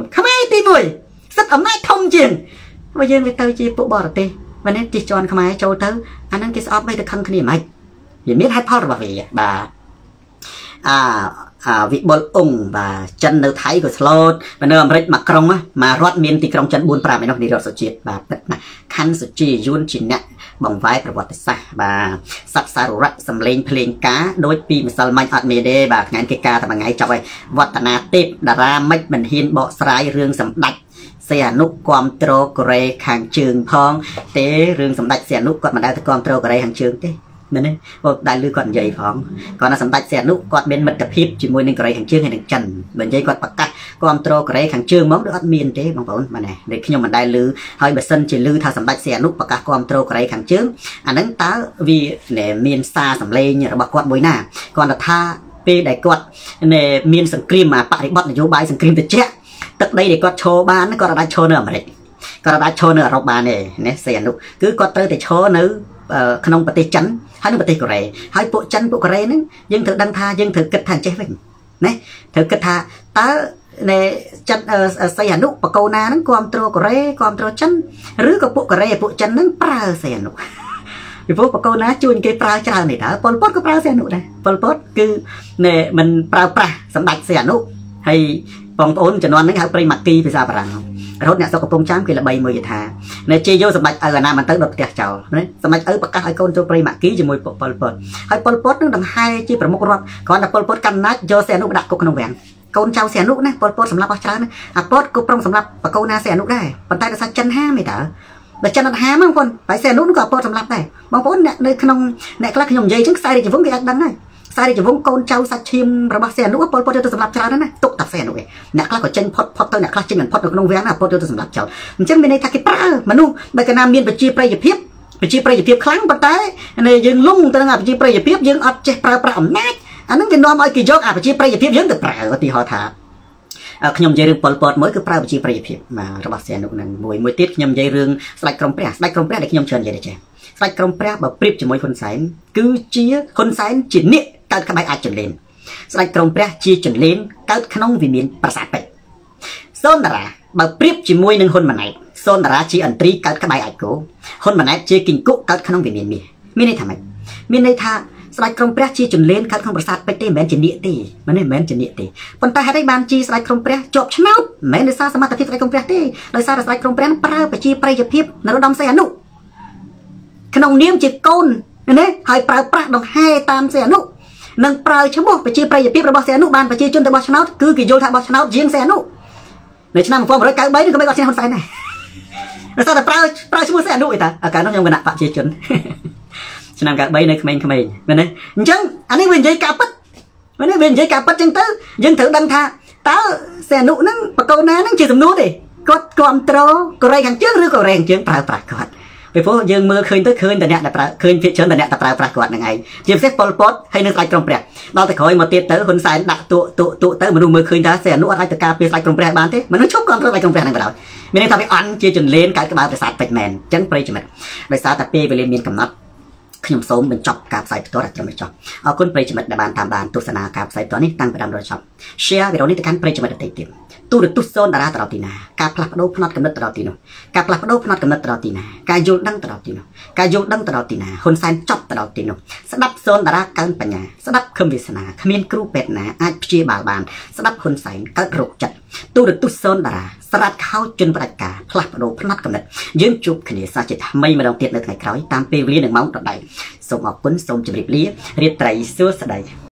ទីមួយសិទ្ធអំណាចធំជាងបើយើងវាទៅជាពួកបរទេសបើនេះជិះជាន់ខ្មែរចូលទៅអាហ្នឹងគេស្អប់បីទៅខឹងគ្នាមិនវាមានហេតុផលរបស់វាបាទអាអាវិបុលអង្គបាទចិននៅថៃក៏ស្លូតបើនៅអាមេរិកមួយក្រុងមករដ្ឋមានទីក្រុងចិនbốn 5ឯនោះនេះរដ្ឋសុជាតិបាទពិតណាខណ្ឌសុជាយួនជាអ្នកបង្វែរប្រវត្តិសាស្ត្របាទសត្វសាររៈសំលេងភ្លេងការដូចពីម្សិលមិញអត់មានទេបាទថ្ងៃគេការតែមួយថ្ងៃចប់ហើយវឌ្ឍនាទេពតារាមិនមិនហ៊ានបកស្រាយរឿងសម្ដេចសីហនុគ្រប់គ្រងកូរ៉េខាងជើងផងទេរឿងសម្ដេចសីហនុគាត់មិនដែលទៅគ្រប់គ្រងកូរ៉េខាងជើងទេមែនទេបើដែលឮគាត់និយាយផងគាត់ថាសម្ដេចសីហនុគាត់មានមិត្តភាពជាមួយនឹងកូរ៉េខាងជើងហើយនឹងចិនបើនិយាយគាត់ប្រកាសគ្រប់គ្រងកូរ៉េខាងជើងហ្មងដូចអត់មានទេបងប្អូនបាទនេះខ្ញុំមិនដែលឮហើយបើសិនជាឮថាសម្ដេចសីហនុប្រកាសគ្រប់គ្រងកូរ៉េខាងជើងអាហ្នឹងតើវាមានសារសម្លេងរបស់គាត់មួយណាគាត់ថាពេលដែលគាត់មានសង្គ្រាមបរិបត្តិនយោបាយសង្គ្រាមត្រជាក់ទឹកដីដែលគាត់ឈរបានគាត់អាចឈរនៅអាមេរិកគាត់អាចឈរនៅអឺរ៉ុបបានទេណាសីហនុគឺគាត់ត្រូវតែឈរនៅក្នុងប្រទេសចិនហើយនៅប្រទេសកូរ៉េហើយពួកចិនពួកកូរ៉េហ្នឹងយើងត្រូវដឹងថាយើងត្រូវគិតថាចេះវិញណាត្រូវគិតថាតើនៃចិនសីហនុបកូណាហ្នឹងគ្រប់គ្រងកូរ៉េគ្រប់គ្រងចិនឬក៏ពួកកូរ៉េពួកចិនហ្នឹងប្រើសីហនុពីព្រោះបកូណាជួយគេប្រើច្រើននេះតើប៉ុលពតក៏ប្រើសីហនុដែរប៉ុលពតគឺមិនប្រើប្រាស់សម្ដេចសីហនុហើយបងប្អូនជំនាន់ហ្នឹងហៅព្រៃម៉ាគីភាសាបារាំងរហូតអ្នកស្រុកកំពង់ចាមគេល្បីមួយថានៅជាយកសម្ដេចឪអាណាមិនទៅដល់ផ្ទះចោលណាសម្ដេចឪប្រកាសឲ្យកូនចូលព្រៃម៉ាគីជាមួយប៉ុលពតហើយប៉ុលពតនឹងដង្ហែជាប្រមុខរដ្ឋគ្រាន់តែប៉ុលពតកាន់អំណាចយកសីហនុដាក់គុកក្នុងវាំងកូនចៅសីហនុណាប៉ុលពតសម្រាប់អស់ច្រើនអាពតក៏ប្រងសម្រាប់បកូណាសីហនុដែរប៉ុន្តែដោយសារចិនហាមទេតើបើចិនអត់ហាមបងប្អូនហើយសីហនុក៏អាពតសម្រាប់ដែរបងប្អូនអ្នកនៅក្នុងអ្នកខ្លះខ្ញុំនិយាយចឹងខ្សែរាជវង្សគេអាចដឹងហើយខ្សែរាជវង្សកូនចៅសាច់ឈាមរបស់សីហនុប៉ុលពតយកទៅសម្រាប់ច្រើនណាស់ទុកតែសីហនុឯងអ្នកខ្លះក៏ចេញផុតផុតទៅអ្នកខ្លះចេញមិនផុតនៅក្នុងវាំងណាប៉ុលយកទៅសម្រាប់ចោលអញ្ចឹងមានន័យថាគេប្រើមនុស្សបើកាលណាមានប្រជាប្រិយភាពប្រជាប្រិយភាពខ្លាំងប៉ុន្តែយើងលងទៅនឹងប្រជាប្រិយភាពយើងអត់ចេះប្រើប្រាស់អំណាចអានឹងវានាំឲ្យគេយកអាប្រជាប្រិយភាពយើងទៅប្រើឧទាហរណ៍ថាខ្ញុំនិយាយរឿងប៉ុលពតមួយគឺប្រើប្រជាប្រិយភាពរបស់សីហនុនឹងមួយមួយទៀតខ្ញុំនិយាយរឿងស្ដេចក្រុងព្រះស្ដេចក្រុងព្រះដែលខ្ញុំជឿនិយាយទេចេះស្ដេចក្រុងព្រះបើប្រៀបជាមួយហ៊ុនសែនគឺជាហ៊ុនសែនជានាគកើតក្បាច់អាចចន្លេនស្ដេចក្រុងព្រះជាចន្លេនកើតក្នុងវិមានប្រាសាទពេជ្រសូនតារាបើប្រៀបជាមួយនឹងហ៊ុនម៉ាណែតសូនតារាជាអន្ត្រីកើតក្បាច់អាចគោហ៊ុនម៉ាណែតជាគីង្គក់កើតក្នុងវិមានមាសមានន័យថាម៉េចមានន័យថាស្ដេចក្រុងព្រះជាចន្លេនកើតក្នុងប្រាសាទពេជ្រទេមិនមែនជានាគទេមិនមែនជានាគទេប៉ុន្តែហេតុអីបានជាស្ដេចក្រុងព្រះជាប់ឆ្នោតមិនមែនដោយសារសមត្ថភាពស្ដេចក្រុងព្រះទេដោយសារស្ដេចក្រុងព្រះប្រើប្រជាប្រិយភាពនរោត្តមសីហនុក្នុងនាមជាកូនណាហើយប្រើប្រាស់ដង្ហែតាមសីហនុនិងប្រើឈ្មោះប្រជាប្រិយភាពរបស់សីហនុបានប្រជាជនទៅបោះឆ្នោតគឺគេយល់ថាបោះឆ្នោតជាងសីហនុនៅឆ្នាំmột nghìn chín trăm chín mươi baនេះក៏មិនគាត់ឈ្នះហ៊ុនសែនដែរដោយសារតែប្រើប្រើឈ្មោះសីហនុឯតាអាកាលនោះខ្ញុំគណៈបព្វជិជនឆ្នាំកាលបីនៅក្មេងៗមែនទេអញ្ចឹងអានេះវានិយាយការពិតមែនទេវានិយាយការពិតអញ្ចឹងទៅយើងត្រូវដឹងថាតើសីហនុហ្នឹងបកូណាហ្នឹងជាសំណួរទេគាត់គ្រប់គ្រងកូរ៉េខាងជើងឬកូរ៉េខាងជើងប្រើប្រាស់គាត់ពីព្រោះយើងមើលឃើញទៅឃើញតែអ្នកដែលប្រើឃើញភាគច្រើនតែអ្នកដែលប្រើប្រាស់គាត់ហ្នឹងឯងជាពិសេសប៉ុលពតហើយនៅស្ដេចក្រុងព្រះដល់តែក្រោយមកទៀតទៅហ៊ុនសែនដាក់ទូទូទូទៅមនុស្សមើលឃើញថាសីហនុអត់អាចទៅការពារស្ដេចក្រុងព្រះបានទេមនុស្សជប់គ្រប់គ្រងស្ដេចក្រុងព្រះហ្នឹងបណ្ដោយមានន័យថាវាអន់ជាចន្លេនកើតក្បាលប្រាសាទពេជ្រមែនអញ្ចឹងប្រិយមិត្តដោយសារតែពេលវេលាមានកំណត់ខ្ញុំសូមបញ្ចប់ការផ្សាយផ្ទាល់ត្រឹមនេះចុះអរគុណប្រិយមិត្តដែលបានតាមដានទស្សនាការផ្សាយផ្ទាល់នេះតាំងពីដើមរហូតចប់ share វីដេអូនេះទៅកាន់ប្រិយមិត្តដទៃទៀតទូរទស្សន៍សូនតារាទៅដល់ទីណាការផ្លាស់ប្ដូរផ្នត់កំណត់ទៅដល់ទីនោះការផ្លាស់ប្ដូរផ្នត់កំណត់ទៅដល់ទីណាការយល់ដឹងទៅដល់ទីនោះការយល់ដឹងទៅដល់ទីណាហ៊ុនសែនចប់ទៅដល់ទីនោះស្ដាប់សូនតារាកើនបញ្ញាស្ដាប់ខឹមវាសនាគ្មានគ្រូពេទ្យណាអាចព្យាបាលបានស្ដាប់ហ៊ុនសែនកើតរោគចិត្តទូរទស្សន៍សូនតារាស្រាតខោជនបដិការផ្លាស់ប្ដូរផ្នត់កំណត់យើងជួបគ្នាសាជាថ្មីម្ដងទៀតនៅថ្ងៃក្រោយតាមពេលវេលានឹងម៉ោងដដែលសូមអរគុណសូមជម្រាបលារាត្រីសួស្តី